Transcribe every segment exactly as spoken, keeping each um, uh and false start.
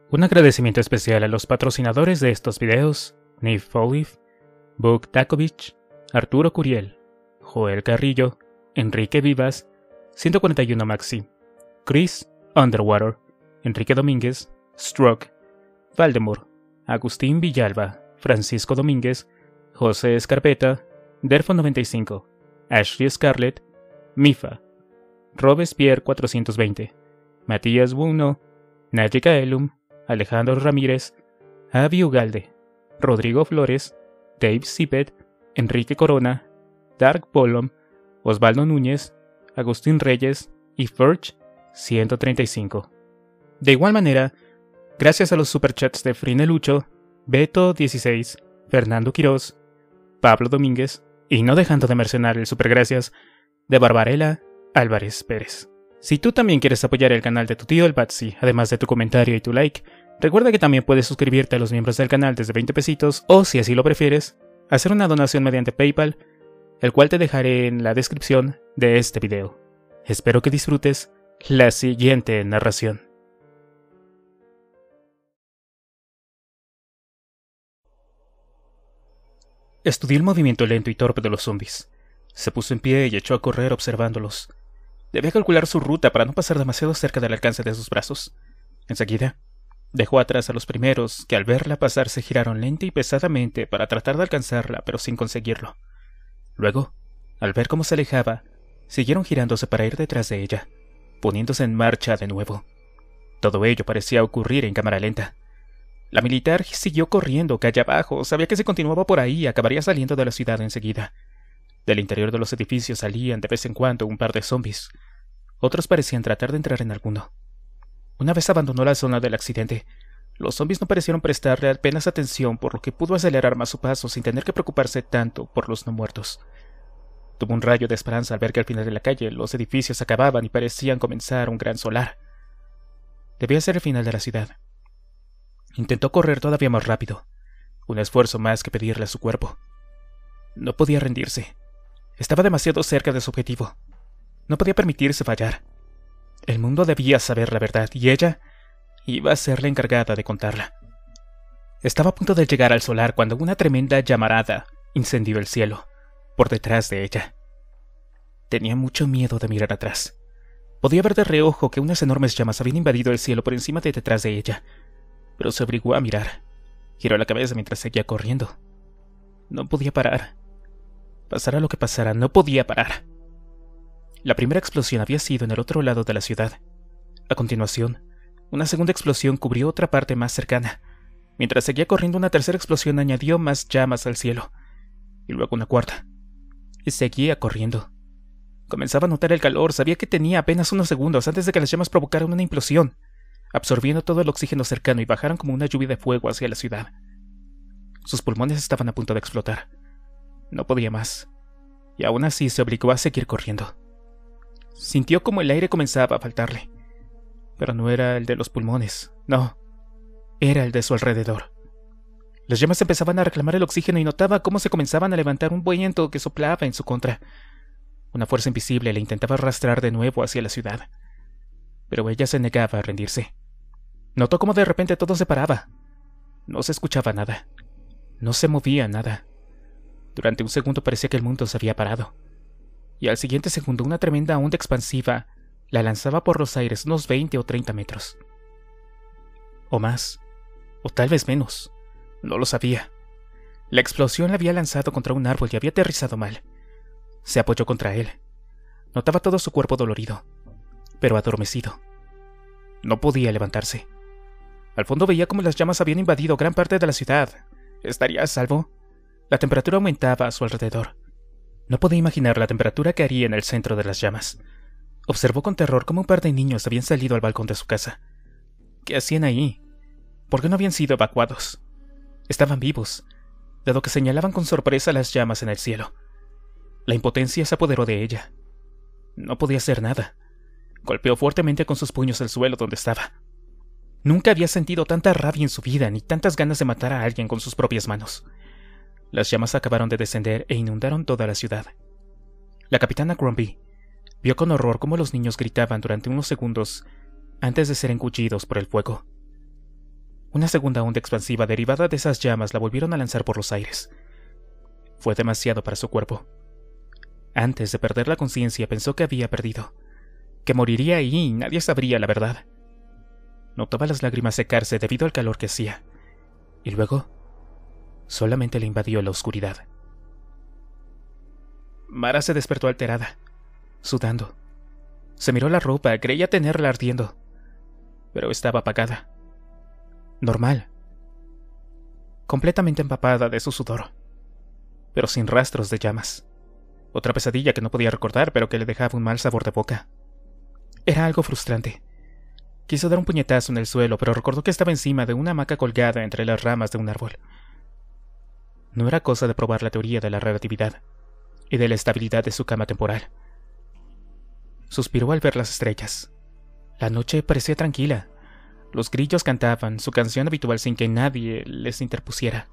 Un agradecimiento especial a los patrocinadores de estos videos: Neve Foley, Book Takovich, Arturo Curiel, Joel Carrillo, Enrique Vivas, ciento cuarenta y uno Maxi, Chris Underwater, Enrique Domínguez, Stroke, Valdemar, Agustín Villalba, Francisco Domínguez, José Escarpeta, Derfo noventa y cinco, Ashley Scarlett, Mifa, Robespierre cuatrocientos veinte, Matías Buno, Naye Elum, Alejandro Ramírez, Avi Ugalde, Rodrigo Flores, Dave Sipet, Enrique Corona, Dark Polom, Osvaldo Núñez, Agustín Reyes y Furch ciento treinta y cinco. De igual manera, gracias a los superchats de Frinelucho, Beto dieciséis, Fernando Quirós, Pablo Domínguez y, no dejando de mencionar el supergracias, de Barbarella Álvarez Pérez. Si tú también quieres apoyar el canal de tu tío el Batsy, además de tu comentario y tu like, recuerda que también puedes suscribirte a los miembros del canal desde veinte pesitos o, si así lo prefieres, hacer una donación mediante PayPal, el cual te dejaré en la descripción de este video. Espero que disfrutes la siguiente narración. Estudié el movimiento lento y torpe de los zombies. Se puso en pie y echó a correr observándolos. Debía calcular su ruta para no pasar demasiado cerca del alcance de sus brazos. Enseguida, dejó atrás a los primeros, que al verla pasar se giraron lenta y pesadamente para tratar de alcanzarla, pero sin conseguirlo. Luego, al ver cómo se alejaba, siguieron girándose para ir detrás de ella, poniéndose en marcha de nuevo. Todo ello parecía ocurrir en cámara lenta. La militar siguió corriendo calle abajo, sabía que si continuaba por ahí acabaría saliendo de la ciudad enseguida. Del interior de los edificios salían de vez en cuando un par de zombies. Otros parecían tratar de entrar en alguno. Una vez abandonó la zona del accidente, los zombies no parecieron prestarle apenas atención, por lo que pudo acelerar más su paso sin tener que preocuparse tanto por los no muertos. Tuvo un rayo de esperanza al ver que al final de la calle los edificios acababan y parecían comenzar un gran solar. Debía ser el final de la ciudad. Intentó correr todavía más rápido, un esfuerzo más que pedirle a su cuerpo. No podía rendirse. Estaba demasiado cerca de su objetivo. No podía permitirse fallar. El mundo debía saber la verdad, y ella iba a ser la encargada de contarla. Estaba a punto de llegar al solar cuando una tremenda llamarada incendió el cielo, por detrás de ella. Tenía mucho miedo de mirar atrás. Podía ver de reojo que unas enormes llamas habían invadido el cielo por encima de detrás de ella, pero se obligó a mirar. Giró la cabeza mientras seguía corriendo. No podía parar. Pasara lo que pasara, no podía parar. La primera explosión había sido en el otro lado de la ciudad. A continuación, una segunda explosión cubrió otra parte más cercana. Mientras seguía corriendo, una tercera explosión añadió más llamas al cielo. Y luego una cuarta. Y seguía corriendo. Comenzaba a notar el calor, sabía que tenía apenas unos segundos antes de que las llamas provocaran una implosión, absorbiendo todo el oxígeno cercano y bajaran como una lluvia de fuego hacia la ciudad. Sus pulmones estaban a punto de explotar. No podía más, y aún así se obligó a seguir corriendo. Sintió como el aire comenzaba a faltarle, pero no era el de los pulmones, no, era el de su alrededor. Las llamas empezaban a reclamar el oxígeno y notaba cómo se comenzaban a levantar un viento que soplaba en su contra. Una fuerza invisible le intentaba arrastrar de nuevo hacia la ciudad, pero ella se negaba a rendirse. Notó cómo de repente todo se paraba. No se escuchaba nada, no se movía nada. Durante un segundo parecía que el mundo se había parado, y al siguiente segundo una tremenda onda expansiva la lanzaba por los aires unos veinte o treinta metros. O más, o tal vez menos, no lo sabía. La explosión la había lanzado contra un árbol y había aterrizado mal. Se apoyó contra él. Notaba todo su cuerpo dolorido, pero adormecido. No podía levantarse. Al fondo veía cómo las llamas habían invadido gran parte de la ciudad. ¿Estaría a salvo? La temperatura aumentaba a su alrededor. No podía imaginar la temperatura que haría en el centro de las llamas. Observó con terror cómo un par de niños habían salido al balcón de su casa. ¿Qué hacían ahí? ¿Por qué no habían sido evacuados? Estaban vivos, dado que señalaban con sorpresa las llamas en el cielo. La impotencia se apoderó de ella. No podía hacer nada. Golpeó fuertemente con sus puños el suelo donde estaba. Nunca había sentido tanta rabia en su vida, ni tantas ganas de matar a alguien con sus propias manos. Las llamas acabaron de descender e inundaron toda la ciudad. La capitana Grumpy vio con horror cómo los niños gritaban durante unos segundos antes de ser engullidos por el fuego. Una segunda onda expansiva derivada de esas llamas la volvieron a lanzar por los aires. Fue demasiado para su cuerpo. Antes de perder la conciencia pensó que había perdido, que moriría ahí y nadie sabría la verdad. Notaba las lágrimas secarse debido al calor que hacía, y luego solamente le invadió la oscuridad. Mara se despertó alterada, sudando. Se miró la ropa, creía tenerla ardiendo, pero estaba apagada. Normal. Completamente empapada de su sudor, pero sin rastros de llamas. Otra pesadilla que no podía recordar, pero que le dejaba un mal sabor de boca. Era algo frustrante. Quiso dar un puñetazo en el suelo, pero recordó que estaba encima de una hamaca colgada entre las ramas de un árbol. No era cosa de probar la teoría de la relatividad y de la estabilidad de su cama temporal. Suspiró al ver las estrellas. La noche parecía tranquila. Los grillos cantaban su canción habitual sin que nadie les interpusiera.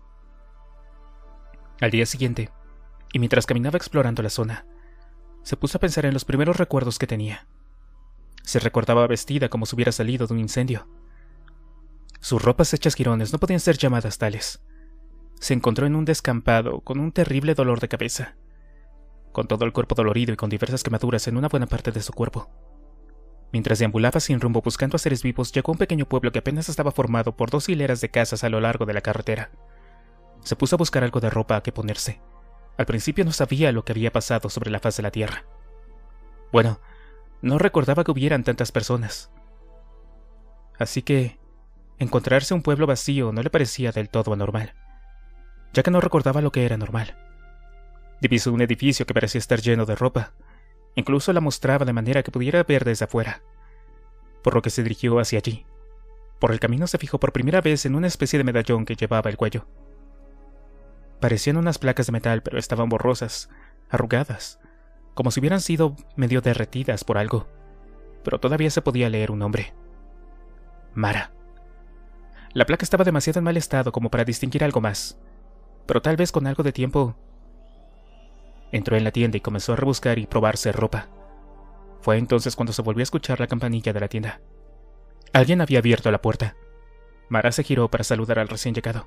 Al día siguiente, y mientras caminaba explorando la zona, se puso a pensar en los primeros recuerdos que tenía. Se recordaba vestida como si hubiera salido de un incendio. Sus ropas hechas jirones no podían ser llamadas tales. Se encontró en un descampado con un terrible dolor de cabeza, con todo el cuerpo dolorido y con diversas quemaduras en una buena parte de su cuerpo. Mientras deambulaba sin rumbo buscando a seres vivos, llegó a un pequeño pueblo que apenas estaba formado por dos hileras de casas a lo largo de la carretera. Se puso a buscar algo de ropa a que ponerse. Al principio no sabía lo que había pasado sobre la faz de la tierra. Bueno, no recordaba que hubieran tantas personas. Así que encontrarse un pueblo vacío no le parecía del todo anormal, ya que no recordaba lo que era normal. Divisó un edificio que parecía estar lleno de ropa. Incluso la mostraba de manera que pudiera ver desde afuera, por lo que se dirigió hacia allí. Por el camino se fijó por primera vez en una especie de medallón que llevaba el cuello. Parecían unas placas de metal, pero estaban borrosas, arrugadas, como si hubieran sido medio derretidas por algo, pero todavía se podía leer un nombre: Mara. La placa estaba demasiado en mal estado como para distinguir algo más, pero tal vez con algo de tiempo. Entró en la tienda y comenzó a rebuscar y probarse ropa. Fue entonces cuando se volvió a escuchar la campanilla de la tienda. Alguien había abierto la puerta. Mara se giró para saludar al recién llegado.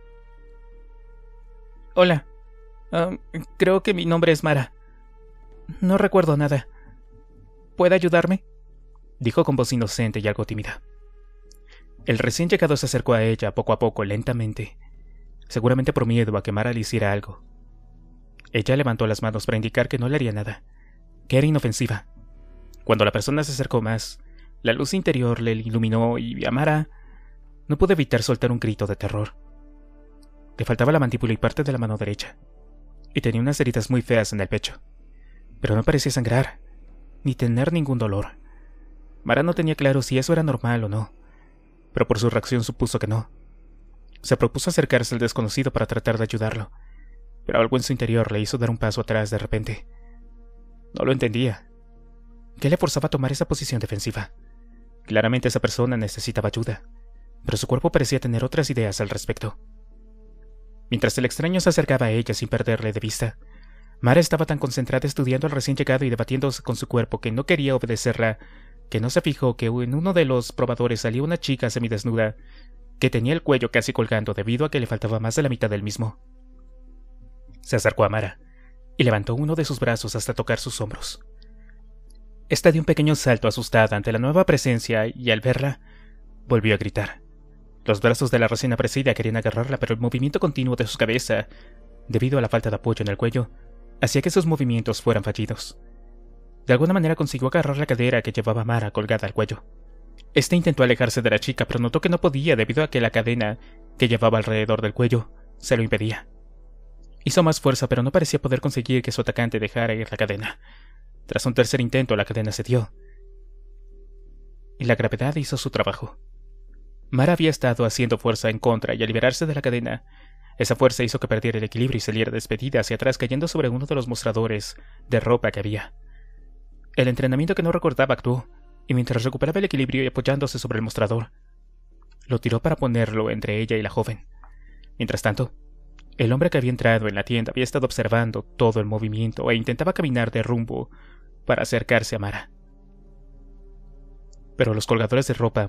Hola. Uh, creo que mi nombre es Mara. No recuerdo nada. ¿Puede ayudarme?, dijo con voz inocente y algo tímida. El recién llegado se acercó a ella poco a poco, lentamente, seguramente por miedo a que Mara le hiciera algo. Ella levantó las manos para indicar que no le haría nada, que era inofensiva. Cuando la persona se acercó más, la luz interior le iluminó y a Mara no pudo evitar soltar un grito de terror. Le faltaba la mandíbula y parte de la mano derecha, y tenía unas heridas muy feas en el pecho, pero no parecía sangrar, ni tener ningún dolor. Mara no tenía claro si eso era normal o no, pero por su reacción supuso que no. Se propuso acercarse al desconocido para tratar de ayudarlo, pero algo en su interior le hizo dar un paso atrás de repente. No lo entendía. ¿Qué le forzaba a tomar esa posición defensiva? Claramente esa persona necesitaba ayuda, pero su cuerpo parecía tener otras ideas al respecto. Mientras el extraño se acercaba a ella sin perderle de vista, Mara estaba tan concentrada estudiando al recién llegado y debatiéndose con su cuerpo que no quería obedecerla, que no se fijó que en uno de los probadores salía una chica semidesnuda, que tenía el cuello casi colgando debido a que le faltaba más de la mitad del mismo. Se acercó a Mara y levantó uno de sus brazos hasta tocar sus hombros. Esta dio un pequeño salto asustada ante la nueva presencia y al verla, volvió a gritar. Los brazos de la recién aparecida querían agarrarla, pero el movimiento continuo de su cabeza, debido a la falta de apoyo en el cuello, hacía que sus movimientos fueran fallidos. De alguna manera consiguió agarrar la cadera que llevaba a Mara colgada al cuello. Este intentó alejarse de la chica, pero notó que no podía debido a que la cadena que llevaba alrededor del cuello se lo impedía. Hizo más fuerza, pero no parecía poder conseguir que su atacante dejara ir la cadena. Tras un tercer intento, la cadena cedió, y la gravedad hizo su trabajo. Mara había estado haciendo fuerza en contra, y al liberarse de la cadena, esa fuerza hizo que perdiera el equilibrio y saliera despedida hacia atrás, cayendo sobre uno de los mostradores de ropa que había. El entrenamiento que no recordaba actuó, y mientras recuperaba el equilibrio y apoyándose sobre el mostrador, lo tiró para ponerlo entre ella y la joven. Mientras tanto, el hombre que había entrado en la tienda había estado observando todo el movimiento e intentaba caminar de rumbo para acercarse a Mara. Pero los colgadores de ropa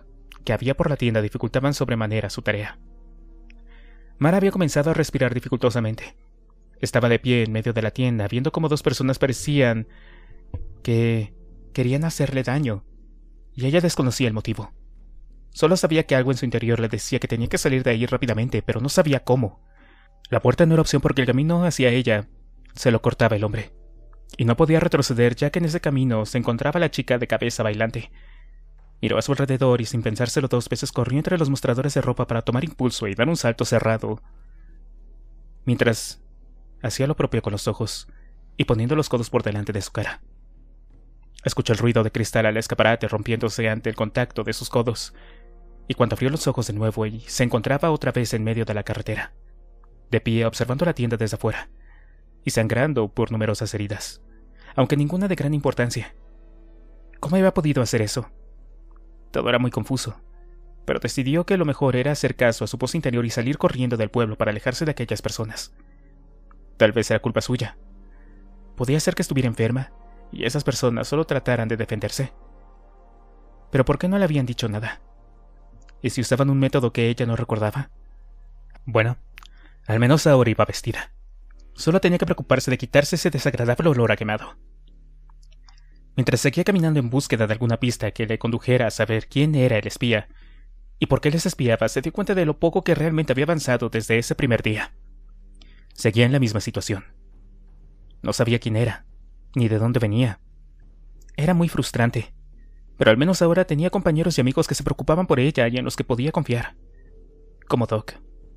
que había por la tienda dificultaban sobremanera su tarea. Mara había comenzado a respirar dificultosamente. Estaba de pie en medio de la tienda, viendo cómo dos personas parecían que querían hacerle daño, y ella desconocía el motivo. Solo sabía que algo en su interior le decía que tenía que salir de ahí rápidamente, pero no sabía cómo. La puerta no era opción porque el camino hacia ella se lo cortaba el hombre, y no podía retroceder ya que en ese camino se encontraba la chica de cabeza bailante. Miró a su alrededor y sin pensárselo dos veces corrió entre los mostradores de ropa para tomar impulso y dar un salto cerrado, mientras hacía lo propio con los ojos y poniendo los codos por delante de su cara. Escuchó el ruido de cristal al escaparate rompiéndose ante el contacto de sus codos, y cuando abrió los ojos de nuevo y se encontraba otra vez en medio de la carretera, de pie observando la tienda desde afuera, y sangrando por numerosas heridas, aunque ninguna de gran importancia. ¿Cómo había podido hacer eso? Todo era muy confuso, pero decidió que lo mejor era hacer caso a su voz interior y salir corriendo del pueblo para alejarse de aquellas personas. Tal vez era culpa suya. Podía ser que estuviera enferma, y esas personas solo trataran de defenderse. Pero ¿por qué no le habían dicho nada? ¿Y si usaban un método que ella no recordaba? Bueno, al menos ahora iba vestida. Solo tenía que preocuparse de quitarse ese desagradable olor a quemado. Mientras seguía caminando en búsqueda de alguna pista que le condujera a saber quién era el espía y por qué les espiaba, se dio cuenta de lo poco que realmente había avanzado desde ese primer día. Seguía en la misma situación. No sabía quién era, ni de dónde venía. Era muy frustrante, pero al menos ahora tenía compañeros y amigos que se preocupaban por ella y en los que podía confiar, como Doc.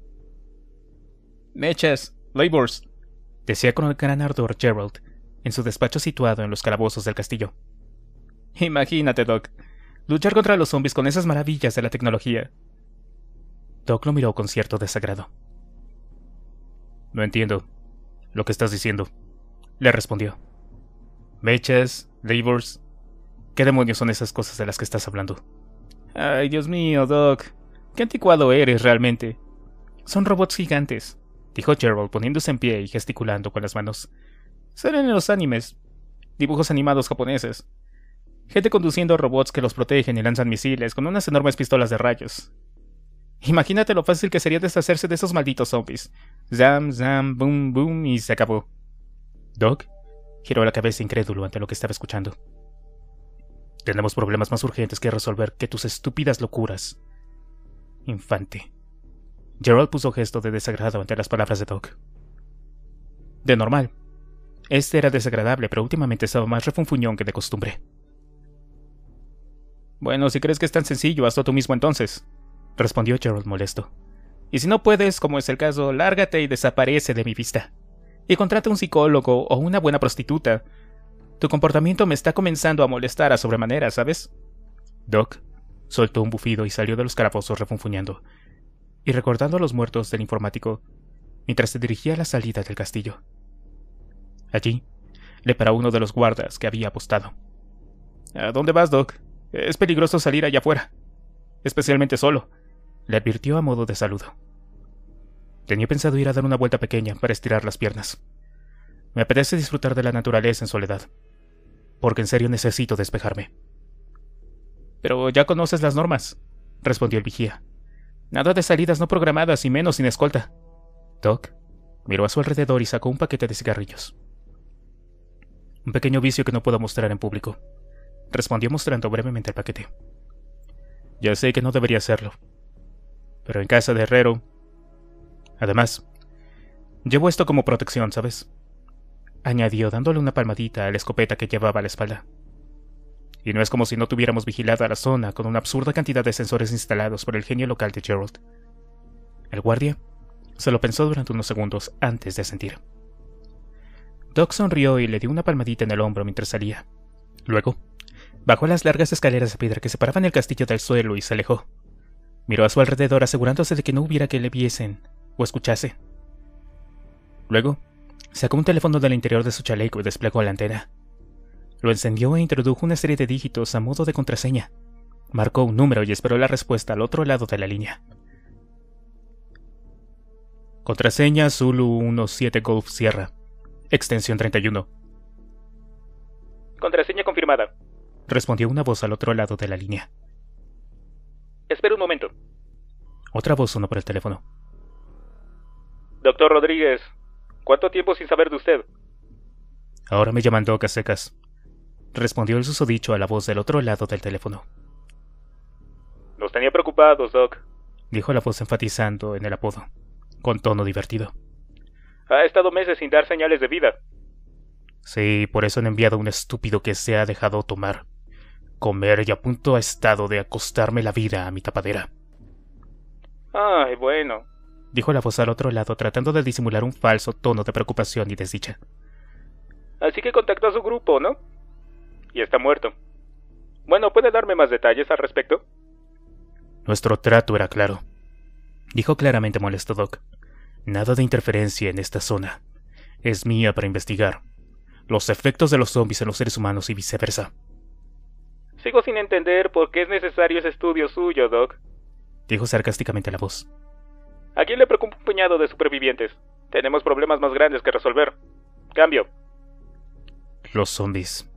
«Mechas, labors», decía con el gran ardor Gerald, en su despacho situado en los calabozos del castillo. «Imagínate, Doc, luchar contra los zombies con esas maravillas de la tecnología». Doc lo miró con cierto desagrado. «No entiendo lo que estás diciendo», le respondió. «Mechas, labors, ¿qué demonios son esas cosas de las que estás hablando?» «Ay, Dios mío, Doc, qué anticuado eres realmente. Son robots gigantes», dijo Gerald poniéndose en pie y gesticulando con las manos. «Salen en los animes, dibujos animados japoneses. Gente conduciendo robots que los protegen y lanzan misiles con unas enormes pistolas de rayos. Imagínate lo fácil que sería deshacerse de esos malditos zombies. Zam, zam, boom, boom y se acabó». Doc giró la cabeza incrédulo ante lo que estaba escuchando. «Tenemos problemas más urgentes que resolver que tus estúpidas locuras, infante». Gerald puso gesto de desagrado ante las palabras de Doc. De normal. Este era desagradable, pero últimamente estaba más refunfuñón que de costumbre. «Bueno, si crees que es tan sencillo, hazlo tú mismo entonces», respondió Gerald molesto. «Y si no puedes, como es el caso, lárgate y desaparece de mi vista. Y contrata un psicólogo o una buena prostituta. Tu comportamiento me está comenzando a molestar a sobremanera, ¿sabes?» Doc soltó un bufido y salió de los calabozos refunfuñando, y recordando a los muertos del informático, mientras se dirigía a la salida del castillo. Allí le paró uno de los guardas que había apostado. «¿A dónde vas, Doc? Es peligroso salir allá afuera, especialmente solo», le advirtió a modo de saludo. «Tenía pensado ir a dar una vuelta pequeña para estirar las piernas. Me apetece disfrutar de la naturaleza en soledad, porque en serio necesito despejarme». «Pero ya conoces las normas», respondió el vigía. «Nada de salidas no programadas y menos sin escolta». Doc miró a su alrededor y sacó un paquete de cigarrillos. «Un pequeño vicio que no puedo mostrar en público», respondió mostrando brevemente el paquete. «Ya sé que no debería hacerlo, pero en casa de herrero. Además, llevo esto como protección, ¿sabes?», añadió dándole una palmadita a la escopeta que llevaba a la espalda. «Y no es como si no tuviéramos vigilada la zona con una absurda cantidad de sensores instalados por el genio local de Gerald». El guardia se lo pensó durante unos segundos antes de asentir. Doc sonrió y le dio una palmadita en el hombro mientras salía. Luego, bajó las largas escaleras de piedra que separaban el castillo del suelo y se alejó. Miró a su alrededor asegurándose de que no hubiera que le viesen o escuchase. Luego, sacó un teléfono del interior de su chaleco y desplegó la antena. Lo encendió e introdujo una serie de dígitos a modo de contraseña. Marcó un número y esperó la respuesta al otro lado de la línea. «Contraseña Zulu diecisiete Golf Sierra. Extensión treinta y uno. «Contraseña confirmada», respondió una voz al otro lado de la línea. Espera un momento. Otra voz sonó por el teléfono. Doctor Rodríguez, ¿cuánto tiempo sin saber de usted? Ahora me llaman Doc a secas, respondió el susodicho a la voz del otro lado del teléfono. Nos tenía preocupados, Doc, dijo la voz enfatizando en el apodo, con tono divertido. Ha estado meses sin dar señales de vida. Sí, por eso han enviado a un estúpido que se ha dejado tomar, comer y a punto ha estado de acostarme la vida a mi tapadera. Ay, bueno, dijo la voz al otro lado tratando de disimular un falso tono de preocupación y desdicha. Así que contactó a su grupo, ¿no? Y está muerto. Bueno, ¿puede darme más detalles al respecto? Nuestro trato era claro, dijo claramente molesto Doc. Nada de interferencia en esta zona. Es mía para investigar los efectos de los zombies en los seres humanos y viceversa. Sigo sin entender por qué es necesario ese estudio suyo, Doc, dijo sarcásticamente la voz. ¿A quién le preocupa un puñado de supervivientes? Tenemos problemas más grandes que resolver. Cambio. Los zombies.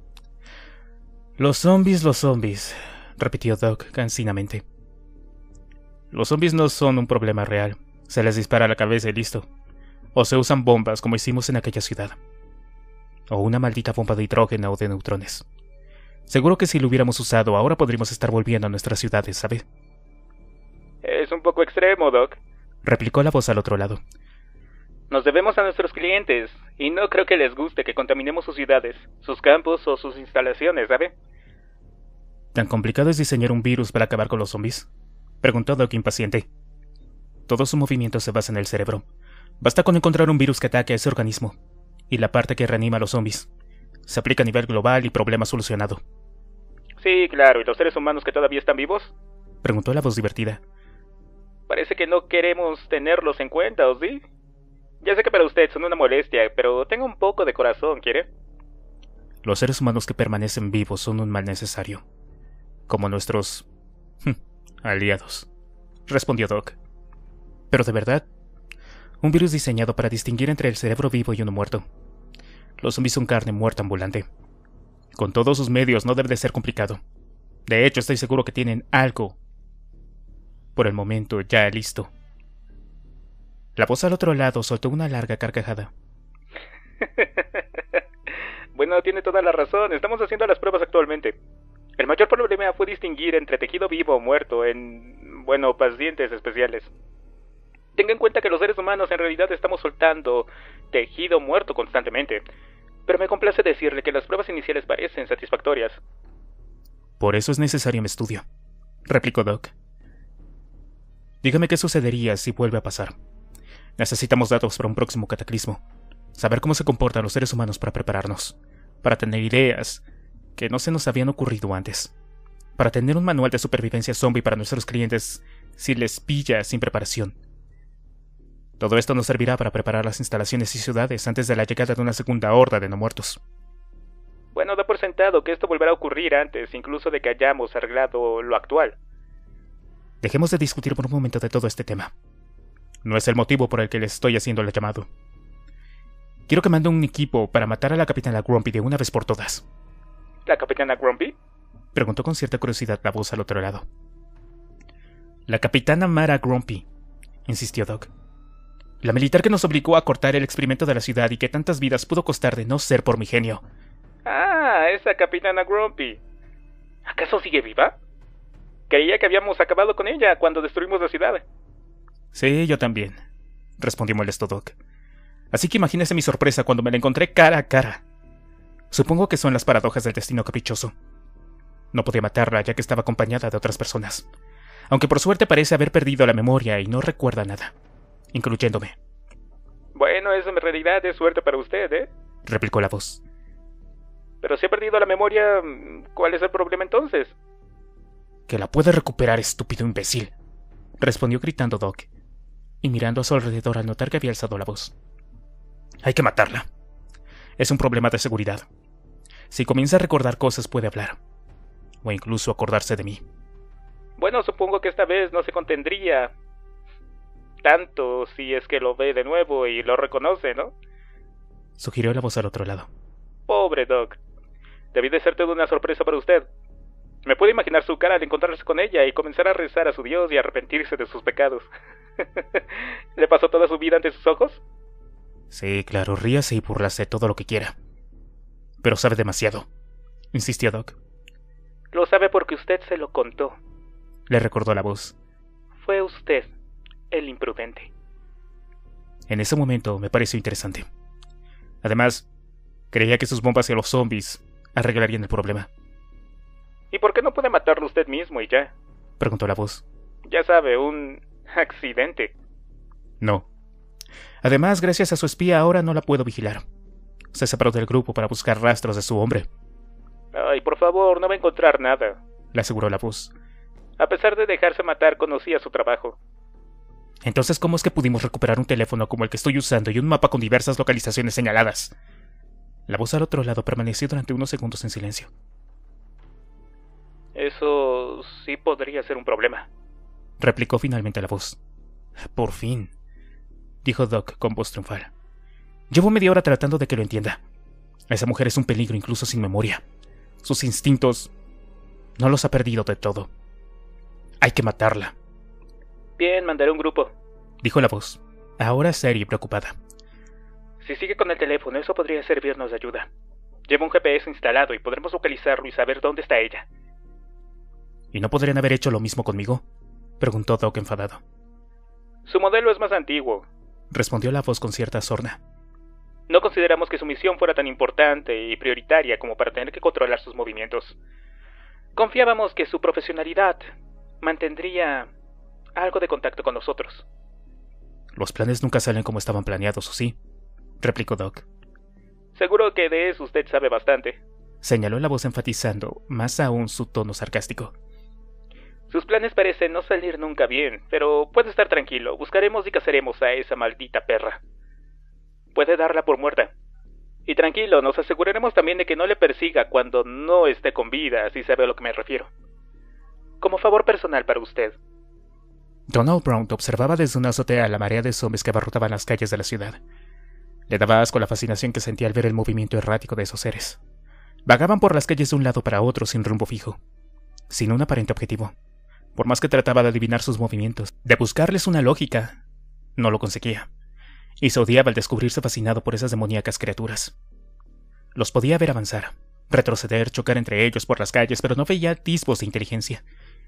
Los zombies, los zombies, repitió Doc cansinamente. Los zombies no son un problema real. Se les dispara a la cabeza y listo. O se usan bombas como hicimos en aquella ciudad. O una maldita bomba de hidrógeno o de neutrones. Seguro que si lo hubiéramos usado ahora podríamos estar volviendo a nuestras ciudades, ¿sabe? Es un poco extremo, Doc, replicó la voz al otro lado. Nos debemos a nuestros clientes, y no creo que les guste que contaminemos sus ciudades, sus campos o sus instalaciones, ¿sabe? ¿Tan complicado es diseñar un virus para acabar con los zombies?, preguntó Doc impaciente. Todo su movimiento se basa en el cerebro. Basta con encontrar un virus que ataque a ese organismo, y la parte que reanima a los zombies. Se aplica a nivel global y problema solucionado. Sí, claro, ¿y los seres humanos que todavía están vivos?, preguntó la voz divertida. Parece que no queremos tenerlos en cuenta, ¿o sí? Ya sé que para usted son una molestia, pero tenga un poco de corazón, ¿quiere? Los seres humanos que permanecen vivos son un mal necesario. Como nuestros... aliados, respondió Doc. Pero de verdad, un virus diseñado para distinguir entre el cerebro vivo y uno muerto. Los zombies son carne muerta ambulante. Con todos sus medios no debe de ser complicado. De hecho, estoy seguro que tienen algo. Por el momento, ya listo. La voz al otro lado soltó una larga carcajada. Bueno, tiene toda la razón. Estamos haciendo las pruebas actualmente. El mayor problema fue distinguir entre tejido vivo o muerto en, bueno, pacientes especiales. Tenga en cuenta que los seres humanos en realidad estamos soltando tejido muerto constantemente. Pero me complace decirle que las pruebas iniciales parecen satisfactorias. Por eso es necesario mi estudio, replicó Doc. Dígame qué sucedería si vuelve a pasar. Necesitamos datos para un próximo cataclismo. Saber cómo se comportan los seres humanos para prepararnos. Para tener ideas que no se nos habían ocurrido antes. Para tener un manual de supervivencia zombie para nuestros clientes si les pilla sin preparación. Todo esto nos servirá para preparar las instalaciones y ciudades antes de la llegada de una segunda horda de no muertos. Bueno, da por sentado que esto volverá a ocurrir antes, incluso de que hayamos arreglado lo actual. Dejemos de discutir por un momento de todo este tema. No es el motivo por el que les estoy haciendo el llamado. Quiero que mande un equipo para matar a la capitana Grumpy de una vez por todas. ¿La capitana Grumpy?, preguntó con cierta curiosidad la voz al otro lado. La capitana Mara Grumpy, insistió Doc. La militar que nos obligó a cortar el experimento de la ciudad y que tantas vidas pudo costar de no ser por mi genio. Ah, esa capitana Grumpy. ¿Acaso sigue viva? Creía que habíamos acabado con ella cuando destruimos la ciudad. Sí, yo también, respondió molesto Doc. Así que imagínese mi sorpresa cuando me la encontré cara a cara. Supongo que son las paradojas del destino caprichoso. No podía matarla ya que estaba acompañada de otras personas, aunque por suerte parece haber perdido la memoria y no recuerda nada, incluyéndome. Bueno, eso en realidad es suerte para usted, ¿eh?, replicó la voz. Pero si ha perdido la memoria, ¿cuál es el problema entonces? Que la puede recuperar, estúpido imbécil, respondió gritando Doc, y mirando a su alrededor al notar que había alzado la voz. Hay que matarla. Es un problema de seguridad. Si comienza a recordar cosas puede hablar, o incluso acordarse de mí. Bueno, supongo que esta vez no se contendría tanto si es que lo ve de nuevo y lo reconoce, ¿no?, sugirió la voz al otro lado. Pobre Doc. Debí de ser toda una sorpresa para usted. Me puedo imaginar su cara al encontrarse con ella y comenzar a rezar a su Dios y arrepentirse de sus pecados. ¿Le pasó toda su vida ante sus ojos? Sí, claro, ríase y burlase todo lo que quiera. Pero sabe demasiado, insistió Doc. Lo sabe porque usted se lo contó, le recordó la voz. Fue usted el imprudente. En ese momento me pareció interesante. Además, creía que sus bombas y los zombies arreglarían el problema. ¿Y por qué no puede matarlo usted mismo y ya? Preguntó la voz. Ya sabe, un accidente. No. Además, gracias a su espía ahora no la puedo vigilar. Se separó del grupo para buscar rastros de su hombre. Ay, por favor, no va a encontrar nada, le aseguró la voz. A pesar de dejarse matar, conocía su trabajo. Entonces, ¿cómo es que pudimos recuperar un teléfono como el que estoy usando y un mapa con diversas localizaciones señaladas? La voz al otro lado permaneció durante unos segundos en silencio. Eso sí podría ser un problema, replicó finalmente la voz. Por fin, dijo Doc con voz triunfal. Llevo media hora tratando de que lo entienda. Esa mujer es un peligro incluso sin memoria. Sus instintos no los ha perdido de todo. Hay que matarla. Bien, mandaré un grupo, dijo la voz, ahora seria y preocupada. Si sigue con el teléfono, eso podría servirnos de ayuda. Lleva un G P S instalado y podremos localizarlo y saber dónde está ella. ¿Y no podrían haber hecho lo mismo conmigo?, preguntó Doc enfadado. Su modelo es más antiguo, respondió la voz con cierta sorna. No consideramos que su misión fuera tan importante y prioritaria como para tener que controlar sus movimientos. Confiábamos que su profesionalidad mantendría algo de contacto con nosotros. Los planes nunca salen como estaban planeados, ¿o sí?, replicó Doc. Seguro que de eso usted sabe bastante, señaló la voz enfatizando más aún su tono sarcástico. Sus planes parecen no salir nunca bien, pero puede estar tranquilo, buscaremos y cazaremos a esa maldita perra. Puede darla por muerta. Y tranquilo, nos aseguraremos también de que no le persiga cuando no esté con vida, si sabe a lo que me refiero. Como favor personal para usted. Donald Brown observaba desde una azotea la marea de zombies que abarrotaban las calles de la ciudad. Le daba asco la fascinación que sentía al ver el movimiento errático de esos seres. Vagaban por las calles de un lado para otro sin rumbo fijo, sin un aparente objetivo. Por más que trataba de adivinar sus movimientos, de buscarles una lógica, no lo conseguía. Y se odiaba al descubrirse fascinado por esas demoníacas criaturas. Los podía ver avanzar, retroceder, chocar entre ellos por las calles, pero no veía atisbos de inteligencia.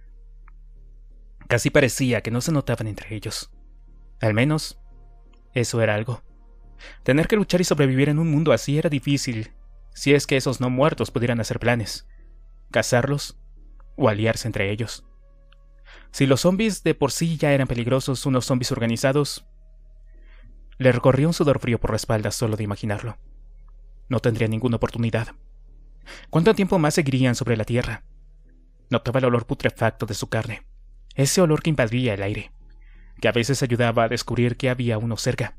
Casi parecía que no se notaban entre ellos. Al menos, eso era algo. Tener que luchar y sobrevivir en un mundo así era difícil, si es que esos no muertos pudieran hacer planes, cazarlos o aliarse entre ellos. Si los zombies de por sí ya eran peligrosos, unos zombies organizados... Le recorrió un sudor frío por la espalda solo de imaginarlo. No tendría ninguna oportunidad. ¿Cuánto tiempo más seguirían sobre la tierra? Notaba el olor putrefacto de su carne, ese olor que invadía el aire, que a veces ayudaba a descubrir que había uno cerca.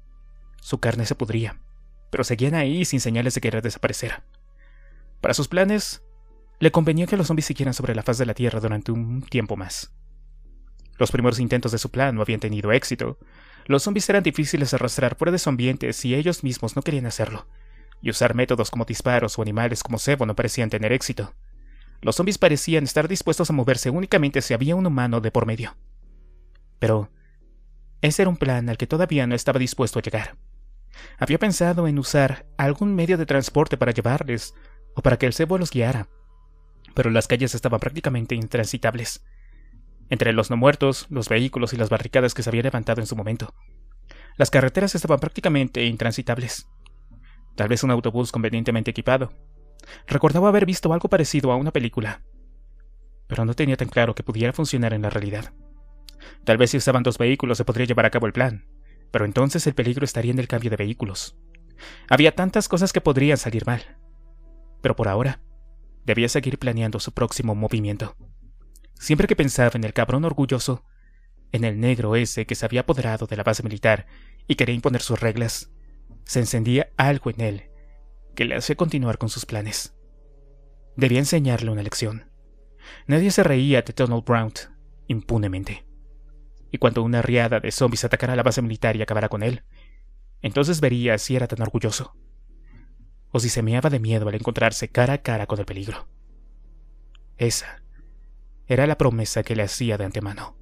Su carne se pudría, pero seguían ahí sin señales de querer desaparecer. Para sus planes, le convenía que los zombies siguieran sobre la faz de la tierra durante un tiempo más. Los primeros intentos de su plan no habían tenido éxito. Los zombies eran difíciles de arrastrar fuera de su ambiente si ellos mismos no querían hacerlo, y usar métodos como disparos o animales como cebo no parecían tener éxito. Los zombies parecían estar dispuestos a moverse únicamente si había un humano de por medio. Pero ese era un plan al que todavía no estaba dispuesto a llegar. Había pensado en usar algún medio de transporte para llevarles, o para que el cebo los guiara, pero las calles estaban prácticamente intransitables. Entre los no muertos, los vehículos y las barricadas que se habían levantado en su momento, las carreteras estaban prácticamente intransitables. Tal vez un autobús convenientemente equipado. Recordaba haber visto algo parecido a una película, pero no tenía tan claro que pudiera funcionar en la realidad. Tal vez si usaban dos vehículos se podría llevar a cabo el plan, pero entonces el peligro estaría en el cambio de vehículos. Había tantas cosas que podrían salir mal, pero por ahora debía seguir planeando su próximo movimiento. Siempre que pensaba en el cabrón orgulloso, en el negro ese que se había apoderado de la base militar y quería imponer sus reglas, se encendía algo en él que le hacía continuar con sus planes. Debía enseñarle una lección. Nadie se reía de Donald Brown impunemente. Y cuando una riada de zombies atacara la base militar y acabara con él, entonces vería si era tan orgulloso, o si se meaba de miedo al encontrarse cara a cara con el peligro. Esa era la promesa que le hacía de antemano.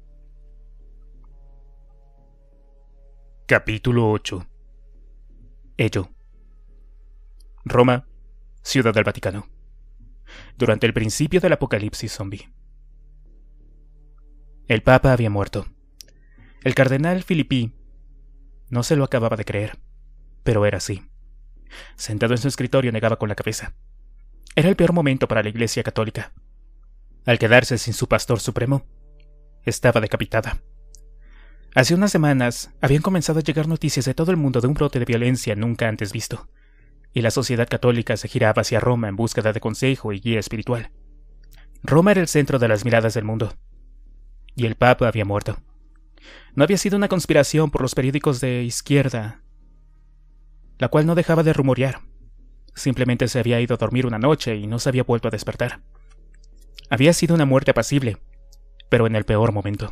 Capítulo ocho. Ello. Roma, Ciudad del Vaticano. Durante el principio del apocalipsis zombie. El Papa había muerto. El cardenal Filippi no se lo acababa de creer, pero era así. Sentado en su escritorio negaba con la cabeza. Era el peor momento para la Iglesia Católica. Al quedarse sin su pastor supremo, estaba decapitada. Hace unas semanas habían comenzado a llegar noticias de todo el mundo de un brote de violencia nunca antes visto, y la sociedad católica se giraba hacia Roma en búsqueda de consejo y guía espiritual. Roma era el centro de las miradas del mundo, y el Papa había muerto. No había sido una conspiración por los periódicos de izquierda, la cual no dejaba de rumorear. Simplemente se había ido a dormir una noche y no se había vuelto a despertar. Había sido una muerte apacible, pero en el peor momento.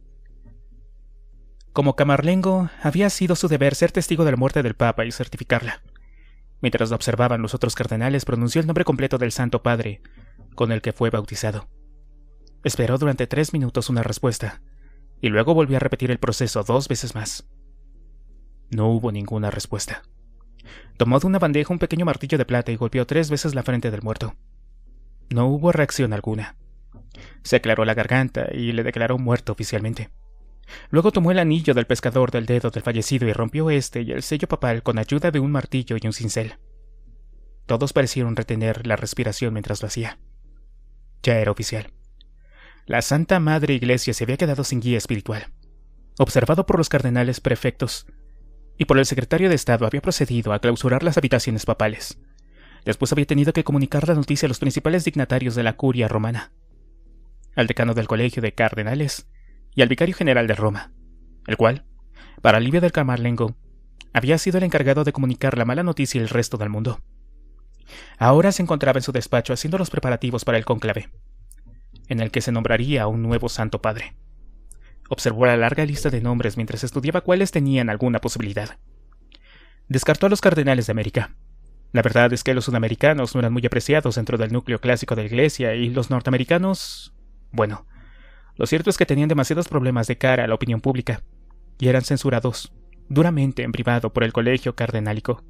Como camarlengo, había sido su deber ser testigo de la muerte del Papa y certificarla. Mientras lo observaban los otros cardenales, pronunció el nombre completo del Santo Padre, con el que fue bautizado. Esperó durante tres minutos una respuesta, y luego volvió a repetir el proceso dos veces más. No hubo ninguna respuesta. Tomó de una bandeja un pequeño martillo de plata y golpeó tres veces la frente del muerto. No hubo reacción alguna. Se aclaró la garganta y le declaró muerto oficialmente. Luego tomó el anillo del pescador del dedo del fallecido y rompió este y el sello papal con ayuda de un martillo y un cincel. Todos parecieron retener la respiración mientras lo hacía. Ya era oficial. La Santa Madre Iglesia se había quedado sin guía espiritual. Observado por los cardenales prefectos y por el secretario de Estado, había procedido a clausurar las habitaciones papales. Después había tenido que comunicar la noticia a los principales dignatarios de la curia romana, al decano del colegio de cardenales y al vicario general de Roma, el cual, para alivio del camarlengo, había sido el encargado de comunicar la mala noticia al resto del mundo. Ahora se encontraba en su despacho haciendo los preparativos para el cónclave, en el que se nombraría a un nuevo Santo Padre. Observó la larga lista de nombres mientras estudiaba cuáles tenían alguna posibilidad. Descartó a los cardenales de América. La verdad es que los sudamericanos no eran muy apreciados dentro del núcleo clásico de la Iglesia, y los norteamericanos... bueno, lo cierto es que tenían demasiados problemas de cara a la opinión pública, y eran censurados duramente en privado por el colegio cardenálico.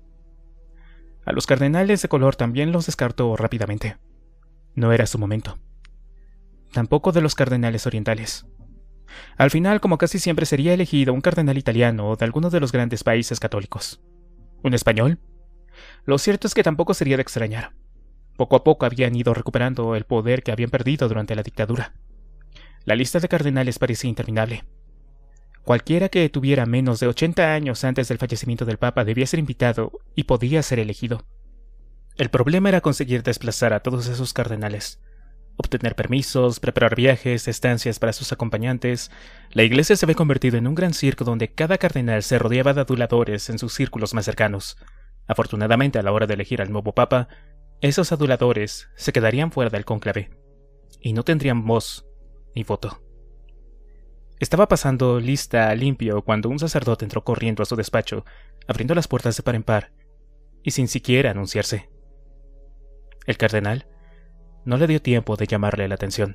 A los cardenales de color también los descartó rápidamente. No era su momento. Tampoco de los cardenales orientales. Al final, como casi siempre, sería elegido un cardenal italiano o de alguno de los grandes países católicos. ¿Un español? Lo cierto es que tampoco sería de extrañar. Poco a poco habían ido recuperando el poder que habían perdido durante la dictadura. La lista de cardenales parecía interminable. Cualquiera que tuviera menos de ochenta años antes del fallecimiento del Papa debía ser invitado y podía ser elegido. El problema era conseguir desplazar a todos esos cardenales, obtener permisos, preparar viajes, estancias para sus acompañantes. La Iglesia se había convertido en un gran circo donde cada cardenal se rodeaba de aduladores en sus círculos más cercanos. Afortunadamente, a la hora de elegir al nuevo Papa, esos aduladores se quedarían fuera del cónclave y no tendrían voz ni voto. Estaba pasando lista limpio cuando un sacerdote entró corriendo a su despacho, abriendo las puertas de par en par, y sin siquiera anunciarse. El cardenal no le dio tiempo de llamarle la atención.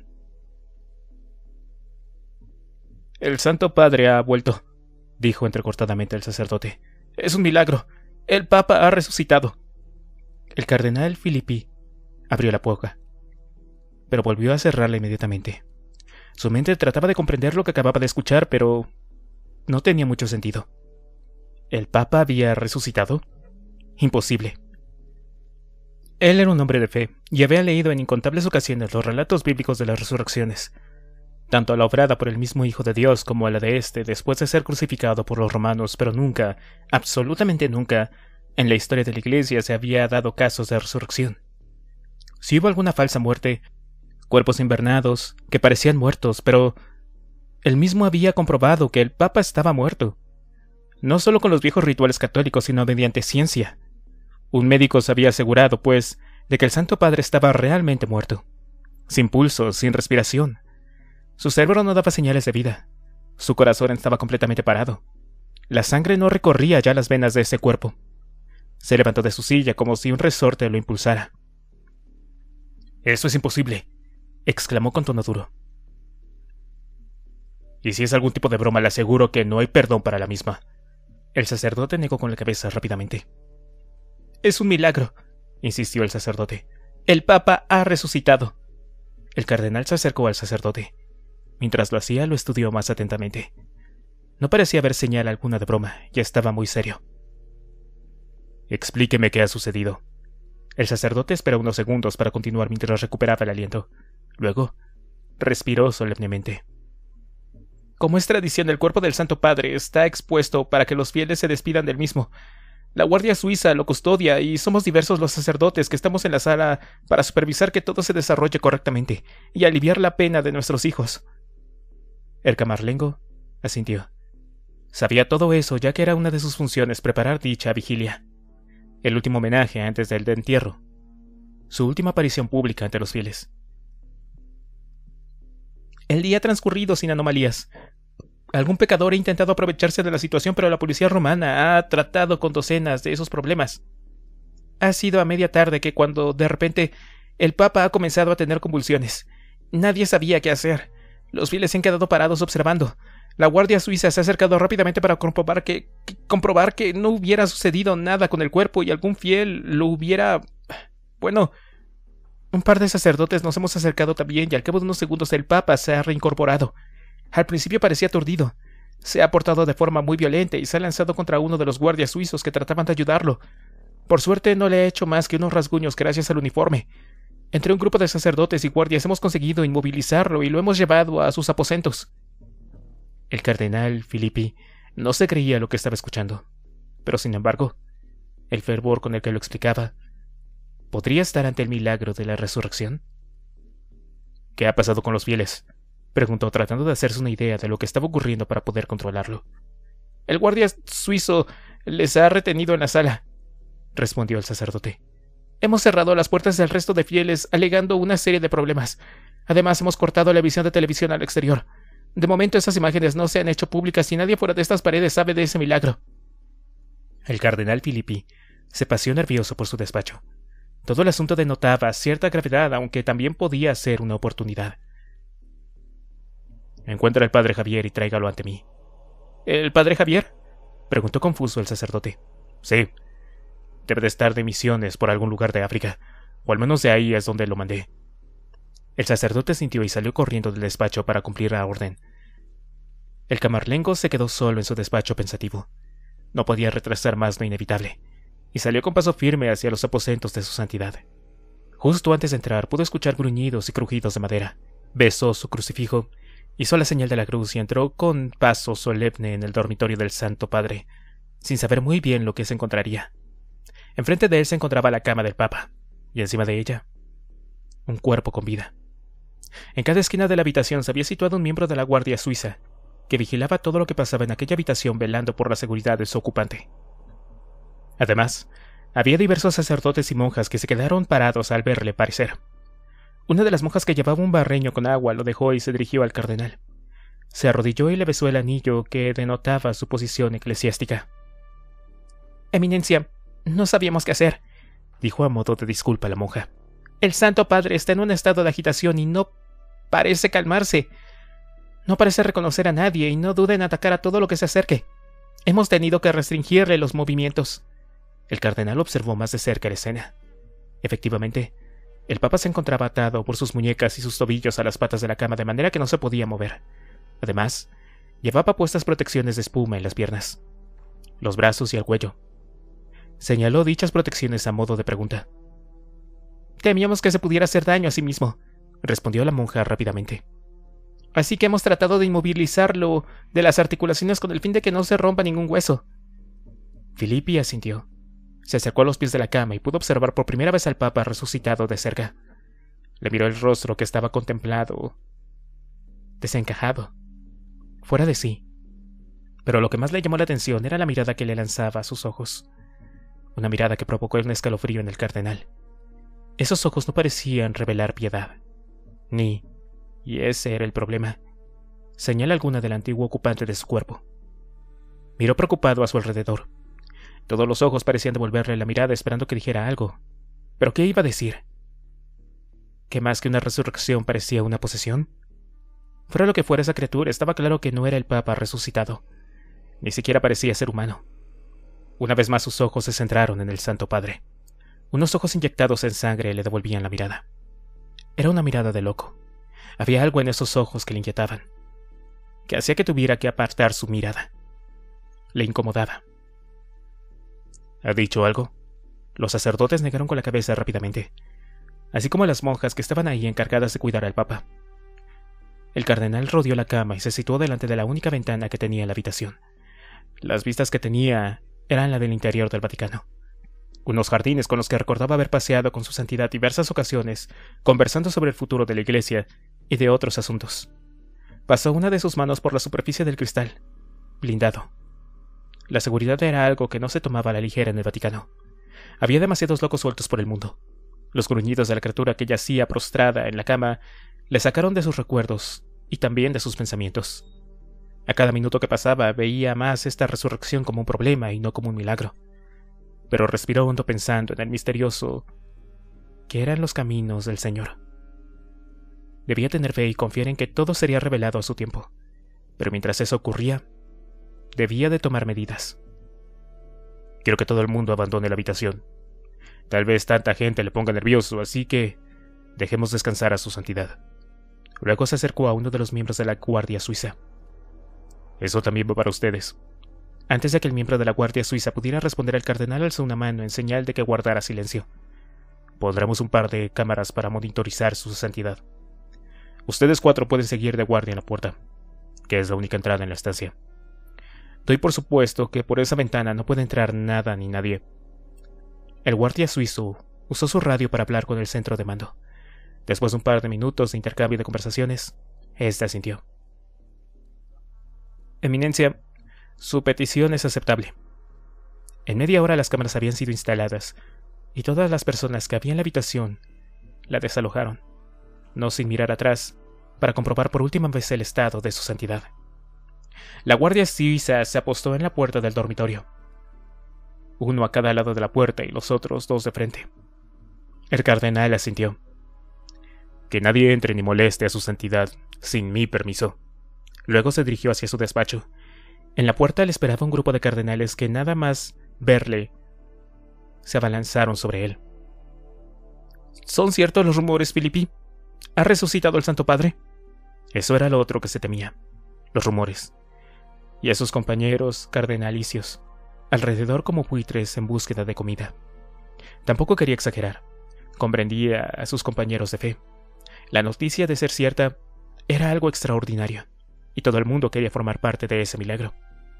«El Santo Padre ha vuelto», dijo entrecortadamente el sacerdote. «Es un milagro. El Papa ha resucitado». El cardenal Filippi abrió la boca, pero volvió a cerrarla inmediatamente. Su mente trataba de comprender lo que acababa de escuchar, pero no tenía mucho sentido. ¿El Papa había resucitado? Imposible. Él era un hombre de fe, y había leído en incontables ocasiones los relatos bíblicos de las resurrecciones, tanto la obrada por el mismo Hijo de Dios como la de éste después de ser crucificado por los romanos, pero nunca, absolutamente nunca, en la historia de la Iglesia se había dado casos de resurrección. Si hubo alguna falsa muerte, cuerpos invernados, que parecían muertos, pero él mismo había comprobado que el Papa estaba muerto. No solo con los viejos rituales católicos, sino mediante ciencia. Un médico se había asegurado, pues, de que el Santo Padre estaba realmente muerto. Sin pulso, sin respiración. Su cerebro no daba señales de vida. Su corazón estaba completamente parado. La sangre no recorría ya las venas de ese cuerpo. Se levantó de su silla como si un resorte lo impulsara. Eso es imposible, exclamó con tono duro. Y si es algún tipo de broma, le aseguro que no hay perdón para la misma. El sacerdote negó con la cabeza rápidamente. Es un milagro, insistió el sacerdote. El Papa ha resucitado. El cardenal se acercó al sacerdote. Mientras lo hacía, lo estudió más atentamente. No parecía haber señal alguna de broma, ya estaba muy serio. Explíqueme qué ha sucedido. El sacerdote esperó unos segundos para continuar mientras recuperaba el aliento. Luego, respiró solemnemente. Como es tradición, el cuerpo del Santo Padre está expuesto para que los fieles se despidan del mismo. La Guardia Suiza lo custodia y somos diversos los sacerdotes que estamos en la sala para supervisar que todo se desarrolle correctamente y aliviar la pena de nuestros hijos. El camarlengo asintió. Sabía todo eso, ya que era una de sus funciones preparar dicha vigilia. El último homenaje antes del entierro. Su última aparición pública ante los fieles. El día ha transcurrido sin anomalías. Algún pecador ha intentado aprovecharse de la situación, pero la policía romana ha tratado con docenas de esos problemas. Ha sido a media tarde que cuando, de repente, el Papa ha comenzado a tener convulsiones. Nadie sabía qué hacer. Los fieles se han quedado parados observando. La Guardia Suiza se ha acercado rápidamente para comprobar que, que, comprobar que no hubiera sucedido nada con el cuerpo y algún fiel lo hubiera... Bueno, un par de sacerdotes nos hemos acercado también y al cabo de unos segundos el Papa se ha reincorporado. Al principio parecía aturdido. Se ha portado de forma muy violenta y se ha lanzado contra uno de los guardias suizos que trataban de ayudarlo. Por suerte no le ha hecho más que unos rasguños gracias al uniforme. Entre un grupo de sacerdotes y guardias hemos conseguido inmovilizarlo y lo hemos llevado a sus aposentos. El cardenal Filippi no se creía lo que estaba escuchando, pero sin embargo, el fervor con el que lo explicaba, ¿podría estar ante el milagro de la resurrección? ¿Qué ha pasado con los fieles?, preguntó, tratando de hacerse una idea de lo que estaba ocurriendo para poder controlarlo. El guardia suizo les ha retenido en la sala, respondió el sacerdote. Hemos cerrado las puertas del resto de fieles, alegando una serie de problemas. Además, hemos cortado la visión de televisión al exterior. De momento, esas imágenes no se han hecho públicas y nadie fuera de estas paredes sabe de ese milagro. El cardenal Filippi se paseó nervioso por su despacho. Todo el asunto denotaba cierta gravedad, aunque también podía ser una oportunidad. Encuentra al padre Javier y tráigalo ante mí. ¿El padre Javier?, preguntó confuso el sacerdote. Sí. Debe de estar de misiones por algún lugar de África, o al menos de ahí es donde lo mandé. El sacerdote sintió y salió corriendo del despacho para cumplir la orden. El camarlengo se quedó solo en su despacho pensativo. No podía retrasar más lo inevitable, y salió con paso firme hacia los aposentos de su santidad. Justo antes de entrar pudo escuchar gruñidos y crujidos de madera. Besó su crucifijo, hizo la señal de la cruz y entró con paso solemne en el dormitorio del Santo Padre, sin saber muy bien lo que se encontraría. Enfrente de él se encontraba la cama del Papa, y encima de ella, un cuerpo con vida. En cada esquina de la habitación se había situado un miembro de la Guardia Suiza, que vigilaba todo lo que pasaba en aquella habitación velando por la seguridad de su ocupante. Además, había diversos sacerdotes y monjas que se quedaron parados al verle parecer. Una de las monjas, que llevaba un barreño con agua, lo dejó y se dirigió al cardenal. Se arrodilló y le besó el anillo que denotaba su posición eclesiástica. Eminencia, no sabíamos qué hacer, dijo a modo de disculpa la monja. El Santo Padre está en un estado de agitación y no parece calmarse. No parece reconocer a nadie y no duda en atacar a todo lo que se acerque. Hemos tenido que restringirle los movimientos. El cardenal observó más de cerca la escena. Efectivamente, el Papa se encontraba atado por sus muñecas y sus tobillos a las patas de la cama de manera que no se podía mover. Además, llevaba puestas protecciones de espuma en las piernas, los brazos y el cuello. Señaló dichas protecciones a modo de pregunta. Temíamos que se pudiera hacer daño a sí mismo, respondió la monja rápidamente. Así que hemos tratado de inmovilizarlo de las articulaciones con el fin de que no se rompa ningún hueso. Filippi asintió. Se acercó a los pies de la cama y pudo observar por primera vez al Papa resucitado de cerca. Le miró el rostro, que estaba contemplado, desencajado, fuera de sí. Pero lo que más le llamó la atención era la mirada que le lanzaba a sus ojos. Una mirada que provocó un escalofrío en el cardenal. Esos ojos no parecían revelar piedad. Ni, y ese era el problema, señal alguna del antiguo ocupante de su cuerpo. Miró preocupado a su alrededor. Todos los ojos parecían devolverle la mirada esperando que dijera algo. ¿Pero qué iba a decir? ¿Que más que una resurrección parecía una posesión? Fuera lo que fuera esa criatura, estaba claro que no era el Papa resucitado. Ni siquiera parecía ser humano. Una vez más sus ojos se centraron en el Santo Padre. Unos ojos inyectados en sangre le devolvían la mirada. Era una mirada de loco. Había algo en esos ojos que le inquietaban, que hacía que tuviera que apartar su mirada. Le incomodaba. ¿Ha dicho algo? Los sacerdotes negaron con la cabeza rápidamente, así como las monjas que estaban ahí encargadas de cuidar al Papa. El cardenal rodeó la cama y se situó delante de la única ventana que tenía en la habitación. Las vistas que tenía eran la del interior del Vaticano. Unos jardines con los que recordaba haber paseado con su santidad diversas ocasiones, conversando sobre el futuro de la iglesia y de otros asuntos. Pasó una de sus manos por la superficie del cristal, blindado. La seguridad era algo que no se tomaba a la ligera en el Vaticano. Había demasiados locos sueltos por el mundo. Los gruñidos de la criatura que yacía prostrada en la cama le sacaron de sus recuerdos y también de sus pensamientos. A cada minuto que pasaba veía más esta resurrección como un problema y no como un milagro. Pero respiró hondo pensando en el misterioso que eran los caminos del Señor. Debía tener fe y confiar en que todo sería revelado a su tiempo. Pero mientras eso ocurría, debía de tomar medidas. Quiero que todo el mundo abandone la habitación. Tal vez tanta gente le ponga nervioso, así que dejemos descansar a su santidad. Luego se acercó a uno de los miembros de la Guardia Suiza. Eso también va para ustedes. Antes de que el miembro de la Guardia Suiza pudiera responder, el cardenal alzó una mano en señal de que guardara silencio. Pondremos un par de cámaras para monitorizar su santidad. Ustedes cuatro pueden seguir de guardia en la puerta, que es la única entrada en la estancia. Doy por supuesto que por esa ventana no puede entrar nada ni nadie. El guardia suizo usó su radio para hablar con el centro de mando. Después de un par de minutos de intercambio de conversaciones, éste asintió. Eminencia, su petición es aceptable. En media hora las cámaras habían sido instaladas, y todas las personas que había en la habitación la desalojaron, no sin mirar atrás, para comprobar por última vez el estado de su santidad. La guardia suiza se apostó en la puerta del dormitorio, uno a cada lado de la puerta y los otros dos de frente. El cardenal asintió. Que nadie entre ni moleste a su santidad sin mi permiso. Luego se dirigió hacia su despacho. En la puerta le esperaba un grupo de cardenales que nada más verle se abalanzaron sobre él. ¿Son ciertos los rumores, Filippi? ¿Ha resucitado el Santo Padre? Eso era lo otro que se temía, los rumores. Y a sus compañeros cardenalicios, alrededor como buitres en búsqueda de comida. Tampoco quería exagerar. Comprendía a sus compañeros de fe. La noticia de ser cierta era algo extraordinario, y todo el mundo quería formar parte de ese milagro.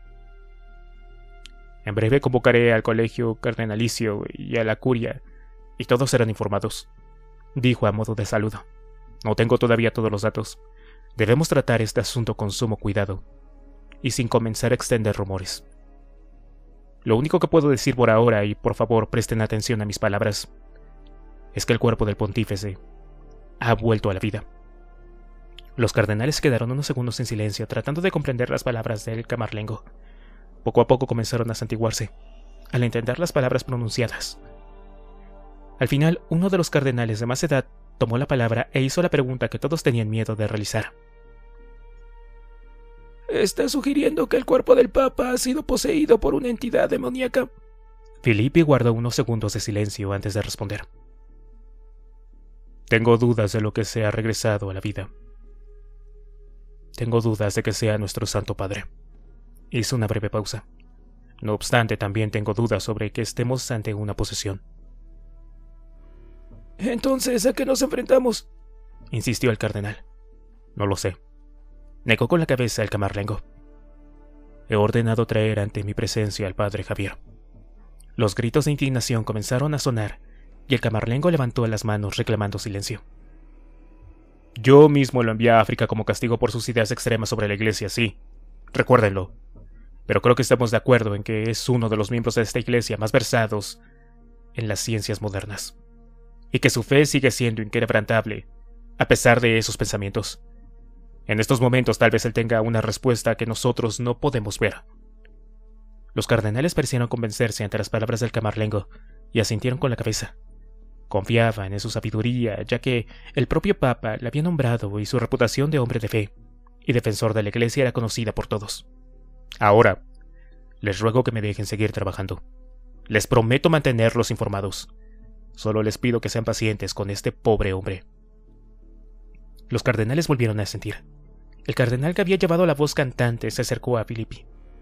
En breve convocaré al colegio cardenalicio y a la curia, y todos serán informados, dijo a modo de saludo. No tengo todavía todos los datos. Debemos tratar este asunto con sumo cuidado, y sin comenzar a extender rumores. Lo único que puedo decir por ahora, y por favor presten atención a mis palabras, es que el cuerpo del pontífice ha vuelto a la vida. Los cardenales quedaron unos segundos en silencio, tratando de comprender las palabras del camarlengo. Poco a poco comenzaron a santiguarse, al entender las palabras pronunciadas. Al final, uno de los cardenales de más edad tomó la palabra e hizo la pregunta que todos tenían miedo de realizar. ¿Está sugiriendo que el cuerpo del Papa ha sido poseído por una entidad demoníaca? Filippi guardó unos segundos de silencio antes de responder. Tengo dudas de lo que se ha regresado a la vida. Tengo dudas de que sea nuestro Santo Padre. Hizo una breve pausa. No obstante, también tengo dudas sobre que estemos ante una posesión. ¿Entonces a qué nos enfrentamos?, insistió el cardenal. No lo sé. Negó con la cabeza el camarlengo. He ordenado traer ante mi presencia al padre Javier. Los gritos de indignación comenzaron a sonar, y el camarlengo levantó las manos reclamando silencio. Yo mismo lo envié a África como castigo por sus ideas extremas sobre la iglesia, sí. Recuérdenlo. Pero creo que estamos de acuerdo en que es uno de los miembros de esta iglesia más versados en las ciencias modernas, y que su fe sigue siendo inquebrantable, a pesar de esos pensamientos. En estos momentos tal vez él tenga una respuesta que nosotros no podemos ver. Los cardenales parecieron convencerse ante las palabras del camarlengo y asintieron con la cabeza. Confiaban en su sabiduría, ya que el propio Papa le había nombrado y su reputación de hombre de fe y defensor de la Iglesia era conocida por todos. Ahora, les ruego que me dejen seguir trabajando. Les prometo mantenerlos informados. Solo les pido que sean pacientes con este pobre hombre. Los cardenales volvieron a asentir. El cardenal que había llevado la voz cantante se acercó a Filippi.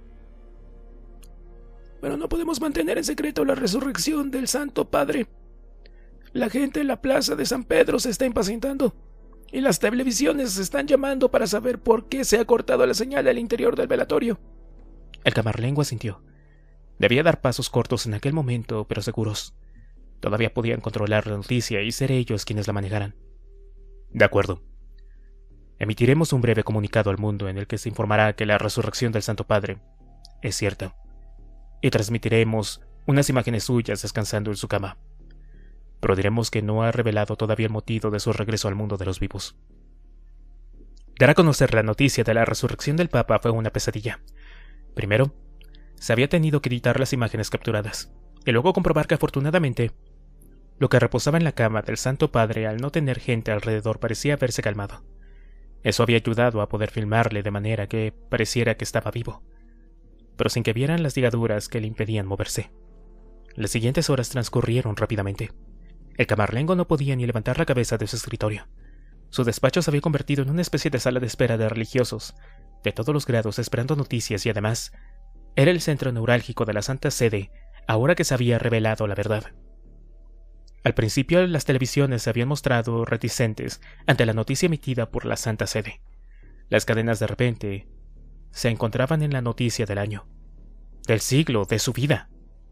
Pero no podemos mantener en secreto la resurrección del Santo Padre. La gente en la plaza de San Pedro se está impacientando, y las televisiones se están llamando para saber por qué se ha cortado la señal al interior del velatorio. El camarlengo asintió. Debía dar pasos cortos en aquel momento, pero seguros. Todavía podían controlar la noticia y ser ellos quienes la manejaran. De acuerdo. Emitiremos un breve comunicado al mundo en el que se informará que la resurrección del Santo Padre es cierta, y transmitiremos unas imágenes suyas descansando en su cama. Pero diremos que no ha revelado todavía el motivo de su regreso al mundo de los vivos. Dar a conocer la noticia de la resurrección del Papa fue una pesadilla. Primero, se había tenido que editar las imágenes capturadas, y luego comprobar que afortunadamente, lo que reposaba en la cama del Santo Padre al no tener gente alrededor parecía haberse calmado. Eso había ayudado a poder filmarle de manera que pareciera que estaba vivo, pero sin que vieran las ligaduras que le impedían moverse. Las siguientes horas transcurrieron rápidamente. El camarlengo no podía ni levantar la cabeza de su escritorio. Su despacho se había convertido en una especie de sala de espera de religiosos, de todos los grados esperando noticias y además, era el centro neurálgico de la Santa Sede, ahora que se había revelado la verdad. Al principio las televisiones se habían mostrado reticentes ante la noticia emitida por la Santa Sede. Las cadenas de repente se encontraban en la noticia del año, del siglo, de su vida.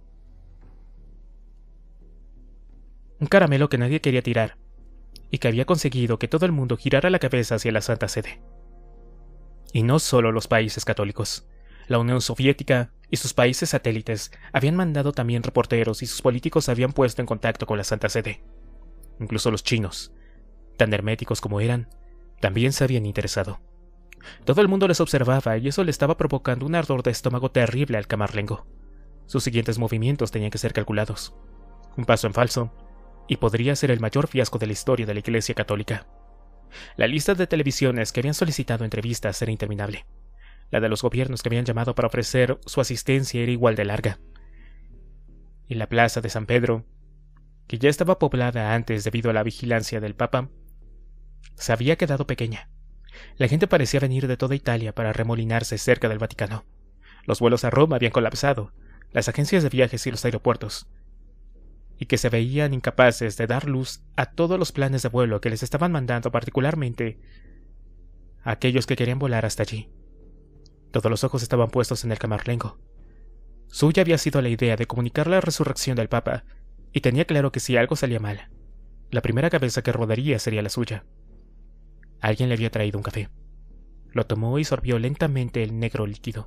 Un caramelo que nadie quería tirar, y que había conseguido que todo el mundo girara la cabeza hacia la Santa Sede. Y no solo los países católicos. La Unión Soviética y sus países satélites habían mandado también reporteros y sus políticos se habían puesto en contacto con la Santa Sede. Incluso los chinos, tan herméticos como eran, también se habían interesado. Todo el mundo les observaba y eso le estaba provocando un ardor de estómago terrible al camarlengo. Sus siguientes movimientos tenían que ser calculados. Un paso en falso, y podría ser el mayor fiasco de la historia de la Iglesia Católica. La lista de televisiones que habían solicitado entrevistas era interminable. La de los gobiernos que habían llamado para ofrecer su asistencia era igual de larga. Y la plaza de San Pedro, que ya estaba poblada antes debido a la vigilancia del Papa, se había quedado pequeña. La gente parecía venir de toda Italia para remolinarse cerca del Vaticano. Los vuelos a Roma habían colapsado, las agencias de viajes y los aeropuertos, y que se veían incapaces de dar luz a todos los planes de vuelo que les estaban mandando, particularmente a aquellos que querían volar hasta allí. Todos los ojos estaban puestos en el camarlengo. Suya había sido la idea de comunicar la resurrección del Papa, y tenía claro que si algo salía mal, la primera cabeza que rodaría sería la suya. Alguien le había traído un café. Lo tomó y sorbió lentamente el negro líquido.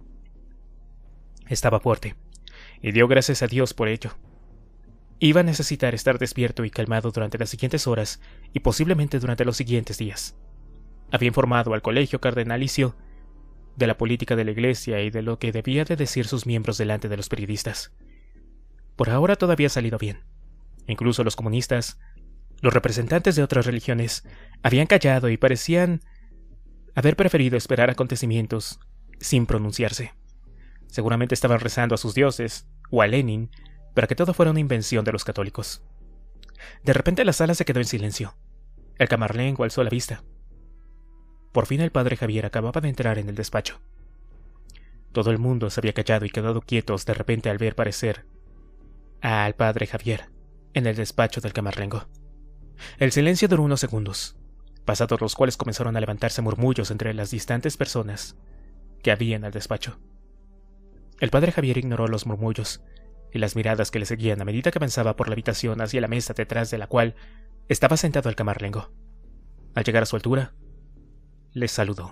Estaba fuerte, y dio gracias a Dios por ello. Iba a necesitar estar despierto y calmado durante las siguientes horas y posiblemente durante los siguientes días. Había informado al colegio cardenalicio de la política de la Iglesia y de lo que debía de decir sus miembros delante de los periodistas. Por ahora todo había salido bien. Incluso los comunistas, los representantes de otras religiones, habían callado y parecían haber preferido esperar acontecimientos sin pronunciarse. Seguramente estaban rezando a sus dioses, o a Lenin, para que todo fuera una invención de los católicos. De repente la sala se quedó en silencio. El camarlengo alzó la vista. Por fin el padre Javier acababa de entrar en el despacho. Todo el mundo se había callado y quedado quietos de repente al ver parecer al padre Javier en el despacho del camarlengo. El silencio duró unos segundos, pasados los cuales comenzaron a levantarse murmullos entre las distantes personas que había en el despacho. El padre Javier ignoró los murmullos y las miradas que le seguían a medida que avanzaba por la habitación hacia la mesa detrás de la cual estaba sentado el camarlengo. Al llegar a su altura, les saludó.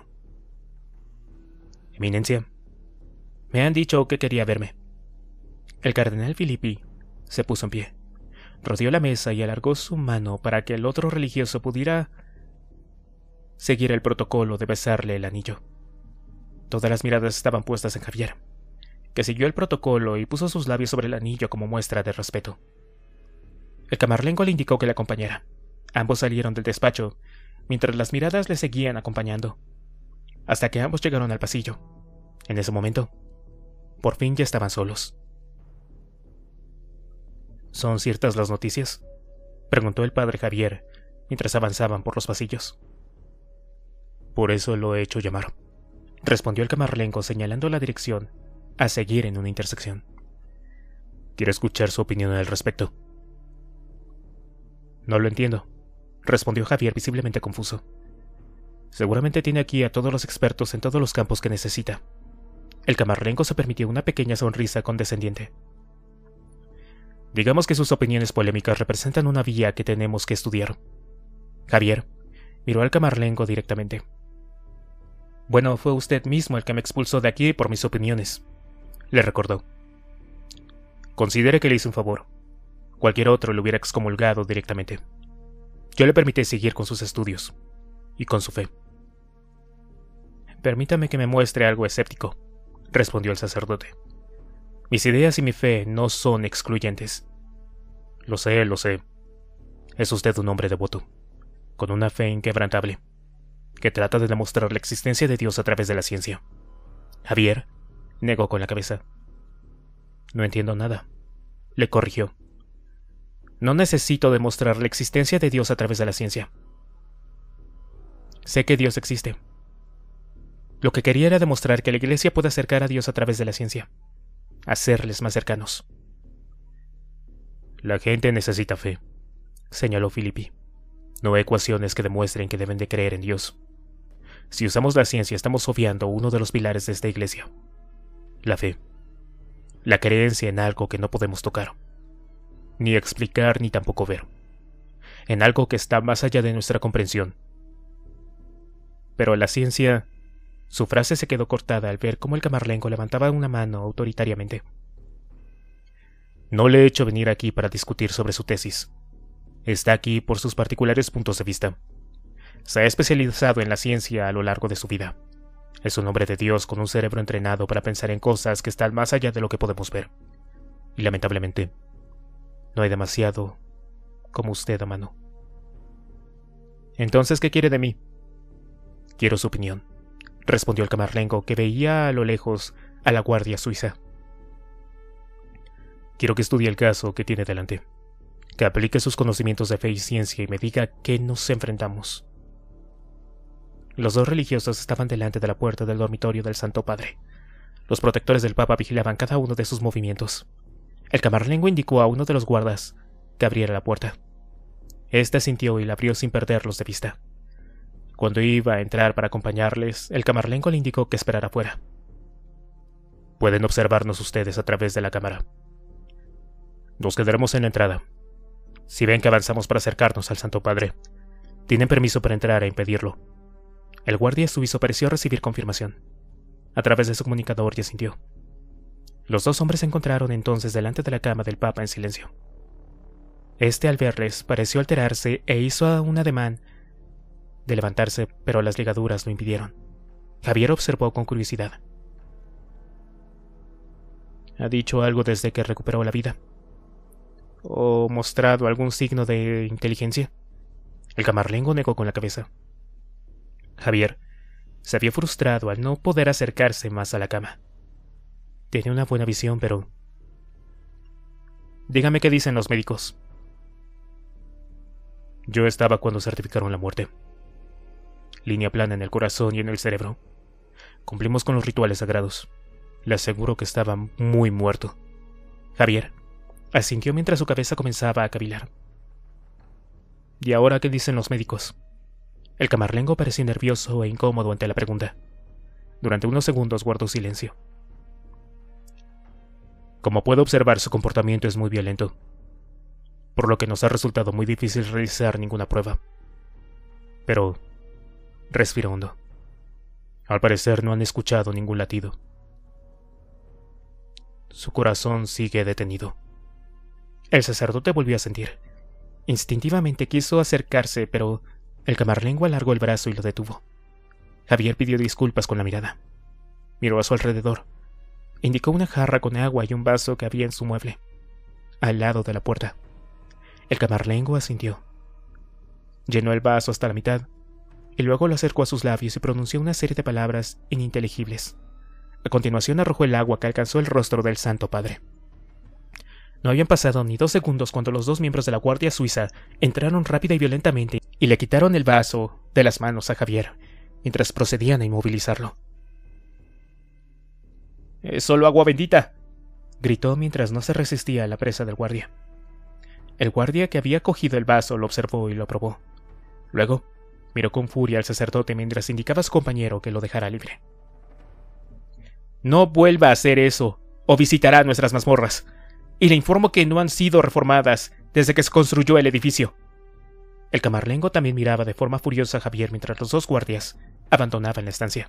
Eminencia, me han dicho que quería verme. El cardenal Filippi se puso en pie, rodeó la mesa y alargó su mano para que el otro religioso pudiera seguir el protocolo de besarle el anillo. Todas las miradas estaban puestas en Javier, que siguió el protocolo y puso sus labios sobre el anillo como muestra de respeto. El camarlengo le indicó que le acompañara. Ambos salieron del despacho, mientras las miradas le seguían acompañando, hasta que ambos llegaron al pasillo. En ese momento, por fin ya estaban solos. ¿Son ciertas las noticias?, preguntó el padre Javier mientras avanzaban por los pasillos. Por eso lo he hecho llamar, respondió el camarlengo señalando la dirección a seguir en una intersección. Quiero escuchar su opinión al respecto. No lo entiendo, respondió Javier visiblemente confuso. Seguramente tiene aquí a todos los expertos en todos los campos que necesita. El camarlengo se permitió una pequeña sonrisa condescendiente. Digamos que sus opiniones polémicas representan una vía que tenemos que estudiar. Javier miró al camarlengo directamente. Bueno, fue usted mismo el que me expulsó de aquí por mis opiniones, le recordó. Considere que le hice un favor. Cualquier otro le hubiera excomulgado directamente. Yo le permití seguir con sus estudios y con su fe. Permítame que me muestre algo escéptico, respondió el sacerdote. Mis ideas y mi fe no son excluyentes. Lo sé, lo sé. Es usted un hombre devoto, con una fe inquebrantable, que trata de demostrar la existencia de Dios a través de la ciencia. Javier negó con la cabeza. No entiendo nada, le corrigió. No necesito demostrar la existencia de Dios a través de la ciencia. Sé que Dios existe. Lo que quería era demostrar que la Iglesia puede acercar a Dios a través de la ciencia, hacerles más cercanos. La gente necesita fe, señaló Filippi, no ecuaciones que demuestren que deben de creer en Dios. Si usamos la ciencia estamos obviando uno de los pilares de esta Iglesia, la fe, la creencia en algo que no podemos tocar, ni explicar ni tampoco ver, en algo que está más allá de nuestra comprensión. Pero la ciencia... Su frase se quedó cortada al ver cómo el camarlengo levantaba una mano autoritariamente. No le he hecho venir aquí para discutir sobre su tesis. Está aquí por sus particulares puntos de vista. Se ha especializado en la ciencia a lo largo de su vida. Es un hombre de Dios con un cerebro entrenado para pensar en cosas que están más allá de lo que podemos ver. Y lamentablemente, no hay demasiado como usted a mano. Entonces, ¿qué quiere de mí? Quiero su opinión, respondió el camarlengo, que veía a lo lejos a la guardia suiza. Quiero que estudie el caso que tiene delante, que aplique sus conocimientos de fe y ciencia y me diga a qué nos enfrentamos. Los dos religiosos estaban delante de la puerta del dormitorio del Santo Padre. Los protectores del Papa vigilaban cada uno de sus movimientos. El camarlengo indicó a uno de los guardas que abriera la puerta. Este asintió y la abrió sin perderlos de vista. Cuando iba a entrar para acompañarles, el camarlengo le indicó que esperara afuera. Pueden observarnos ustedes a través de la cámara. Nos quedaremos en la entrada. Si ven que avanzamos para acercarnos al Santo Padre, tienen permiso para entrar e impedirlo. El guardia suizo pareció recibir confirmación. A través de su comunicador y asintió. Los dos hombres se encontraron entonces delante de la cama del Papa en silencio. Este, al verles, pareció alterarse e hizo un ademán de levantarse, pero las ligaduras lo impidieron. Javier observó con curiosidad. ¿Ha dicho algo desde que recuperó la vida? ¿O mostrado algún signo de inteligencia? El camarlengo negó con la cabeza. Javier se había frustrado al no poder acercarse más a la cama. Tenía una buena visión, pero... Dígame qué dicen los médicos. Yo estaba cuando certificaron la muerte. Línea plana en el corazón y en el cerebro. Cumplimos con los rituales sagrados. Le aseguro que estaba muy muerto. Javier asintió mientras su cabeza comenzaba a cavilar. ¿Y ahora qué dicen los médicos? El camarlengo parecía nervioso e incómodo ante la pregunta. Durante unos segundos guardó silencio. Como puedo observar, su comportamiento es muy violento, por lo que nos ha resultado muy difícil realizar ninguna prueba. Pero... respiró hondo. Al parecer no han escuchado ningún latido. Su corazón sigue detenido. El sacerdote volvió a sentir. Instintivamente quiso acercarse, pero el camarlengo alargó el brazo y lo detuvo. Javier pidió disculpas con la mirada. Miró a su alrededor. Indicó una jarra con agua y un vaso que había en su mueble, al lado de la puerta. El camarlengo asintió. Llenó el vaso hasta la mitad, y luego lo acercó a sus labios y pronunció una serie de palabras ininteligibles. A continuación arrojó el agua que alcanzó el rostro del Santo Padre. No habían pasado ni dos segundos cuando los dos miembros de la Guardia Suiza entraron rápida y violentamente y le quitaron el vaso de las manos a Javier, mientras procedían a inmovilizarlo. «Es solo agua bendita», gritó mientras no se resistía a la presa del guardia. El guardia que había cogido el vaso lo observó y lo probó. Luego miró con furia al sacerdote mientras indicaba a su compañero que lo dejara libre. «No vuelva a hacer eso, o visitará nuestras mazmorras. Y le informo que no han sido reformadas desde que se construyó el edificio». El camarlengo también miraba de forma furiosa a Javier mientras los dos guardias abandonaban la estancia.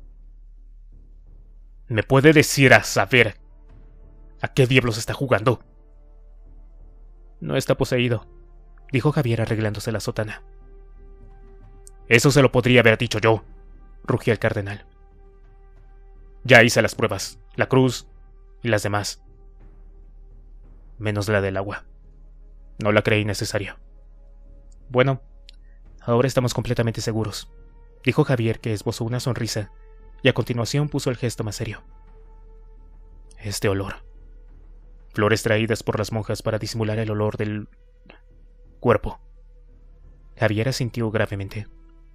«¿Me puede decir a saber a qué diablos está jugando?» «No está poseído», dijo Javier arreglándose la sotana. «Eso se lo podría haber dicho yo», rugió el cardenal. «Ya hice las pruebas, la cruz y las demás. Menos la del agua. No la creí necesaria». «Bueno, ahora estamos completamente seguros», dijo Javier, que esbozó una sonrisa, y a continuación puso el gesto más serio. «Este olor. Flores traídas por las monjas para disimular el olor del cuerpo». Javier asintió gravemente.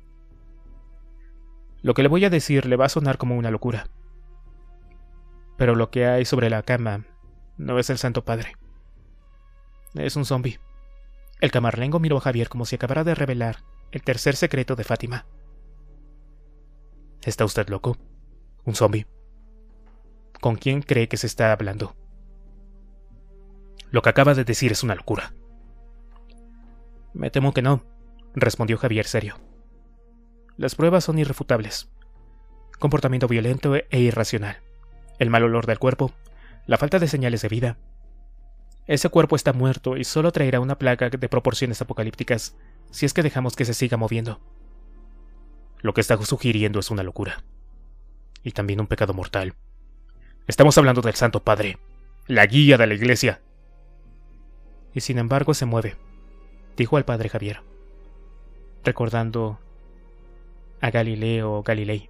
«Lo que le voy a decir le va a sonar como una locura. Pero lo que hay sobre la cama no es el Santo Padre. Es un zombi». El camarlengo miró a Javier como si acabara de revelar el tercer secreto de Fátima. «¿Está usted loco? ¿Un zombi? ¿Con quién cree que se está hablando? Lo que acaba de decir es una locura». «Me temo que no», respondió Javier serio. «Las pruebas son irrefutables. Comportamiento violento e irracional. El mal olor del cuerpo. La falta de señales de vida. Ese cuerpo está muerto y solo traerá una plaga de proporciones apocalípticas si es que dejamos que se siga moviendo. Lo que está sugiriendo es una locura. Y también un pecado mortal. Estamos hablando del Santo Padre, la guía de la Iglesia». «Y sin embargo se mueve», dijo el padre Javier, recordando a Galileo Galilei.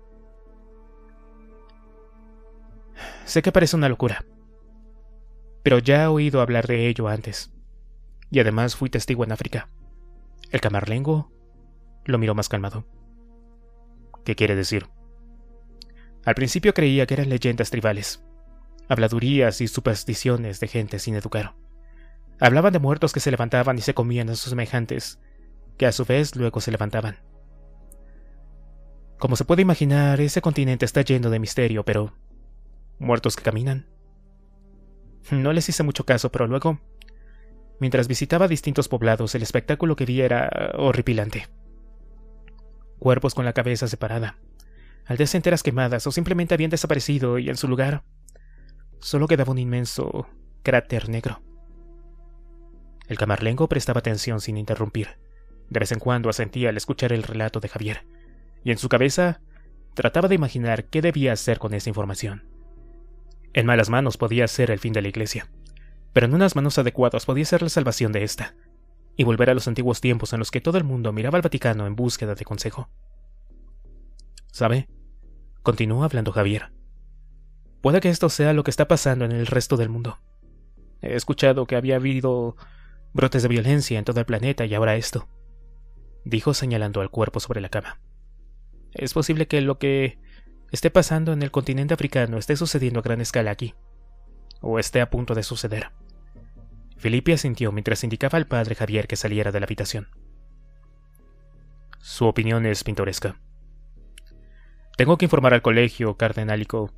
«Sé que parece una locura, pero ya he oído hablar de ello antes, y además fui testigo en África». El camarlengo lo miró más calmado. «¿Qué quiere decir?» «Al principio creía que eran leyendas tribales, habladurías y supersticiones de gente sin educar. Hablaban de muertos que se levantaban y se comían a sus semejantes, que a su vez luego se levantaban. Como se puede imaginar, ese continente está lleno de misterio, pero ¿muertos que caminan? No les hice mucho caso, pero luego, mientras visitaba distintos poblados, el espectáculo que vi era horripilante. Cuerpos con la cabeza separada, aldeas enteras quemadas o simplemente habían desaparecido y en su lugar solo quedaba un inmenso cráter negro». El camarlengo prestaba atención sin interrumpir. De vez en cuando asentía al escuchar el relato de Javier, y en su cabeza trataba de imaginar qué debía hacer con esa información. En malas manos podía ser el fin de la Iglesia, pero en unas manos adecuadas podía ser la salvación de ésta, y volver a los antiguos tiempos en los que todo el mundo miraba al Vaticano en búsqueda de consejo. «¿Sabe?», continuó hablando Javier, «puede que esto sea lo que está pasando en el resto del mundo. He escuchado que había habido brotes de violencia en todo el planeta y ahora esto», dijo señalando al cuerpo sobre la cama. «Es posible que lo que esté pasando en el continente africano esté sucediendo a gran escala aquí, o esté a punto de suceder». Felipe asintió mientras indicaba al padre Javier que saliera de la habitación. «Su opinión es pintoresca. Tengo que informar al colegio cardenálico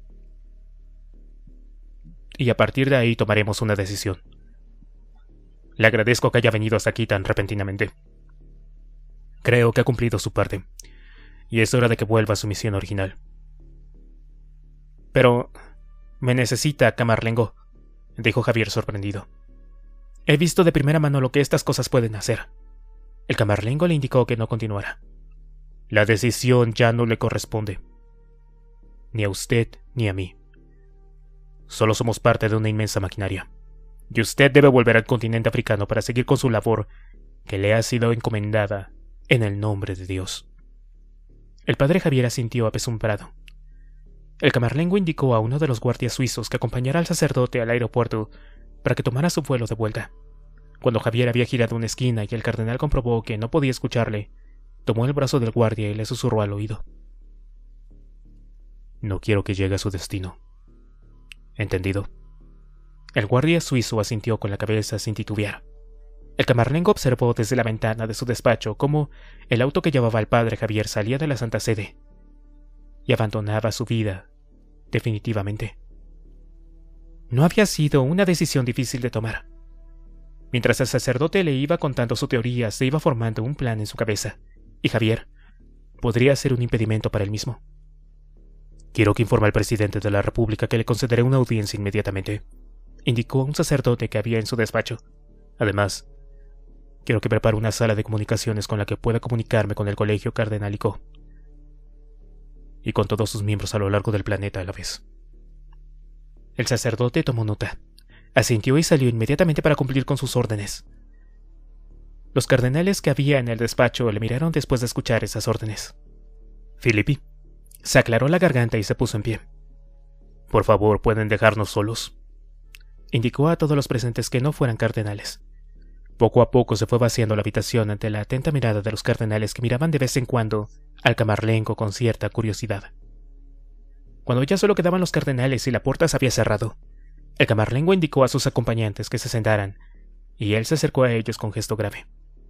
y a partir de ahí tomaremos una decisión. Le agradezco que haya venido hasta aquí tan repentinamente. Creo que ha cumplido su parte, y es hora de que vuelva a su misión original». «Pero me necesita, camarlengo», dijo Javier sorprendido. «He visto de primera mano lo que estas cosas pueden hacer». El camarlengo le indicó que no continuara. «La decisión ya no le corresponde. Ni a usted ni a mí. Solo somos parte de una inmensa maquinaria. y usted debe volver al continente africano para seguir con su labor que le ha sido encomendada en el nombre de Dios. El padre Javier asintió apesumbrado. El camarlengo indicó a uno de los guardias suizos que acompañara al sacerdote al aeropuerto para que tomara su vuelo de vuelta. Cuando Javier había girado una esquina y el cardenal comprobó que no podía escucharle, tomó el brazo del guardia y le susurró al oído: «No quiero que llegue a su destino». «Entendido». El guardia suizo asintió con la cabeza sin titubear. El camarlengo observó desde la ventana de su despacho cómo el auto que llevaba al padre Javier salía de la Santa Sede y abandonaba su vida definitivamente. No había sido una decisión difícil de tomar. Mientras el sacerdote le iba contando su teoría, se iba formando un plan en su cabeza, y Javier podría ser un impedimento para él mismo. «Quiero que informe al presidente de la República que le concederé una audiencia inmediatamente», indicó a un sacerdote que había en su despacho. «Además, quiero que prepare una sala de comunicaciones con la que pueda comunicarme con el colegio cardenálico y con todos sus miembros a lo largo del planeta a la vez». El sacerdote tomó nota, asintió y salió inmediatamente para cumplir con sus órdenes. Los cardenales que había en el despacho le miraron después de escuchar esas órdenes. Filippi se aclaró la garganta y se puso en pie. «Por favor, ¿pueden dejarnos solos?», indicó a todos los presentes que no fueran cardenales. Poco a poco se fue vaciando la habitación ante la atenta mirada de los cardenales que miraban de vez en cuando al camarlengo con cierta curiosidad. Cuando ya solo quedaban los cardenales y la puerta se había cerrado, el camarlengo indicó a sus acompañantes que se sentaran, y él se acercó a ellos con gesto grave.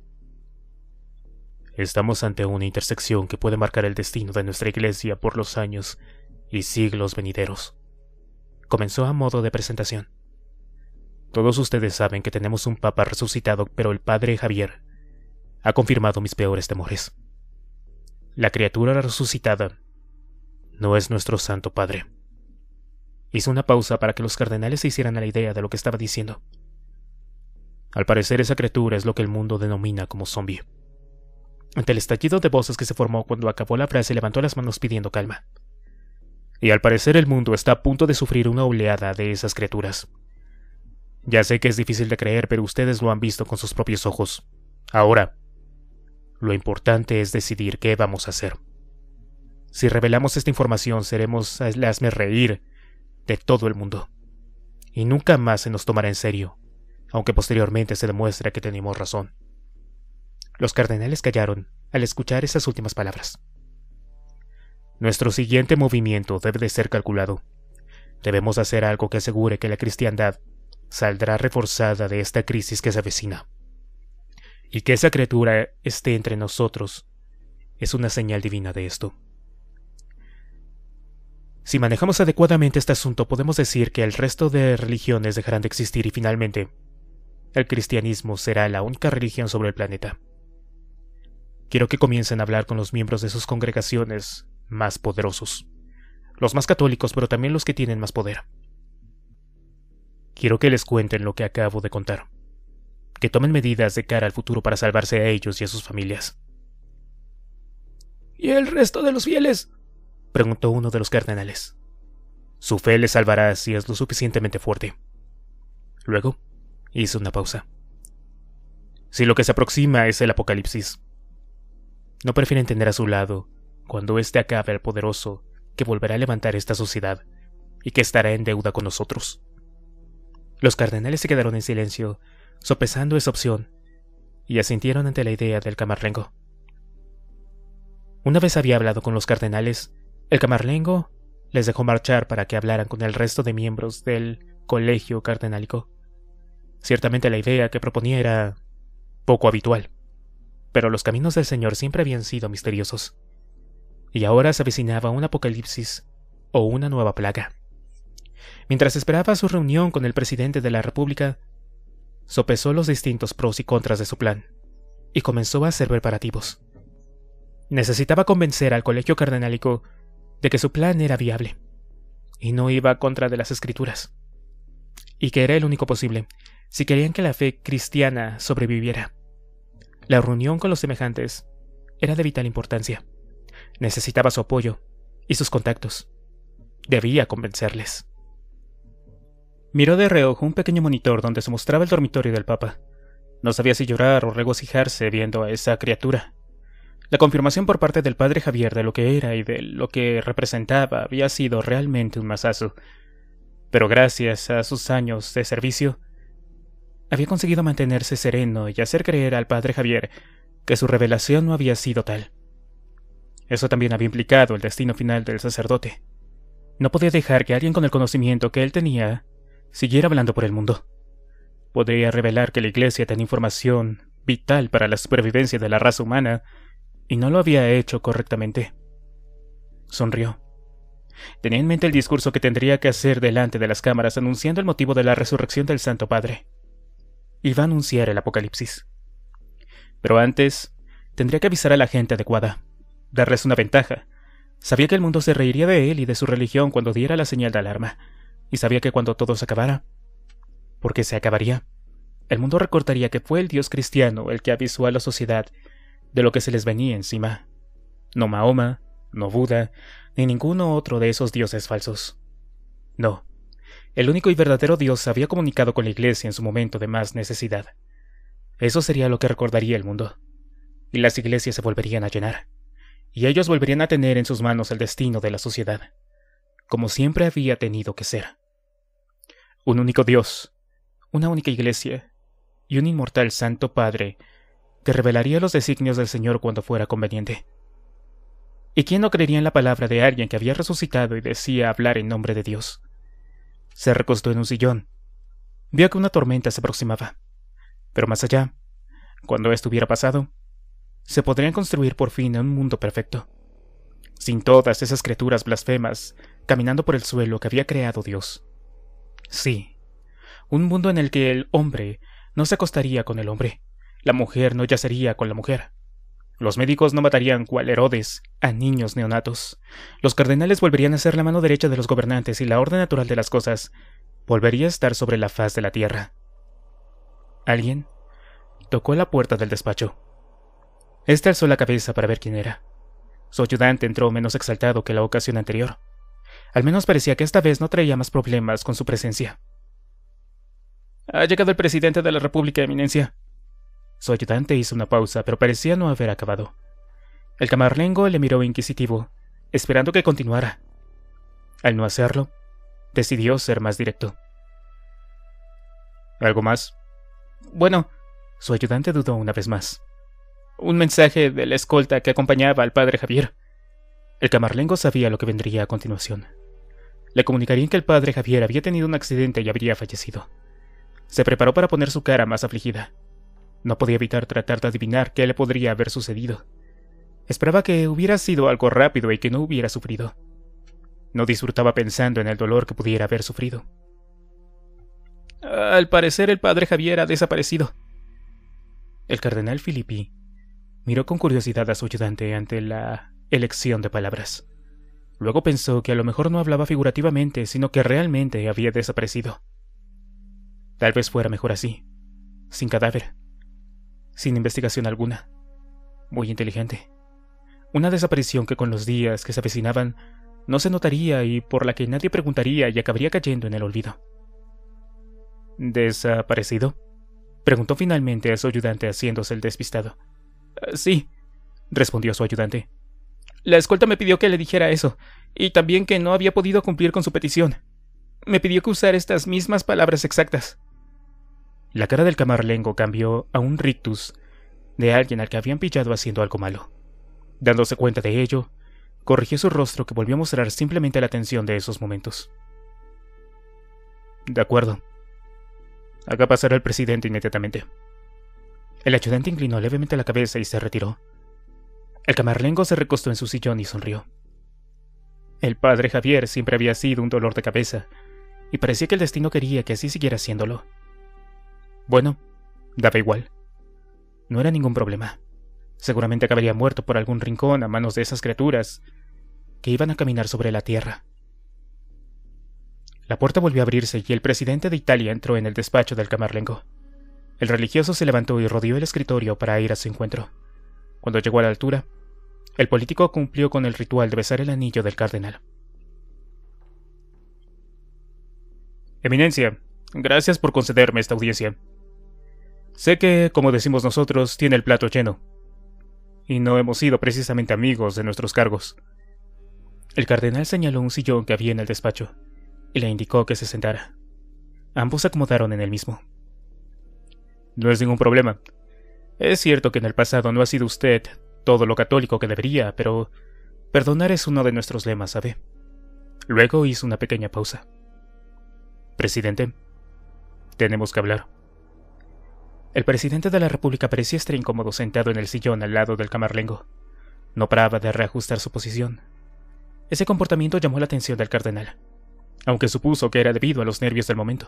«Estamos ante una intersección que puede marcar el destino de nuestra iglesia por los años y siglos venideros», comenzó a modo de presentación. «Todos ustedes saben que tenemos un papa resucitado, pero el padre Javier ha confirmado mis peores temores. La criatura resucitada no es nuestro santo padre». Hizo una pausa para que los cardenales se hicieran a la idea de lo que estaba diciendo. «Al parecer esa criatura es lo que el mundo denomina como zombie». Ante el estallido de voces que se formó cuando acabó la frase, levantó las manos pidiendo calma. «Y al parecer el mundo está a punto de sufrir una oleada de esas criaturas. Ya sé que es difícil de creer, pero ustedes lo han visto con sus propios ojos. Ahora, lo importante es decidir qué vamos a hacer. Si revelamos esta información, seremos el hazmerreír de todo el mundo, y nunca más se nos tomará en serio, aunque posteriormente se demuestre que tenemos razón». Los cardenales callaron al escuchar esas últimas palabras. «Nuestro siguiente movimiento debe de ser calculado. Debemos hacer algo que asegure que la cristiandad saldrá reforzada de esta crisis que se avecina. Y que esa criatura esté entre nosotros es una señal divina de esto. Si manejamos adecuadamente este asunto, podemos decir que el resto de religiones dejarán de existir y finalmente el cristianismo será la única religión sobre el planeta. Quiero que comiencen a hablar con los miembros de sus congregaciones más poderosos, los más católicos, pero también los que tienen más poder. Quiero que les cuenten lo que acabo de contar, que tomen medidas de cara al futuro para salvarse a ellos y a sus familias». «¿Y el resto de los fieles?», preguntó uno de los cardenales. «Su fe les salvará si es lo suficientemente fuerte». Luego hizo una pausa. «Si lo que se aproxima es el apocalipsis, ¿no prefieren tener a su lado, cuando éste acabe, al poderoso que volverá a levantar esta sociedad y que estará en deuda con nosotros?» Los cardenales se quedaron en silencio, sopesando esa opción, y asintieron ante la idea del camarlengo. Una vez había hablado con los cardenales, el camarlengo les dejó marchar para que hablaran con el resto de miembros del colegio cardenálico. Ciertamente la idea que proponía era poco habitual, pero los caminos del Señor siempre habían sido misteriosos, y ahora se avecinaba un apocalipsis o una nueva plaga. Mientras esperaba su reunión con el presidente de la República, sopesó los distintos pros y contras de su plan, y comenzó a hacer preparativos. Necesitaba convencer al colegio cardenálico de que su plan era viable, y no iba contra de las escrituras, y que era el único posible si querían que la fe cristiana sobreviviera. La reunión con los semejantes era de vital importancia. Necesitaba su apoyo y sus contactos. Debía convencerles. Miró de reojo un pequeño monitor donde se mostraba el dormitorio del Papa. No sabía si llorar o regocijarse viendo a esa criatura. La confirmación por parte del padre Javier de lo que era y de lo que representaba había sido realmente un mazazo. Pero gracias a sus años de servicio, había conseguido mantenerse sereno y hacer creer al padre Javier que su revelación no había sido tal. Eso también había implicado el destino final del sacerdote. No podía dejar que alguien con el conocimiento que él tenía siguiera hablando por el mundo. Podría revelar que la Iglesia tenía información vital para la supervivencia de la raza humana y no lo había hecho correctamente. Sonrió. Tenía en mente el discurso que tendría que hacer delante de las cámaras anunciando el motivo de la resurrección del Santo Padre. Iba a anunciar el apocalipsis. Pero antes, tendría que avisar a la gente adecuada, darles una ventaja. Sabía que el mundo se reiría de él y de su religión cuando diera la señal de alarma, y sabía que cuando todo se acabara, porque se acabaría, el mundo recordaría que fue el Dios cristiano el que avisó a la sociedad de lo que se les venía encima. No Mahoma, no Buda, ni ninguno otro de esos dioses falsos. No, el único y verdadero Dios había comunicado con la Iglesia en su momento de más necesidad. Eso sería lo que recordaría el mundo, y las iglesias se volverían a llenar, y ellos volverían a tener en sus manos el destino de la sociedad, como siempre había tenido que ser. Un único Dios, una única iglesia, y un inmortal Santo Padre que revelaría los designios del Señor cuando fuera conveniente. ¿Y quién no creería en la palabra de alguien que había resucitado y decía hablar en nombre de Dios? Se recostó en un sillón. Vio que una tormenta se aproximaba. Pero más allá, cuando esto hubiera pasado, se podrían construir por fin un mundo perfecto, sin todas esas criaturas blasfemas caminando por el suelo que había creado Dios. Sí, un mundo en el que el hombre no se acostaría con el hombre, la mujer no yacería con la mujer. Los médicos no matarían cual Herodes a niños neonatos. Los cardenales volverían a ser la mano derecha de los gobernantes y la orden natural de las cosas volvería a estar sobre la faz de la tierra. Alguien tocó la puerta del despacho. Este alzó la cabeza para ver quién era. Su ayudante entró menos exaltado que la ocasión anterior. Al menos parecía que esta vez no traía más problemas con su presencia. «Ha llegado el presidente de la República, Eminencia». Su ayudante hizo una pausa, pero parecía no haber acabado. El camarlengo le miró inquisitivo, esperando que continuara. Al no hacerlo, decidió ser más directo. ¿Algo más? Bueno, su ayudante dudó una vez más. Un mensaje de la escolta que acompañaba al padre Javier. El camarlengo sabía lo que vendría a continuación. Le comunicarían que el padre Javier había tenido un accidente y habría fallecido. Se preparó para poner su cara más afligida. No podía evitar tratar de adivinar qué le podría haber sucedido. Esperaba que hubiera sido algo rápido y que no hubiera sufrido. No disfrutaba pensando en el dolor que pudiera haber sufrido. Al parecer el padre Javier ha desaparecido. El cardenal Filippi miró con curiosidad a su ayudante ante la elección de palabras. Luego pensó que a lo mejor no hablaba figurativamente, sino que realmente había desaparecido. Tal vez fuera mejor así, sin cadáver, sin investigación alguna. Muy inteligente. Una desaparición que con los días que se avecinaban no se notaría y por la que nadie preguntaría y acabaría cayendo en el olvido. ¿Desaparecido?, preguntó finalmente a su ayudante haciéndose el despistado. Sí, respondió su ayudante. La escolta me pidió que le dijera eso, y también que no había podido cumplir con su petición. Me pidió que usara estas mismas palabras exactas. La cara del camarlengo cambió a un rictus de alguien al que habían pillado haciendo algo malo. Dándose cuenta de ello, corrigió su rostro que volvió a mostrar simplemente la tensión de esos momentos. De acuerdo. Haga pasar al presidente inmediatamente. El ayudante inclinó levemente la cabeza y se retiró. El camarlengo se recostó en su sillón y sonrió. El padre Javier siempre había sido un dolor de cabeza, y parecía que el destino quería que así siguiera siéndolo. Bueno, daba igual. No era ningún problema. Seguramente acabaría muerto por algún rincón a manos de esas criaturas que iban a caminar sobre la tierra. La puerta volvió a abrirse y el presidente de Italia entró en el despacho del camarlengo. El religioso se levantó y rodeó el escritorio para ir a su encuentro. Cuando llegó a la altura, el político cumplió con el ritual de besar el anillo del cardenal. Eminencia, Gracias por concederme esta audiencia. Sé que, como decimos nosotros, tiene el plato lleno. Y no hemos sido precisamente amigos de nuestros cargos. El cardenal señaló un sillón que había en el despacho y le indicó que se sentara. Ambos se acomodaron en el mismo. No es ningún problema. Es cierto que en el pasado no ha sido usted todo lo católico que debería, pero perdonar es uno de nuestros lemas, ¿sabe? Luego hizo una pequeña pausa. Presidente, tenemos que hablar. El presidente de la República parecía estar incómodo sentado en el sillón al lado del camarlengo. No paraba de reajustar su posición. Ese comportamiento llamó la atención del cardenal, aunque supuso que era debido a los nervios del momento.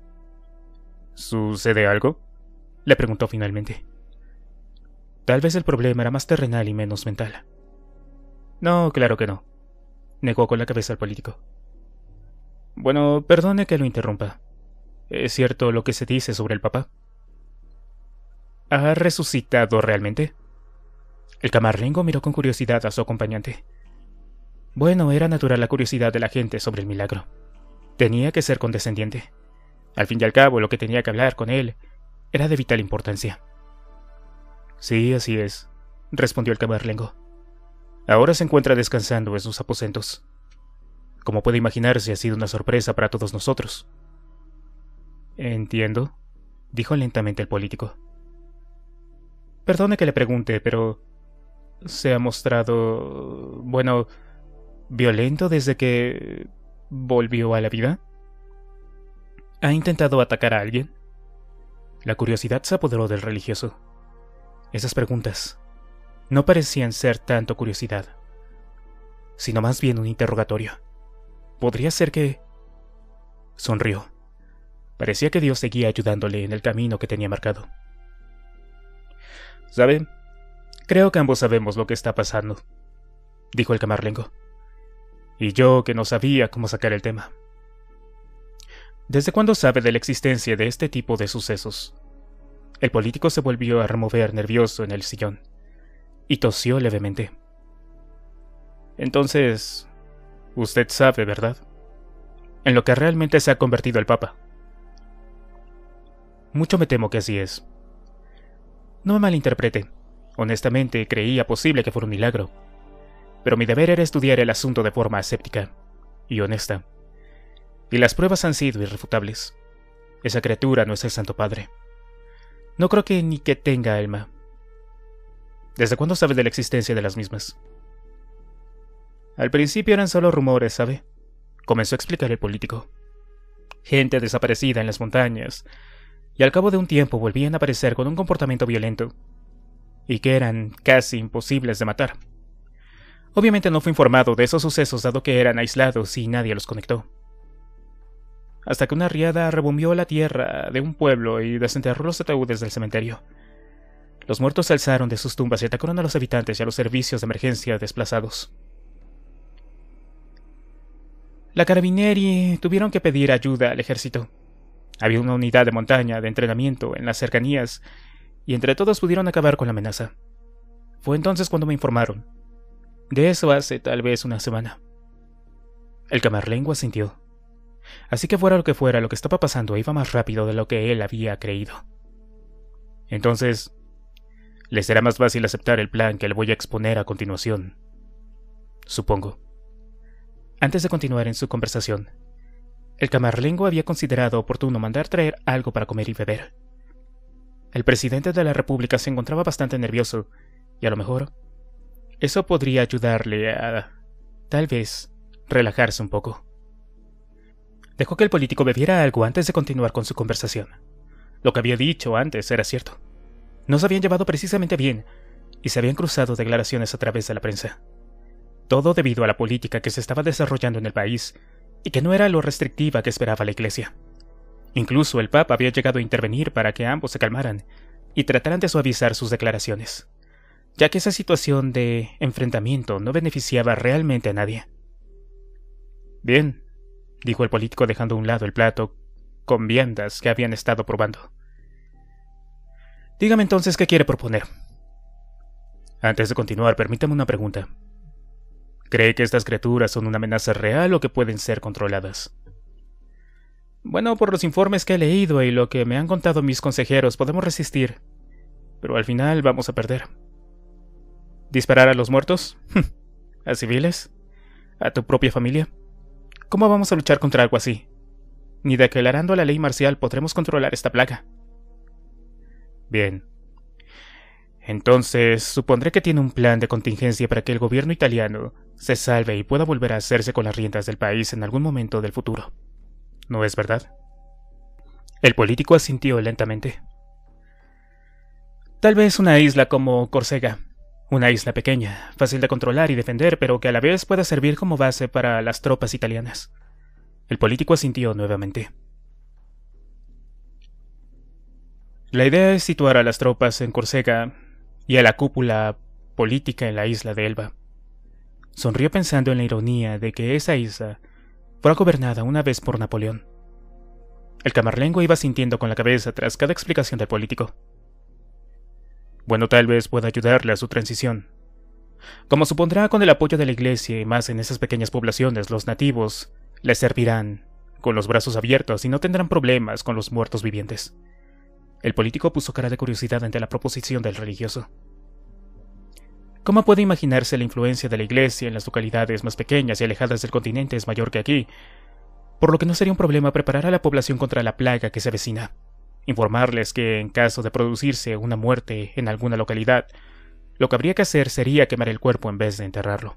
¿Sucede algo?, le preguntó finalmente. Tal vez el problema era más terrenal y menos mental. No, claro que no, negó con la cabeza el político. Bueno, perdone que lo interrumpa. ¿Es cierto lo que se dice sobre el Papa? ¿Ha resucitado realmente? El camarlengo miró con curiosidad a su acompañante. Bueno, era natural la curiosidad de la gente sobre el milagro. Tenía que ser condescendiente. Al fin y al cabo, lo que tenía que hablar con él era de vital importancia. Sí, así es, respondió el camarlengo. Ahora se encuentra descansando en sus aposentos. Como puede imaginarse, ha sido una sorpresa para todos nosotros. Entiendo, dijo lentamente el político. Perdone que le pregunte, pero ¿se ha mostrado, bueno, violento desde que volvió a la vida? ¿Ha intentado atacar a alguien? La curiosidad se apoderó del religioso. Esas preguntas no parecían ser tanto curiosidad, sino más bien un interrogatorio. ¿Podría ser que...? Sonrió. Parecía que Dios seguía ayudándole en el camino que tenía marcado. ¿Sabe? Creo que ambos sabemos lo que está pasando, dijo el camarlengo. Y yo que no sabía cómo sacar el tema. ¿Desde cuándo sabe de la existencia de este tipo de sucesos? El político se volvió a remover nervioso en el sillón y tosió levemente. Entonces, usted sabe, ¿verdad?, en lo que realmente se ha convertido el Papa. Mucho me temo que así es. No me malinterprete. Honestamente, creía posible que fuera un milagro. Pero mi deber era estudiar el asunto de forma escéptica y honesta. Y las pruebas han sido irrefutables. Esa criatura no es el Santo Padre. No creo que ni que tenga alma. ¿Desde cuándo sabe de la existencia de las mismas? Al principio eran solo rumores, ¿sabe? Comenzó a explicar el político. Gente desaparecida en las montañas, y al cabo de un tiempo volvían a aparecer con un comportamiento violento, y que eran casi imposibles de matar. Obviamente no fue informado de esos sucesos dado que eran aislados y nadie los conectó. Hasta que una riada rebombió la tierra de un pueblo y desenterró los ataúdes del cementerio. Los muertos se alzaron de sus tumbas y atacaron a los habitantes y a los servicios de emergencia desplazados. La Carabinieri tuvieron que pedir ayuda al ejército. Había una unidad de montaña de entrenamiento en las cercanías y entre todos pudieron acabar con la amenaza. Fue entonces cuando me informaron. De eso hace tal vez una semana. El camarlengo asintió. Así que fuera lo que fuera, lo que estaba pasando iba más rápido de lo que él había creído. Entonces, le será más fácil aceptar el plan que le voy a exponer a continuación, supongo. Antes de continuar en su conversación, el camarlengo había considerado oportuno mandar traer algo para comer y beber. El presidente de la República se encontraba bastante nervioso, y a lo mejor eso podría ayudarle a, tal vez, relajarse un poco. Dejó que el político bebiera algo antes de continuar con su conversación. Lo que había dicho antes era cierto. No se habían llevado precisamente bien, y se habían cruzado declaraciones a través de la prensa. Todo debido a la política que se estaba desarrollando en el país, y que no era lo restrictiva que esperaba la Iglesia. Incluso el Papa había llegado a intervenir para que ambos se calmaran y trataran de suavizar sus declaraciones, ya que esa situación de enfrentamiento no beneficiaba realmente a nadie. Bien, dijo el político dejando a un lado el plato con viandas que habían estado probando. Dígame entonces qué quiere proponer. Antes de continuar, permítame una pregunta. ¿Cree que estas criaturas son una amenaza real o que pueden ser controladas? Bueno, por los informes que he leído y lo que me han contado mis consejeros, podemos resistir. Pero al final vamos a perder. ¿Disparar a los muertos? ¿A civiles? ¿A tu propia familia? ¿Cómo vamos a luchar contra algo así? Ni declarando la ley marcial podremos controlar esta plaga. Bien. Entonces, supondré que tiene un plan de contingencia para que el gobierno italiano se salve y pueda volver a hacerse con las riendas del país en algún momento del futuro. ¿No es verdad? El político asintió lentamente. Tal vez una isla como Córcega. Una isla pequeña, fácil de controlar y defender, pero que a la vez pueda servir como base para las tropas italianas. El político asintió nuevamente. La idea es situar a las tropas en Córcega y a la cúpula política en la isla de Elba. Sonrió pensando en la ironía de que esa isla fuera gobernada una vez por Napoleón. El camarlengo iba sintiendo con la cabeza tras cada explicación del político. Bueno, tal vez pueda ayudarle a su transición. Como supondrá, con el apoyo de la iglesia y más en esas pequeñas poblaciones, los nativos les servirán con los brazos abiertos y no tendrán problemas con los muertos vivientes. El político puso cara de curiosidad ante la proposición del religioso. ¿Cómo puede imaginarse la influencia de la iglesia en las localidades más pequeñas y alejadas del continente es mayor que aquí? Por lo que no sería un problema preparar a la población contra la plaga que se avecina. Informarles que, en caso de producirse una muerte en alguna localidad, lo que habría que hacer sería quemar el cuerpo en vez de enterrarlo.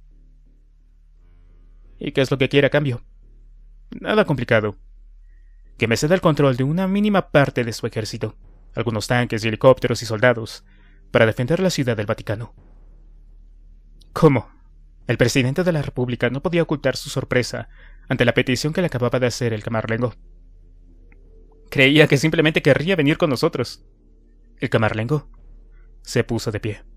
¿Y qué es lo que quiere a cambio? Nada complicado. Que me ceda el control de una mínima parte de su ejército, algunos tanques y helicópteros y soldados, para defender la ciudad del Vaticano. ¿Cómo? El presidente de la República no podía ocultar su sorpresa ante la petición que le acababa de hacer el camarlengo. Creía que simplemente querría venir con nosotros. El camarlengo se puso de pie.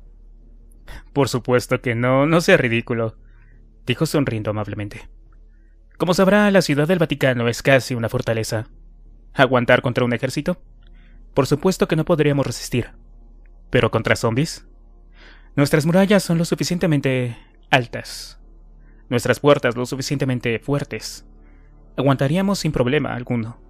Por supuesto que no, no sea ridículo, dijo sonriendo amablemente. Como sabrá, la ciudad del Vaticano es casi una fortaleza. ¿Aguantar contra un ejército? Por supuesto que no podríamos resistir. ¿Pero contra zombies? Nuestras murallas son lo suficientemente altas. Nuestras puertas lo suficientemente fuertes. Aguantaríamos sin problema alguno.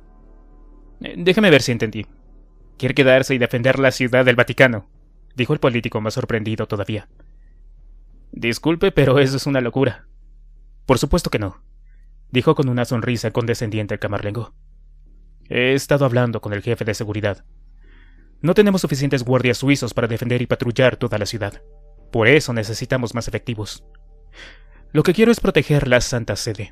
Déjame ver si entendí. Quiere quedarse y defender la ciudad del Vaticano, dijo el político más sorprendido todavía. Disculpe, pero eso es una locura. Por supuesto que no, dijo con una sonrisa condescendiente el camarlengo. He estado hablando con el jefe de seguridad. No tenemos suficientes guardias suizos para defender y patrullar toda la ciudad. Por eso necesitamos más efectivos. Lo que quiero es proteger la Santa Sede.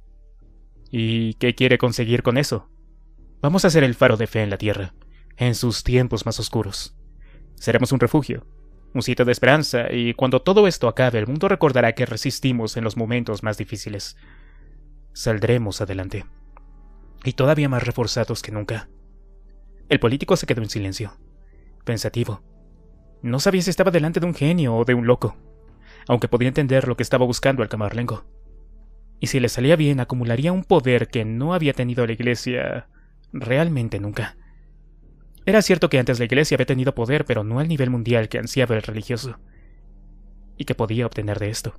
¿Y qué quiere conseguir con eso? Vamos a ser el faro de fe en la tierra, en sus tiempos más oscuros. Seremos un refugio, un sitio de esperanza, y cuando todo esto acabe, el mundo recordará que resistimos en los momentos más difíciles. Saldremos adelante, y todavía más reforzados que nunca. El político se quedó en silencio, pensativo. No sabía si estaba delante de un genio o de un loco, aunque podía entender lo que estaba buscando el camarlengo. Y si le salía bien, acumularía un poder que no había tenido la iglesia realmente nunca. Era cierto que antes la iglesia había tenido poder, pero no al nivel mundial que ansiaba el religioso. ¿Y qué podía obtener de esto?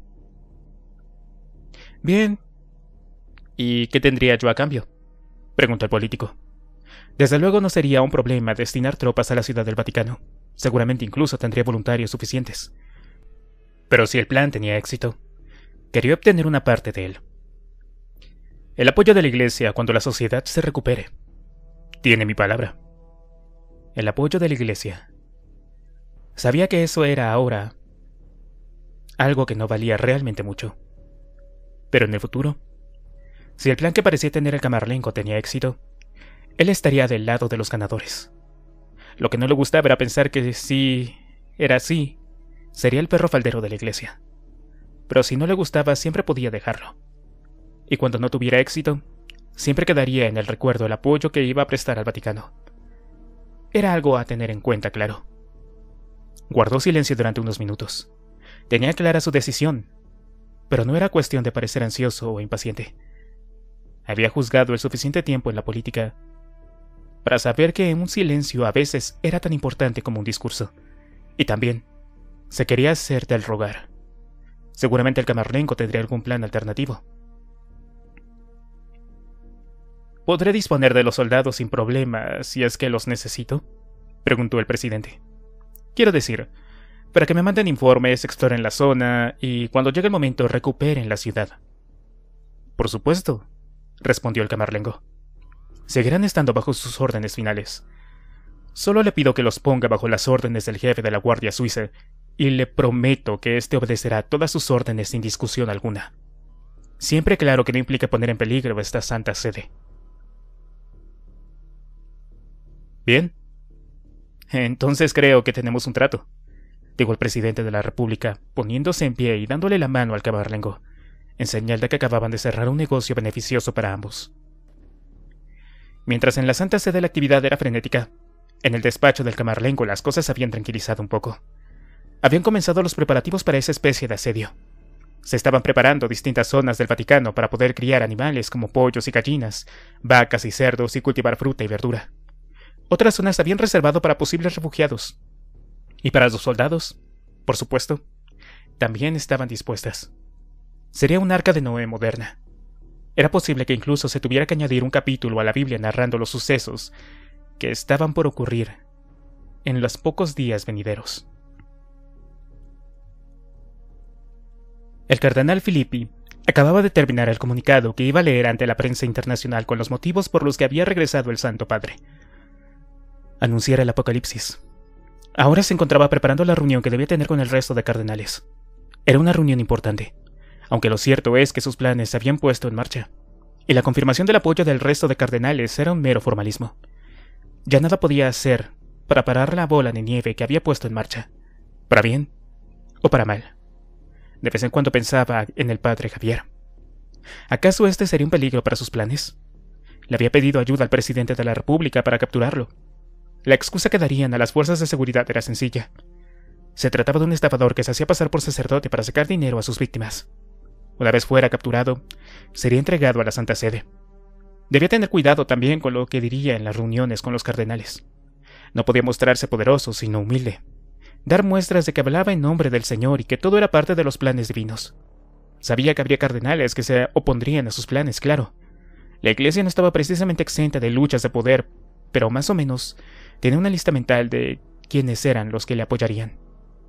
Bien. ¿Y qué tendría yo a cambio?, preguntó el político. Desde luego no sería un problema destinar tropas a la ciudad del Vaticano. Seguramente incluso tendría voluntarios suficientes. Pero si el plan tenía éxito, quería obtener una parte de él. El apoyo de la iglesia cuando la sociedad se recupere. Tiene mi palabra. El apoyo de la iglesia. Sabía que eso era ahora algo que no valía realmente mucho. Pero en el futuro, si el plan que parecía tener el camarlengo tenía éxito, él estaría del lado de los ganadores. Lo que no le gustaba era pensar que si era así, sería el perro faldero de la iglesia. Pero si no le gustaba, siempre podía dejarlo. Y cuando no tuviera éxito, siempre quedaría en el recuerdo el apoyo que iba a prestar al Vaticano. Era algo a tener en cuenta, claro. Guardó silencio durante unos minutos. Tenía clara su decisión, pero no era cuestión de parecer ansioso o impaciente. Había juzgado el suficiente tiempo en la política para saber que un silencio a veces era tan importante como un discurso. Y también se quería hacer del rogar. Seguramente el camarlengo tendría algún plan alternativo. ¿Podré disponer de los soldados sin problema si es que los necesito?, preguntó el presidente. Quiero decir, para que me manden informes, exploren la zona y cuando llegue el momento recuperen la ciudad. Por supuesto, respondió el camarlengo. Seguirán estando bajo sus órdenes finales. Solo le pido que los ponga bajo las órdenes del jefe de la Guardia Suiza y le prometo que éste obedecerá todas sus órdenes sin discusión alguna. Siempre claro que no implique poner en peligro esta santa sede. Bien. Entonces creo que tenemos un trato, dijo el presidente de la República, poniéndose en pie y dándole la mano al camarlengo, en señal de que acababan de cerrar un negocio beneficioso para ambos. Mientras en la santa sede la actividad era frenética, en el despacho del camarlengo las cosas se habían tranquilizado un poco. Habían comenzado los preparativos para esa especie de asedio. Se estaban preparando distintas zonas del Vaticano para poder criar animales como pollos y gallinas, vacas y cerdos y cultivar fruta y verdura. Otras zonas habían reservado para posibles refugiados. Y para los soldados, por supuesto, también estaban dispuestas. Sería un arca de Noé moderna. Era posible que incluso se tuviera que añadir un capítulo a la Biblia narrando los sucesos que estaban por ocurrir en los pocos días venideros. El cardenal Filippi acababa de terminar el comunicado que iba a leer ante la prensa internacional con los motivos por los que había regresado el Santo Padre. Anunciar el apocalipsis. Ahora se encontraba preparando la reunión que debía tener con el resto de cardenales. Era una reunión importante, aunque lo cierto es que sus planes se habían puesto en marcha, y la confirmación del apoyo del resto de cardenales era un mero formalismo. Ya nada podía hacer para parar la bola de nieve que había puesto en marcha, para bien o para mal. De vez en cuando pensaba en el padre Javier. ¿Acaso este sería un peligro para sus planes? Le había pedido ayuda al presidente de la República para capturarlo. La excusa que darían a las fuerzas de seguridad era sencilla. Se trataba de un estafador que se hacía pasar por sacerdote para sacar dinero a sus víctimas. Una vez fuera capturado, sería entregado a la Santa Sede. Debía tener cuidado también con lo que diría en las reuniones con los cardenales. No podía mostrarse poderoso, sino humilde. Dar muestras de que hablaba en nombre del Señor y que todo era parte de los planes divinos. Sabía que habría cardenales que se opondrían a sus planes, claro. La Iglesia no estaba precisamente exenta de luchas de poder, pero más o menos tenía una lista mental de quiénes eran los que le apoyarían.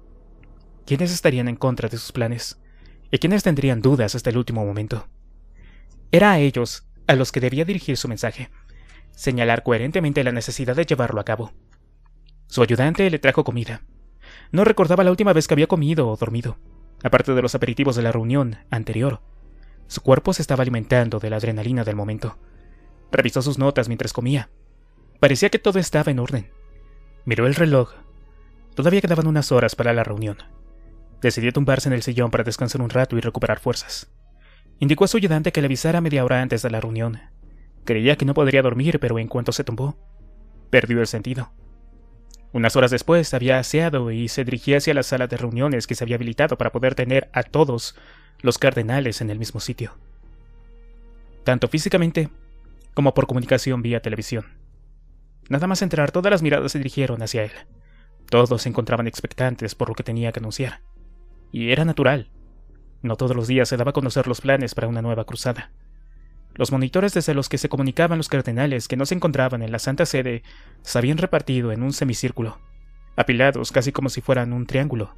Quiénes estarían en contra de sus planes, y quiénes tendrían dudas hasta el último momento. Era a ellos a los que debía dirigir su mensaje, señalar coherentemente la necesidad de llevarlo a cabo. Su ayudante le trajo comida. No recordaba la última vez que había comido o dormido, aparte de los aperitivos de la reunión anterior. Su cuerpo se estaba alimentando de la adrenalina del momento. Revisó sus notas mientras comía. Parecía que todo estaba en orden. Miró el reloj. Todavía quedaban unas horas para la reunión. Decidió tumbarse en el sillón para descansar un rato y recuperar fuerzas. Indicó a su ayudante que le avisara media hora antes de la reunión. Creía que no podría dormir, pero en cuanto se tumbó, perdió el sentido. Unas horas después había aseado y se dirigía hacia la sala de reuniones que se había habilitado para poder tener a todos los cardenales en el mismo sitio, tanto físicamente como por comunicación vía televisión. Nada más entrar, todas las miradas se dirigieron hacia él. Todos se encontraban expectantes por lo que tenía que anunciar. Y era natural. No todos los días se daba a conocer los planes para una nueva cruzada. Los monitores desde los que se comunicaban los cardenales que no se encontraban en la Santa Sede se habían repartido en un semicírculo, apilados casi como si fueran un triángulo.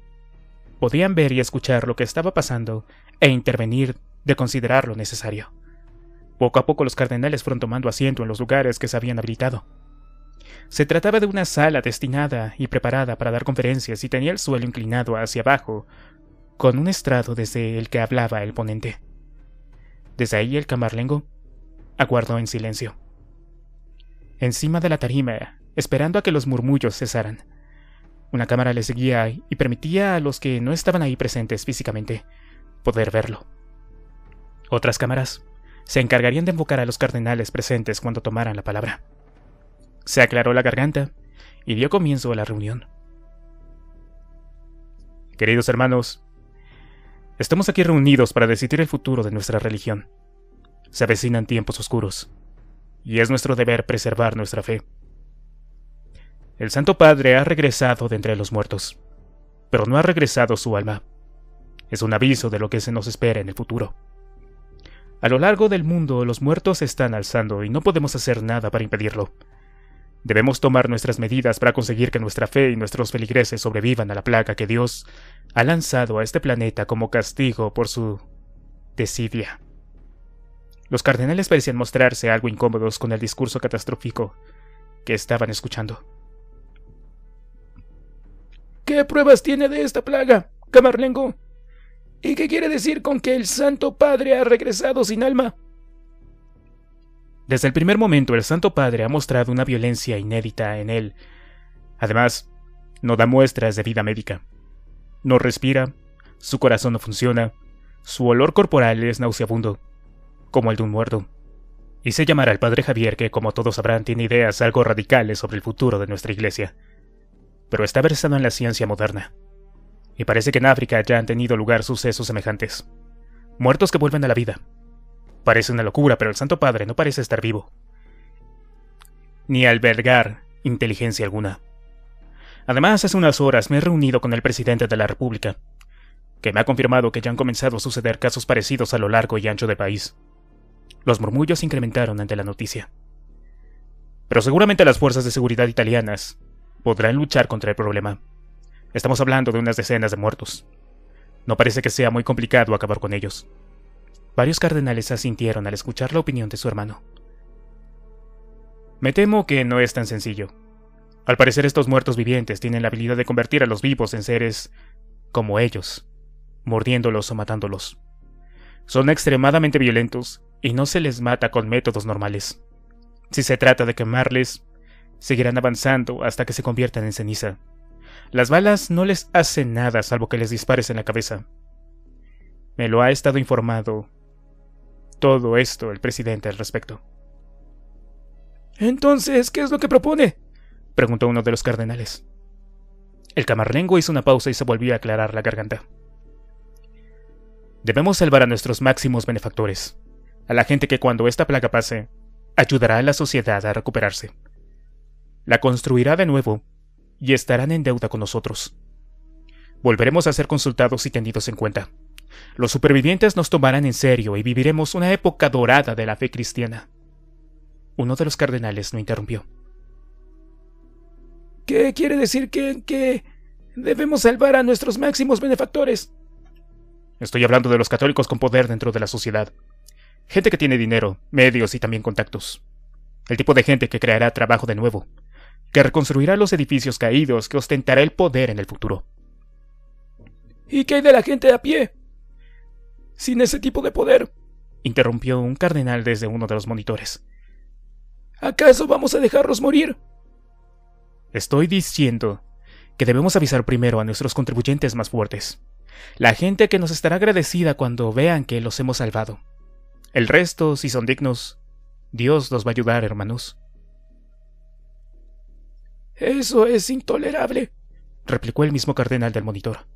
Podían ver y escuchar lo que estaba pasando e intervenir de considerar lo necesario. Poco a poco los cardenales fueron tomando asiento en los lugares que se habían habilitado. Se trataba de una sala destinada y preparada para dar conferencias y tenía el suelo inclinado hacia abajo, con un estrado desde el que hablaba el ponente. Desde ahí el camarlengo aguardó en silencio, encima de la tarima, esperando a que los murmullos cesaran. Una cámara le seguía y permitía a los que no estaban ahí presentes físicamente poder verlo. Otras cámaras se encargarían de enfocar a los cardenales presentes cuando tomaran la palabra. Se aclaró la garganta y dio comienzo a la reunión. Queridos hermanos, estamos aquí reunidos para decidir el futuro de nuestra religión. Se avecinan tiempos oscuros, y es nuestro deber preservar nuestra fe. El Santo Padre ha regresado de entre los muertos, pero no ha regresado su alma. Es un aviso de lo que se nos espera en el futuro. A lo largo del mundo los muertos se están alzando y no podemos hacer nada para impedirlo. Debemos tomar nuestras medidas para conseguir que nuestra fe y nuestros feligreses sobrevivan a la plaga que Dios ha lanzado a este planeta como castigo por su desidia. Los cardenales parecían mostrarse algo incómodos con el discurso catastrófico que estaban escuchando. ¿Qué pruebas tiene de esta plaga, Camarlengo? ¿Y qué quiere decir con que el Santo Padre ha regresado sin alma? Desde el primer momento el Santo Padre ha mostrado una violencia inédita en él. Además, no da muestras de vida médica. No respira, su corazón no funciona, su olor corporal es nauseabundo, como el de un muerto. Hice llamar al Padre Javier, que como todos sabrán tiene ideas algo radicales sobre el futuro de nuestra iglesia, pero está versado en la ciencia moderna. Y parece que en África ya han tenido lugar sucesos semejantes. Muertos que vuelven a la vida. Parece una locura, pero el Santo Padre no parece estar vivo, ni albergar inteligencia alguna. Además, hace unas horas me he reunido con el presidente de la República, que me ha confirmado que ya han comenzado a suceder casos parecidos a lo largo y ancho del país. Los murmullos se incrementaron ante la noticia. Pero seguramente las fuerzas de seguridad italianas podrán luchar contra el problema. Estamos hablando de unas decenas de muertos. No parece que sea muy complicado acabar con ellos. Varios cardenales asintieron al escuchar la opinión de su hermano. Me temo que no es tan sencillo. Al parecer estos muertos vivientes tienen la habilidad de convertir a los vivos en seres como ellos, mordiéndolos o matándolos. Son extremadamente violentos y no se les mata con métodos normales. Si se trata de quemarles, seguirán avanzando hasta que se conviertan en ceniza. Las balas no les hacen nada salvo que les dispares en la cabeza. Me lo ha estado informando todo esto el presidente al respecto. Entonces, ¿qué es lo que propone?, preguntó uno de los cardenales. El camarlengo hizo una pausa y se volvió a aclarar la garganta. Debemos salvar a nuestros máximos benefactores, a la gente que cuando esta plaga pase, ayudará a la sociedad a recuperarse. La construirá de nuevo y estarán en deuda con nosotros. Volveremos a ser consultados y tenidos en cuenta. Los supervivientes nos tomarán en serio y viviremos una época dorada de la fe cristiana. Uno de los cardenales lo interrumpió. ¿Qué quiere decir que, que debemos salvar a nuestros máximos benefactores? Estoy hablando de los católicos con poder dentro de la sociedad. Gente que tiene dinero, medios y también contactos. El tipo de gente que creará trabajo de nuevo, que reconstruirá los edificios caídos, que ostentará el poder en el futuro. ¿Y qué hay de la gente a pie? Sin ese tipo de poder, interrumpió un cardenal desde uno de los monitores. ¿Acaso vamos a dejarlos morir? Estoy diciendo que debemos avisar primero a nuestros contribuyentes más fuertes, la gente que nos estará agradecida cuando vean que los hemos salvado. El resto, si son dignos, Dios los va a ayudar, hermanos. Eso es intolerable, replicó el mismo cardenal del monitor.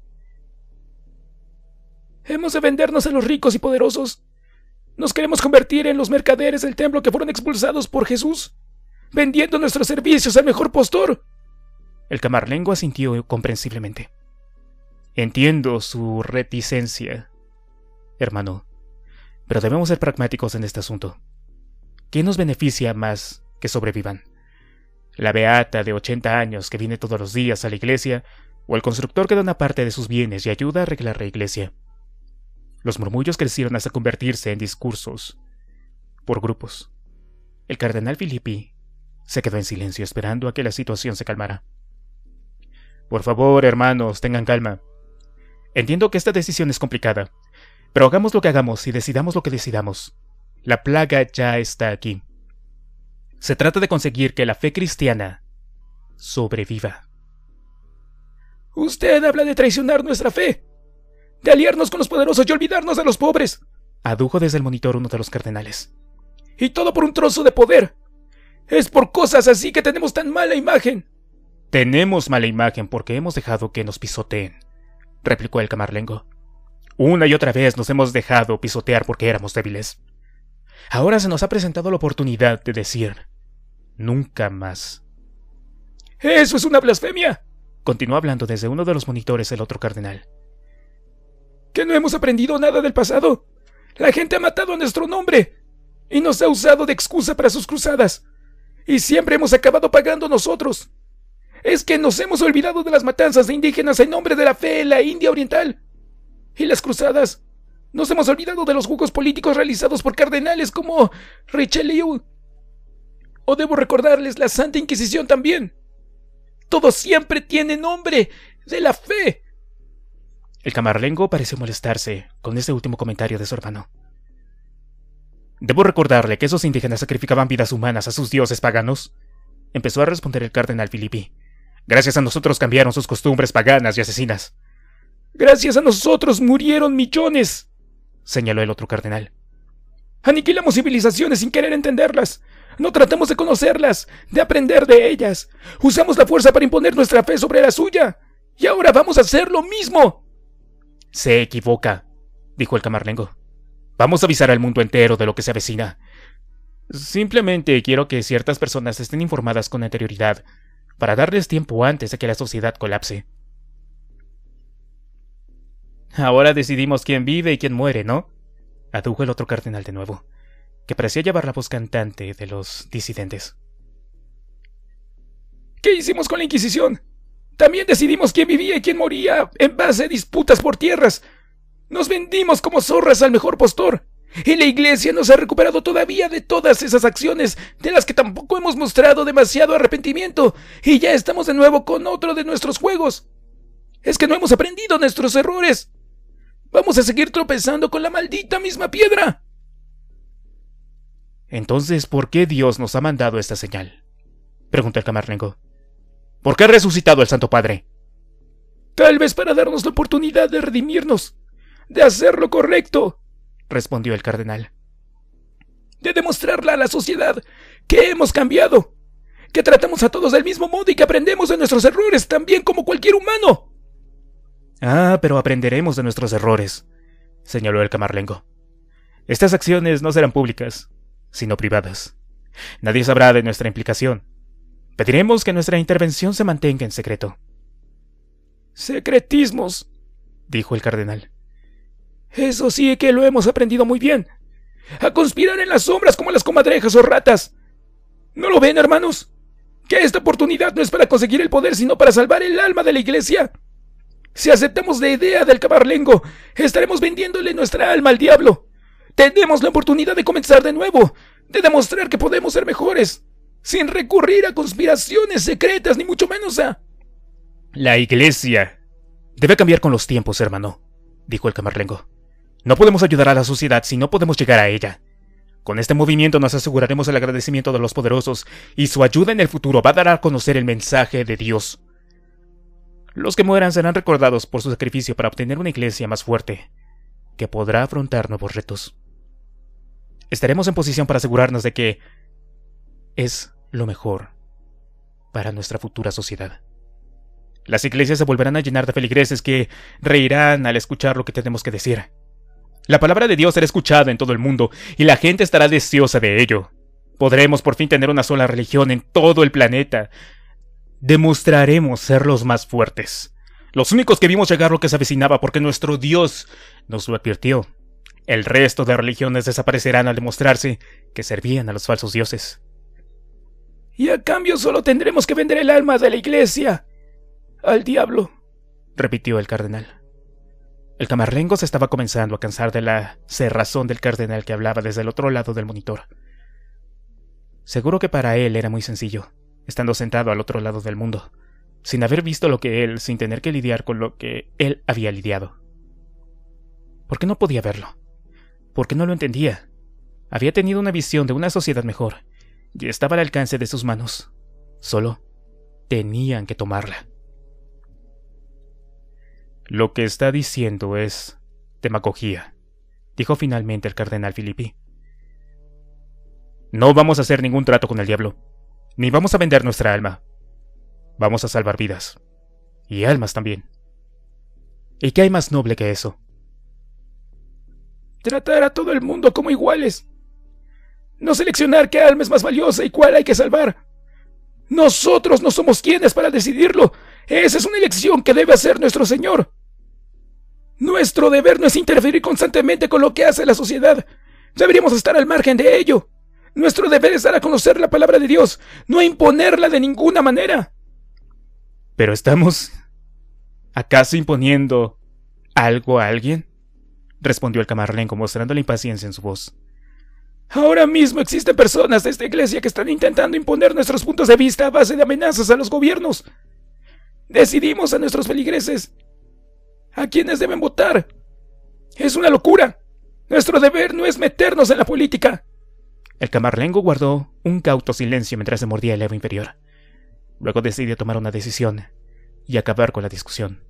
Hemos de vendernos a los ricos y poderosos. Nos queremos convertir en los mercaderes del templo que fueron expulsados por Jesús, vendiendo nuestros servicios al mejor postor. El camarlengo asintió comprensiblemente. Entiendo su reticencia, hermano, pero debemos ser pragmáticos en este asunto. ¿Qué nos beneficia más que sobrevivan? ¿La beata de ochenta años que viene todos los días a la iglesia, o el constructor que da una parte de sus bienes y ayuda a arreglar la iglesia? Los murmullos crecieron hasta convertirse en discursos por grupos. El cardenal Filippi se quedó en silencio esperando a que la situación se calmara. Por favor, hermanos, tengan calma. Entiendo que esta decisión es complicada, pero hagamos lo que hagamos y decidamos lo que decidamos. La plaga ya está aquí. Se trata de conseguir que la fe cristiana sobreviva. Usted habla de traicionar nuestra fe, de aliarnos con los poderosos y olvidarnos de los pobres, adujo desde el monitor uno de los cardenales. Y todo por un trozo de poder. Es por cosas así que tenemos tan mala imagen. Tenemos mala imagen porque hemos dejado que nos pisoteen, replicó el camarlengo. Una y otra vez nos hemos dejado pisotear porque éramos débiles. Ahora se nos ha presentado la oportunidad de decir nunca más. ¡Eso es una blasfemia!, continuó hablando desde uno de los monitores el otro cardenal. ¿Que no hemos aprendido nada del pasado? La gente ha matado a nuestro nombre y nos ha usado de excusa para sus cruzadas. Y siempre hemos acabado pagando nosotros. Es que nos hemos olvidado de las matanzas de indígenas en nombre de la fe en la India Oriental. Y las cruzadas. Nos hemos olvidado de los juegos políticos realizados por cardenales como Richelieu. O debo recordarles la Santa Inquisición también. Todo siempre tiene nombre de la fe. El camarlengo pareció molestarse con este último comentario de su hermano. Debo recordarle que esos indígenas sacrificaban vidas humanas a sus dioses paganos. Empezó a responder el cardenal Filippi. Gracias a nosotros cambiaron sus costumbres paganas y asesinas. Gracias a nosotros murieron millones, señaló el otro cardenal. Aniquilamos civilizaciones sin querer entenderlas. No tratamos de conocerlas, de aprender de ellas. Usamos la fuerza para imponer nuestra fe sobre la suya. Y ahora vamos a hacer lo mismo. Se equivoca, dijo el camarlengo. Vamos a avisar al mundo entero de lo que se avecina. Simplemente quiero que ciertas personas estén informadas con anterioridad, para darles tiempo antes de que la sociedad colapse. Ahora decidimos quién vive y quién muere, ¿no? Adujo el otro cardenal de nuevo, que parecía llevar la voz cantante de los disidentes. ¿Qué hicimos con la Inquisición? También decidimos quién vivía y quién moría en base a disputas por tierras. Nos vendimos como zorras al mejor postor. Y la Iglesia nos ha recuperado todavía de todas esas acciones de las que tampoco hemos mostrado demasiado arrepentimiento. Y ya estamos de nuevo con otro de nuestros juegos. Es que no hemos aprendido nuestros errores. Vamos a seguir tropezando con la maldita misma piedra. Entonces, ¿por qué Dios nos ha mandado esta señal? Preguntó el camarlengo. ¿Por qué ha resucitado el Santo Padre? Tal vez para darnos la oportunidad de redimirnos, de hacer lo correcto, respondió el cardenal. De demostrarle a la sociedad que hemos cambiado, que tratamos a todos del mismo modo y que aprendemos de nuestros errores también como cualquier humano. Ah, pero aprenderemos de nuestros errores, señaló el camarlengo. Estas acciones no serán públicas, sino privadas. Nadie sabrá de nuestra implicación. Pediremos que nuestra intervención se mantenga en secreto. Secretismos, dijo el cardenal. Eso sí que lo hemos aprendido muy bien. A conspirar en las sombras como las comadrejas o ratas. ¿No lo ven, hermanos? Que esta oportunidad no es para conseguir el poder, sino para salvar el alma de la Iglesia. Si aceptamos la idea del camarlengo, estaremos vendiéndole nuestra alma al diablo. Tenemos la oportunidad de comenzar de nuevo, de demostrar que podemos ser mejores, sin recurrir a conspiraciones secretas, ni mucho menos a... La Iglesia debe cambiar con los tiempos, hermano, dijo el camarlengo. No podemos ayudar a la sociedad si no podemos llegar a ella. Con este movimiento nos aseguraremos el agradecimiento de los poderosos y su ayuda en el futuro va a dar a conocer el mensaje de Dios. Los que mueran serán recordados por su sacrificio para obtener una iglesia más fuerte, que podrá afrontar nuevos retos. Estaremos en posición para asegurarnos de que es lo mejor para nuestra futura sociedad. Las iglesias se volverán a llenar de feligreses que reirán al escuchar lo que tenemos que decir. La palabra de Dios será escuchada en todo el mundo y la gente estará deseosa de ello. Podremos por fin tener una sola religión en todo el planeta. Demostraremos ser los más fuertes, los únicos que vimos llegar lo que se avecinaba porque nuestro Dios nos lo advirtió. El resto de religiones desaparecerán al demostrarse que servían a los falsos dioses. Y a cambio solo tendremos que vender el alma de la Iglesia al diablo, repitió el cardenal. El camarlengo se estaba comenzando a cansar de la cerrazón del cardenal que hablaba desde el otro lado del monitor. Seguro que para él era muy sencillo, estando sentado al otro lado del mundo, sin haber visto lo que él, sin tener que lidiar con lo que él había lidiado. ¿Por qué no podía verlo? ¿Por qué no lo entendía? Había tenido una visión de una sociedad mejor, y estaba al alcance de sus manos. Solo tenían que tomarla. Lo que está diciendo es demagogía, dijo finalmente el cardenal Filippi. No vamos a hacer ningún trato con el diablo, ni vamos a vender nuestra alma. Vamos a salvar vidas, y almas también. ¿Y qué hay más noble que eso? Tratar a todo el mundo como iguales. No seleccionar qué alma es más valiosa y cuál hay que salvar. Nosotros no somos quienes para decidirlo. Esa es una elección que debe hacer nuestro Señor. Nuestro deber no es interferir constantemente con lo que hace la sociedad. Deberíamos estar al margen de ello. Nuestro deber es dar a conocer la palabra de Dios, no imponerla de ninguna manera. ¿Pero estamos acaso imponiendo algo a alguien?, respondió el camarlengo mostrando la impaciencia en su voz. Ahora mismo existen personas de esta iglesia que están intentando imponer nuestros puntos de vista a base de amenazas a los gobiernos. Decidimos a nuestros feligreses a quienes deben votar. Es una locura. Nuestro deber no es meternos en la política. El camarlengo guardó un cauto silencio mientras se mordía el labio inferior. Luego decidió tomar una decisión y acabar con la discusión.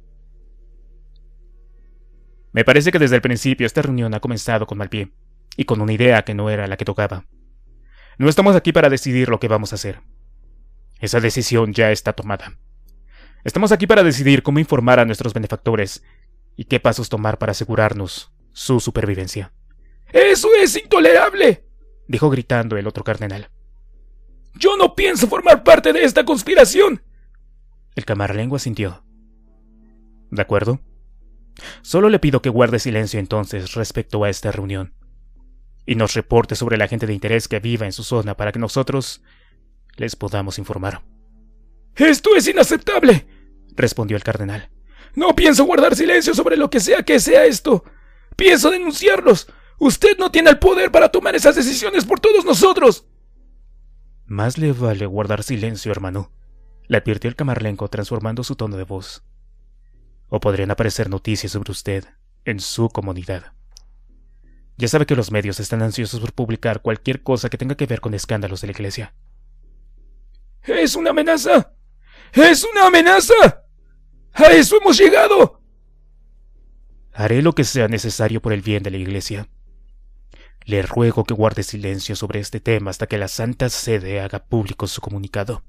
Me parece que desde el principio esta reunión ha comenzado con mal pie, y con una idea que no era la que tocaba. No estamos aquí para decidir lo que vamos a hacer. Esa decisión ya está tomada. Estamos aquí para decidir cómo informar a nuestros benefactores y qué pasos tomar para asegurarnos su supervivencia. ¡Eso es intolerable!, dijo gritando el otro cardenal. ¡Yo no pienso formar parte de esta conspiración! El camarlengo asintió. De acuerdo. Solo le pido que guarde silencio entonces respecto a esta reunión, y nos reporte sobre la gente de interés que viva en su zona para que nosotros les podamos informar. ¡Esto es inaceptable!, respondió el cardenal. No pienso guardar silencio sobre lo que sea que sea esto. Pienso denunciarlos. Usted no tiene el poder para tomar esas decisiones por todos nosotros. Más le vale guardar silencio, hermano, le advirtió el camarlengo transformando su tono de voz. O podrían aparecer noticias sobre usted en su comunidad. Ya sabe que los medios están ansiosos por publicar cualquier cosa que tenga que ver con escándalos de la iglesia. ¡Es una amenaza! ¡Es una amenaza! ¡A eso hemos llegado! Haré lo que sea necesario por el bien de la iglesia. Le ruego que guarde silencio sobre este tema hasta que la Santa Sede haga público su comunicado.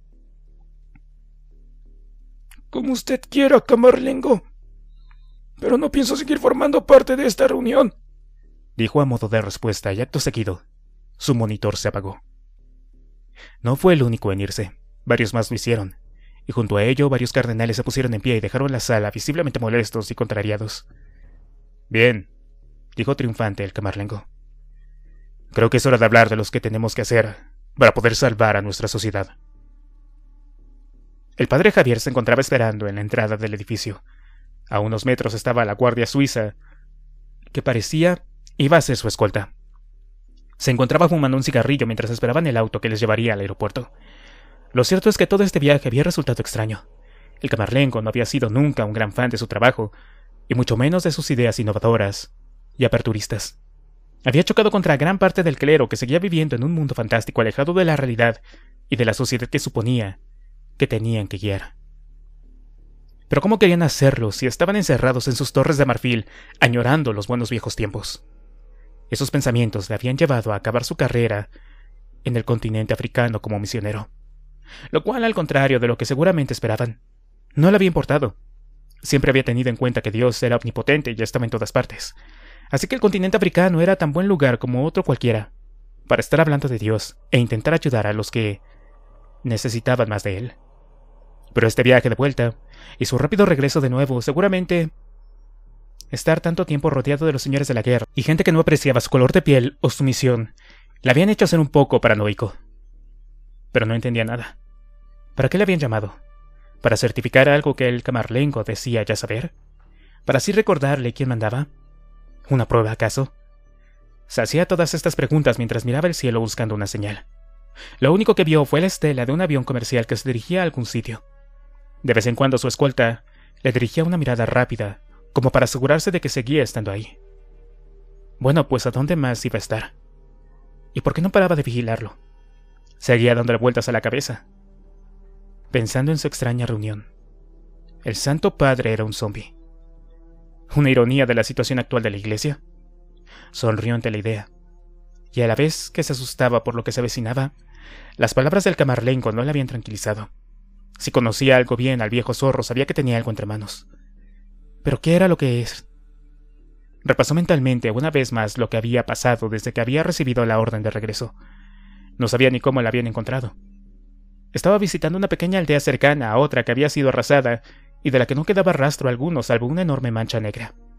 Como usted quiera, camarlengo. Pero no pienso seguir formando parte de esta reunión, dijo a modo de respuesta, y acto seguido su monitor se apagó. No fue el único en irse. Varios más lo hicieron, y junto a ello varios cardenales se pusieron en pie y dejaron la sala visiblemente molestos y contrariados. Bien, dijo triunfante el camarlengo. Creo que es hora de hablar de los que tenemos que hacer para poder salvar a nuestra sociedad. El padre Javier se encontraba esperando en la entrada del edificio. A unos metros estaba la guardia suiza, que parecía iba a ser su escolta. Se encontraba fumando un cigarrillo mientras esperaban el auto que les llevaría al aeropuerto. Lo cierto es que todo este viaje había resultado extraño. El camarlengo no había sido nunca un gran fan de su trabajo, y mucho menos de sus ideas innovadoras y aperturistas. Había chocado contra gran parte del clero que seguía viviendo en un mundo fantástico alejado de la realidad y de la sociedad que suponía que tenían que guiar. Pero ¿cómo querían hacerlo si estaban encerrados en sus torres de marfil, añorando los buenos viejos tiempos? Esos pensamientos le habían llevado a acabar su carrera en el continente africano como misionero, lo cual, al contrario de lo que seguramente esperaban, no le había importado. Siempre había tenido en cuenta que Dios era omnipotente y ya estaba en todas partes, así que el continente africano era tan buen lugar como otro cualquiera para estar hablando de Dios e intentar ayudar a los que necesitaban más de él. Pero este viaje de vuelta y su rápido regreso de nuevo, seguramente estar tanto tiempo rodeado de los señores de la guerra y gente que no apreciaba su color de piel o su misión, le habían hecho ser un poco paranoico. Pero no entendía nada. ¿Para qué le habían llamado? ¿Para certificar algo que el camarlengo decía ya saber? ¿Para así recordarle quién mandaba? ¿Una prueba acaso? Se hacía todas estas preguntas mientras miraba el cielo buscando una señal. Lo único que vio fue la estela de un avión comercial que se dirigía a algún sitio. De vez en cuando su escolta le dirigía una mirada rápida, como para asegurarse de que seguía estando ahí. Bueno, pues ¿a dónde más iba a estar? ¿Y por qué no paraba de vigilarlo? Seguía dándole vueltas a la cabeza, pensando en su extraña reunión. El Santo Padre era un zombi. ¿Una ironía de la situación actual de la iglesia? Sonrió ante la idea, y a la vez que se asustaba por lo que se avecinaba, las palabras del camarlengo no le habían tranquilizado. Si conocía algo bien al viejo zorro, sabía que tenía algo entre manos. ¿Pero qué era lo que es? Repasó mentalmente una vez más lo que había pasado desde que había recibido la orden de regreso. No sabía ni cómo la habían encontrado. Estaba visitando una pequeña aldea cercana a otra que había sido arrasada y de la que no quedaba rastro alguno salvo una enorme mancha negra.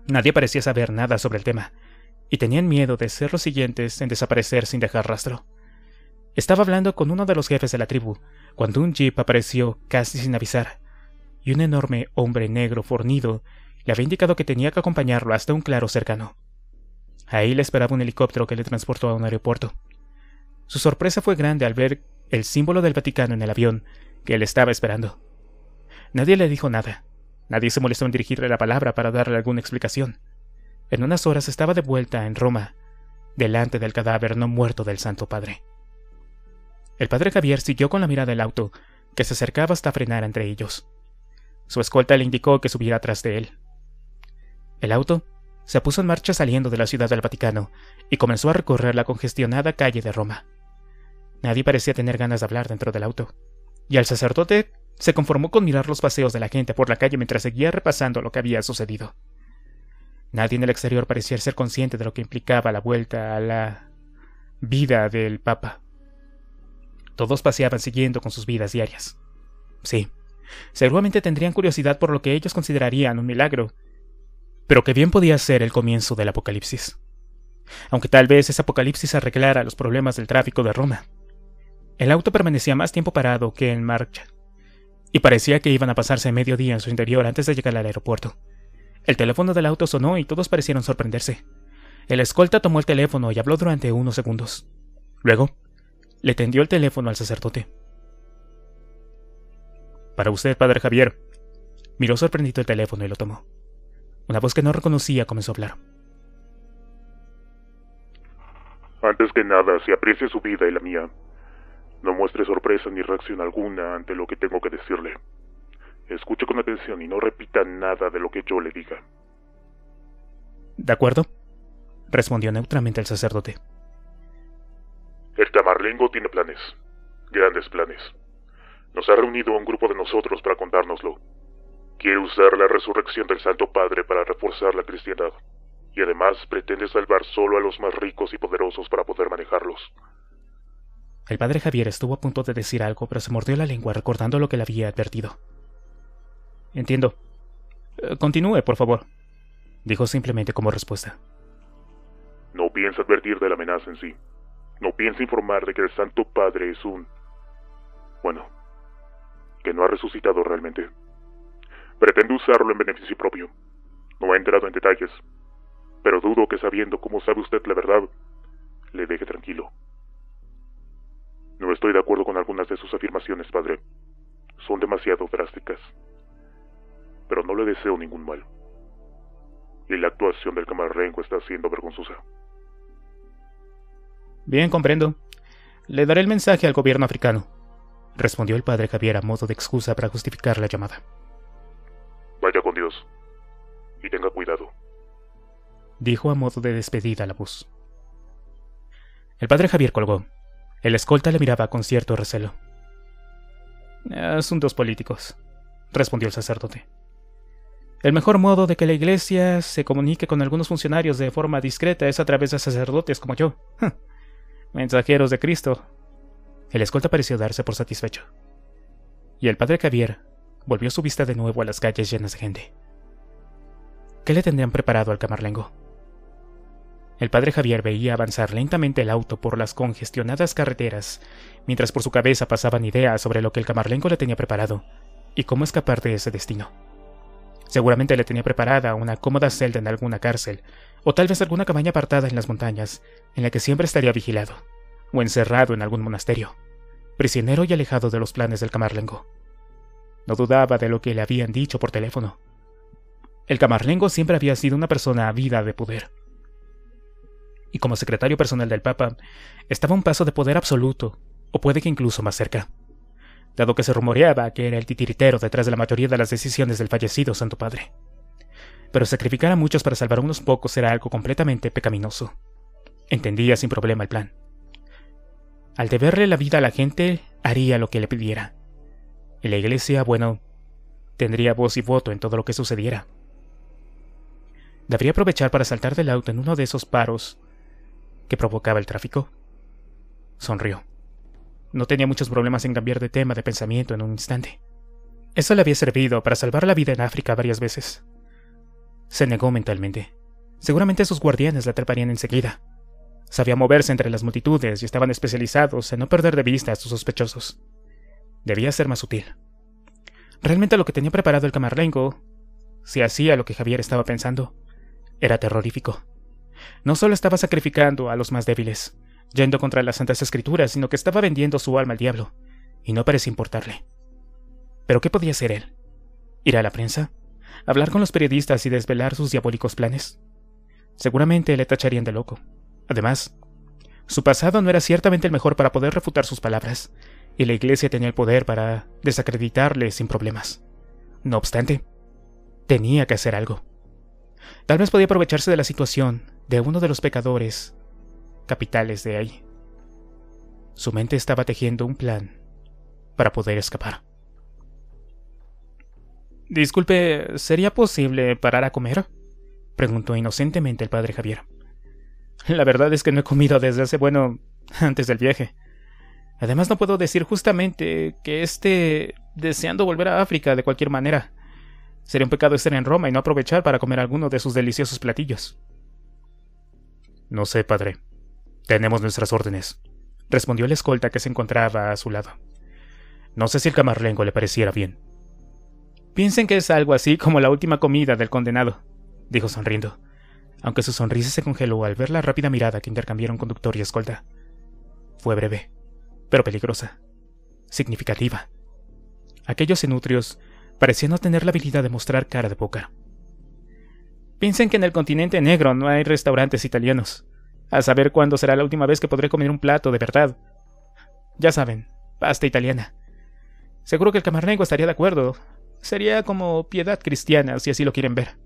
Nadie parecía saber nada sobre el tema, y tenían miedo de ser los siguientes en desaparecer sin dejar rastro. Estaba hablando con uno de los jefes de la tribu, cuando un jeep apareció casi sin avisar, y un enorme hombre negro fornido le había indicado que tenía que acompañarlo hasta un claro cercano. Ahí le esperaba un helicóptero que le transportó a un aeropuerto. Su sorpresa fue grande al ver el símbolo del Vaticano en el avión que él estaba esperando. Nadie le dijo nada. Nadie se molestó en dirigirle la palabra para darle alguna explicación. En unas horas estaba de vuelta en Roma, delante del cadáver no muerto del Santo Padre. El padre Javier siguió con la mirada el auto, que se acercaba hasta frenar entre ellos. Su escolta le indicó que subiera atrás de él. El auto se puso en marcha saliendo de la ciudad del Vaticano y comenzó a recorrer la congestionada calle de Roma. Nadie parecía tener ganas de hablar dentro del auto, y el sacerdote se conformó con mirar los paseos de la gente por la calle mientras seguía repasando lo que había sucedido. Nadie en el exterior parecía ser consciente de lo que implicaba la vuelta a la vida del Papa. Todos paseaban siguiendo con sus vidas diarias. Sí, seguramente tendrían curiosidad por lo que ellos considerarían un milagro, pero que bien podía ser el comienzo del apocalipsis. Aunque tal vez ese apocalipsis arreglara los problemas del tráfico de Roma. El auto permanecía más tiempo parado que en marcha, y parecía que iban a pasarse medio día en su interior antes de llegar al aeropuerto. El teléfono del auto sonó y todos parecieron sorprenderse. El escolta tomó el teléfono y habló durante unos segundos. Luego, le tendió el teléfono al sacerdote. «Para usted, padre Javier». Miró sorprendido el teléfono y lo tomó. Una voz que no reconocía comenzó a hablar. Antes que nada, si aprecia su vida y la mía, no muestre sorpresa ni reacción alguna ante lo que tengo que decirle. Escuche con atención y no repita nada de lo que yo le diga. «De acuerdo», respondió neutralmente el sacerdote. El camarlengo tiene planes, grandes planes. Nos ha reunido un grupo de nosotros para contárnoslo. Quiere usar la resurrección del Santo Padre para reforzar la cristiandad, y además pretende salvar solo a los más ricos y poderosos para poder manejarlos. El padre Javier estuvo a punto de decir algo, pero se mordió la lengua recordando lo que le había advertido. «Entiendo. Continúe, por favor», dijo simplemente como respuesta. No piensa advertir de la amenaza en sí. No piensa informar de que el Santo Padre es un... bueno, que no ha resucitado realmente. Pretende usarlo en beneficio propio. No ha entrado en detalles, pero dudo que sabiendo cómo sabe usted la verdad, le deje tranquilo. No estoy de acuerdo con algunas de sus afirmaciones, padre. Son demasiado drásticas. Pero no le deseo ningún mal. Y la actuación del camarlengo está siendo vergonzosa. «Bien, comprendo. Le daré el mensaje al gobierno africano», respondió el padre Javier a modo de excusa para justificar la llamada. Vaya con Dios. Y tenga cuidado, dijo a modo de despedida la voz. El padre Javier colgó. El escolta le miraba con cierto recelo. «Asuntos políticos», respondió el sacerdote. «El mejor modo de que la iglesia se comunique con algunos funcionarios de forma discreta es a través de sacerdotes como yo. Mensajeros de Cristo». El escolta pareció darse por satisfecho. Y el padre Javier volvió su vista de nuevo a las calles llenas de gente. ¿Qué le tendrían preparado al camarlengo? El padre Javier veía avanzar lentamente el auto por las congestionadas carreteras, mientras por su cabeza pasaban ideas sobre lo que el camarlengo le tenía preparado y cómo escapar de ese destino. Seguramente le tenía preparada una cómoda celda en alguna cárcel, o tal vez alguna cabaña apartada en las montañas, en la que siempre estaría vigilado, o encerrado en algún monasterio, prisionero y alejado de los planes del camarlengo. No dudaba de lo que le habían dicho por teléfono. El camarlengo siempre había sido una persona ávida de poder. Y como secretario personal del Papa, estaba a un paso de poder absoluto, o puede que incluso más cerca, dado que se rumoreaba que era el titiritero detrás de la mayoría de las decisiones del fallecido Santo Padre. Pero sacrificar a muchos para salvar a unos pocos era algo completamente pecaminoso. Entendía sin problema el plan. Al deberle la vida a la gente, haría lo que le pidiera. Y la iglesia, bueno, tendría voz y voto en todo lo que sucediera. ¿Debería aprovechar para saltar del auto en uno de esos paros que provocaba el tráfico? Sonrió. No tenía muchos problemas en cambiar de tema de pensamiento en un instante. Eso le había servido para salvar la vida en África varias veces. Se negó mentalmente. Seguramente sus guardianes la atraparían enseguida. Sabía moverse entre las multitudes y estaban especializados en no perder de vista a sus sospechosos. Debía ser más sutil. Realmente lo que tenía preparado el camarlengo, si hacía lo que Javier estaba pensando, era terrorífico. No solo estaba sacrificando a los más débiles, yendo contra las Santas Escrituras, sino que estaba vendiendo su alma al diablo, y no parecía importarle. ¿Pero qué podía hacer él? ¿Ir a la prensa? ¿Hablar con los periodistas y desvelar sus diabólicos planes? Seguramente le tacharían de loco. Además, su pasado no era ciertamente el mejor para poder refutar sus palabras, y la Iglesia tenía el poder para desacreditarle sin problemas. No obstante, tenía que hacer algo. Tal vez podía aprovecharse de la situación de uno de los pecadores capitales de ahí. Su mente estaba tejiendo un plan para poder escapar. «Disculpe, ¿sería posible parar a comer?», preguntó inocentemente el padre Javier. «La verdad es que no he comido desde hace, bueno, antes del viaje. Además no puedo decir justamente que esté deseando volver a África de cualquier manera. Sería un pecado estar en Roma y no aprovechar para comer alguno de sus deliciosos platillos». «No sé, padre. Tenemos nuestras órdenes», respondió el escolta que se encontraba a su lado. «No sé si el camarlengo le pareciera bien». «Piensen que es algo así como la última comida del condenado», dijo sonriendo, aunque su sonrisa se congeló al ver la rápida mirada que intercambiaron conductor y escolta. Fue breve, pero peligrosa, significativa. Aquellos cenutrios parecían no tener la habilidad de mostrar cara de póker. «Piensen que en el continente negro no hay restaurantes italianos. A saber cuándo será la última vez que podré comer un plato de verdad. Ya saben, pasta italiana. Seguro que el camarlengo estaría de acuerdo. Sería como piedad cristiana, si así lo quieren ver».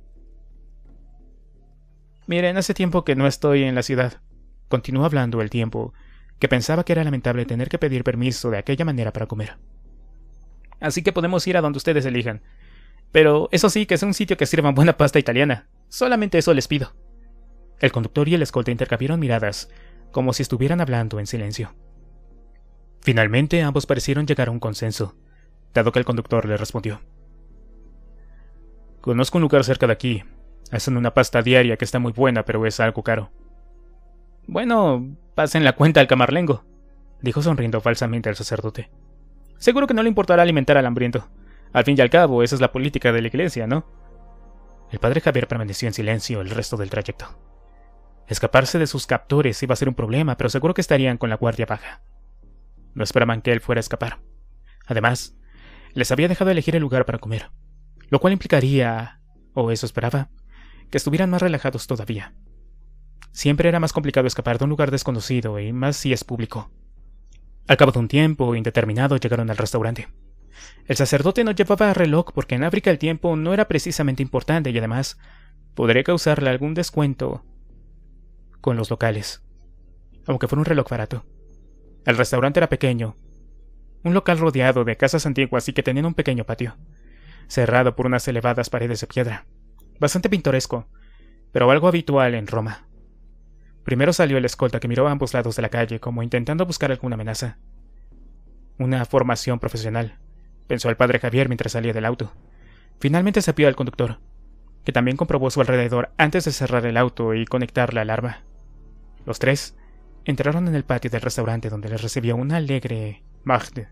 «Miren, hace tiempo que no estoy en la ciudad», continuó hablando el tiempo, que pensaba que era lamentable tener que pedir permiso de aquella manera para comer. «Así que podemos ir a donde ustedes elijan. Pero eso sí, que es un sitio que sirva buena pasta italiana. Solamente eso les pido». El conductor y el escolta intercambiaron miradas, como si estuvieran hablando en silencio. Finalmente ambos parecieron llegar a un consenso, dado que el conductor le respondió: «Conozco un lugar cerca de aquí. Hacen una pasta diaria que está muy buena, pero es algo caro». «Bueno, pasen la cuenta al camarlengo», dijo sonriendo falsamente al sacerdote. «Seguro que no le importará alimentar al hambriento. Al fin y al cabo, esa es la política de la iglesia, ¿no?». El padre Javier permaneció en silencio el resto del trayecto. Escaparse de sus captores iba a ser un problema, pero seguro que estarían con la guardia baja. No esperaban que él fuera a escapar. Además, les había dejado elegir el lugar para comer, lo cual implicaría, o eso esperaba, que estuvieran más relajados todavía. Siempre era más complicado escapar de un lugar desconocido, y más si es público. Al cabo de un tiempo indeterminado llegaron al restaurante. El sacerdote no llevaba reloj porque en África el tiempo no era precisamente importante y además podría causarle algún descuento con los locales, aunque fuera un reloj barato. El restaurante era pequeño, un local rodeado de casas antiguas y que tenían un pequeño patio, cerrado por unas elevadas paredes de piedra, bastante pintoresco, pero algo habitual en Roma. Primero salió el escolta, que miró a ambos lados de la calle como intentando buscar alguna amenaza. Una formación profesional, pensó el padre Javier mientras salía del auto. Finalmente se apió al conductor, que también comprobó su alrededor antes de cerrar el auto y conectar la alarma. Los tres entraron en el patio del restaurante, donde les recibió una alegre Magde.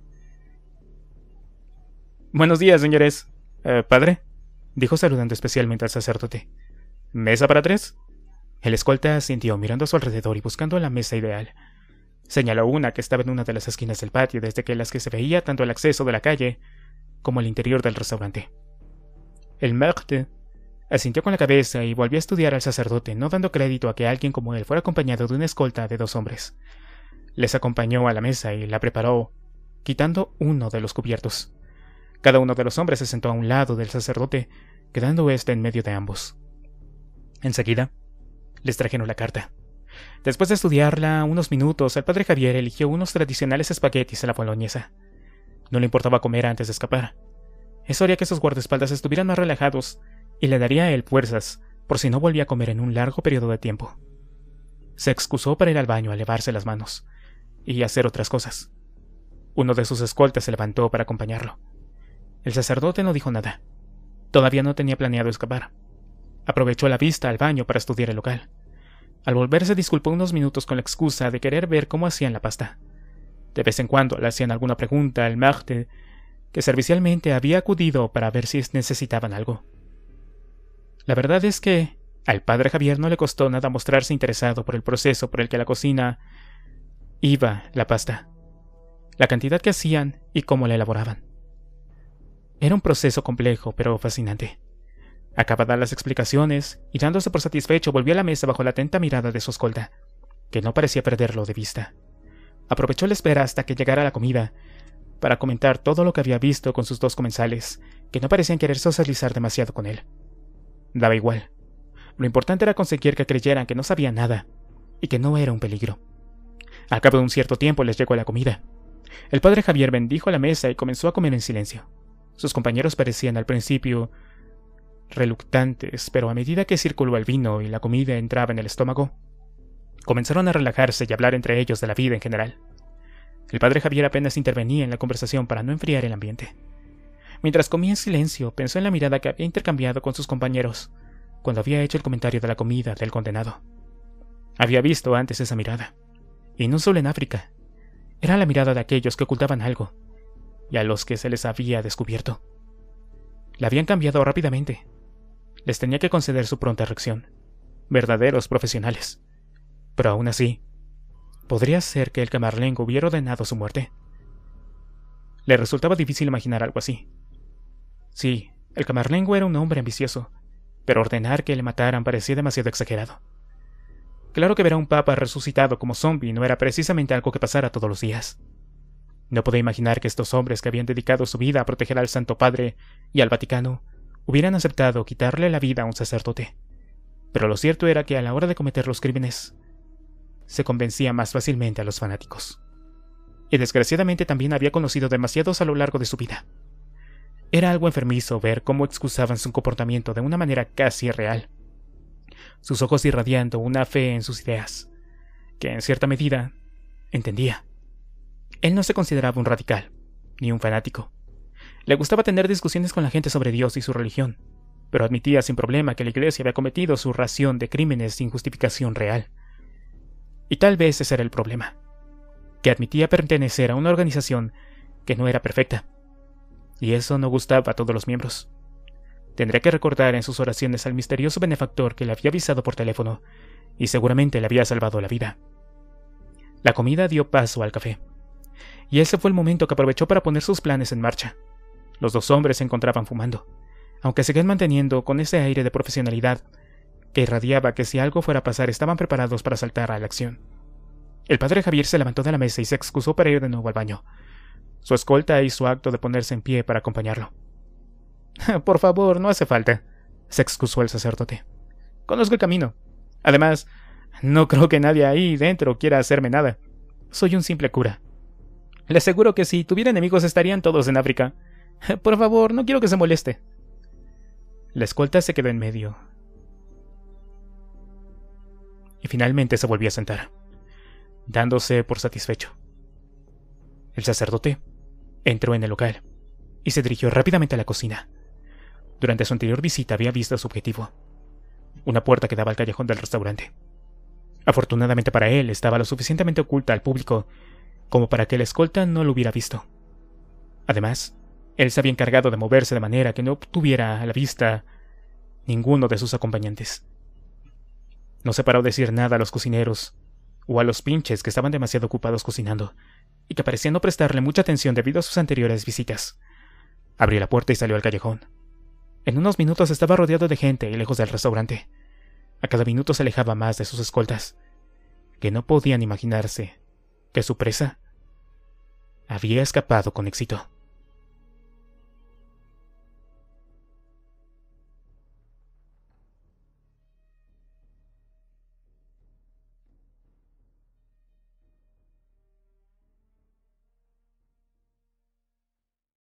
«Buenos días, señores. Eh, ¿Padre?», dijo saludando especialmente al sacerdote. «¿Mesa para tres?». El escolta asintió, mirando a su alrededor y buscando la mesa ideal. Señaló una que estaba en una de las esquinas del patio, desde que las que se veía tanto el acceso de la calle como el interior del restaurante. El Magde asintió con la cabeza y volvió a estudiar al sacerdote, no dando crédito a que alguien como él fuera acompañado de una escolta de dos hombres. Les acompañó a la mesa y la preparó, quitando uno de los cubiertos. Cada uno de los hombres se sentó a un lado del sacerdote, quedando éste en medio de ambos. Enseguida, les trajeron la carta. Después de estudiarla unos minutos, el padre Javier eligió unos tradicionales espaguetis a la boloñesa. No le importaba comer antes de escapar. Eso haría que sus guardaespaldas estuvieran más relajados y le daría a él fuerzas por si no volvía a comer en un largo periodo de tiempo. Se excusó para ir al baño a lavarse las manos y hacer otras cosas. Uno de sus escoltas se levantó para acompañarlo. El sacerdote no dijo nada. Todavía no tenía planeado escapar. Aprovechó la vista al baño para estudiar el local. Al volver se disculpó unos minutos con la excusa de querer ver cómo hacían la pasta. De vez en cuando le hacían alguna pregunta al Magde, que servicialmente había acudido para ver si necesitaban algo. La verdad es que al padre Javier no le costó nada mostrarse interesado por el proceso por el que la cocina iba la pasta, la cantidad que hacían y cómo la elaboraban. Era un proceso complejo pero fascinante. Acabadas las explicaciones, y dándose por satisfecho, volvió a la mesa bajo la atenta mirada de su escolta, que no parecía perderlo de vista. Aprovechó la espera hasta que llegara la comida, para comentar todo lo que había visto con sus dos comensales, que no parecían querer socializar demasiado con él. Daba igual. Lo importante era conseguir que creyeran que no sabía nada, y que no era un peligro. Al cabo de un cierto tiempo les llegó la comida. El padre Javier bendijo la mesa y comenzó a comer en silencio. Sus compañeros parecían al principio reluctantes, pero a medida que circuló el vino y la comida entraba en el estómago, comenzaron a relajarse y hablar entre ellos de la vida en general. El padre Javier apenas intervenía en la conversación para no enfriar el ambiente. Mientras comía en silencio, pensó en la mirada que había intercambiado con sus compañeros cuando había hecho el comentario de la comida del condenado. Había visto antes esa mirada, y no solo en África. Era la mirada de aquellos que ocultaban algo, y a los que se les había descubierto. La habían cambiado rápidamente. Les tenía que conceder su pronta reacción. Verdaderos profesionales. Pero aún así, podría ser que el camarlengo hubiera ordenado su muerte. Le resultaba difícil imaginar algo así. Sí, el camarlengo era un hombre ambicioso, pero ordenar que le mataran parecía demasiado exagerado. Claro que ver a un papa resucitado como zombie no era precisamente algo que pasara todos los días. No podía imaginar que estos hombres que habían dedicado su vida a proteger al Santo Padre y al Vaticano hubieran aceptado quitarle la vida a un sacerdote. Pero lo cierto era que a la hora de cometer los crímenes, se convencía más fácilmente a los fanáticos. Y desgraciadamente también había conocido demasiados a lo largo de su vida. Era algo enfermizo ver cómo excusaban su comportamiento de una manera casi irreal. Sus ojos irradiando una fe en sus ideas, que en cierta medida entendía. Él no se consideraba un radical, ni un fanático. Le gustaba tener discusiones con la gente sobre Dios y su religión, pero admitía sin problema que la Iglesia había cometido su ración de crímenes sin justificación real. Y tal vez ese era el problema, que admitía pertenecer a una organización que no era perfecta, y eso no gustaba a todos los miembros. Tendría que recordar en sus oraciones al misterioso benefactor que le había avisado por teléfono, y seguramente le había salvado la vida. La comida dio paso al café, y ese fue el momento que aprovechó para poner sus planes en marcha. Los dos hombres se encontraban fumando, aunque seguían manteniendo con ese aire de profesionalidad que irradiaba que si algo fuera a pasar estaban preparados para saltar a la acción. El padre Javier se levantó de la mesa y se excusó para ir de nuevo al baño. Su escolta hizo acto de ponerse en pie para acompañarlo. «Por favor, no hace falta», se excusó el sacerdote. «Conozco el camino. Además, no creo que nadie ahí dentro quiera hacerme nada. Soy un simple cura. Le aseguro que si tuviera enemigos estarían todos en África. Por favor, no quiero que se moleste». La escolta se quedó en medio, y finalmente se volvió a sentar, dándose por satisfecho. El sacerdote entró en el local y se dirigió rápidamente a la cocina. Durante su anterior visita había visto su objetivo, una puerta que daba al callejón del restaurante. Afortunadamente para él estaba lo suficientemente oculta al público como para que la escolta no lo hubiera visto. Además, él se había encargado de moverse de manera que no tuviera a la vista ninguno de sus acompañantes. No se paró a decir nada a los cocineros o a los pinches que estaban demasiado ocupados cocinando y que parecían no prestarle mucha atención debido a sus anteriores visitas. Abrió la puerta y salió al callejón. En unos minutos estaba rodeado de gente y lejos del restaurante. A cada minuto se alejaba más de sus escoltas, que no podían imaginarse que su presa había escapado con éxito.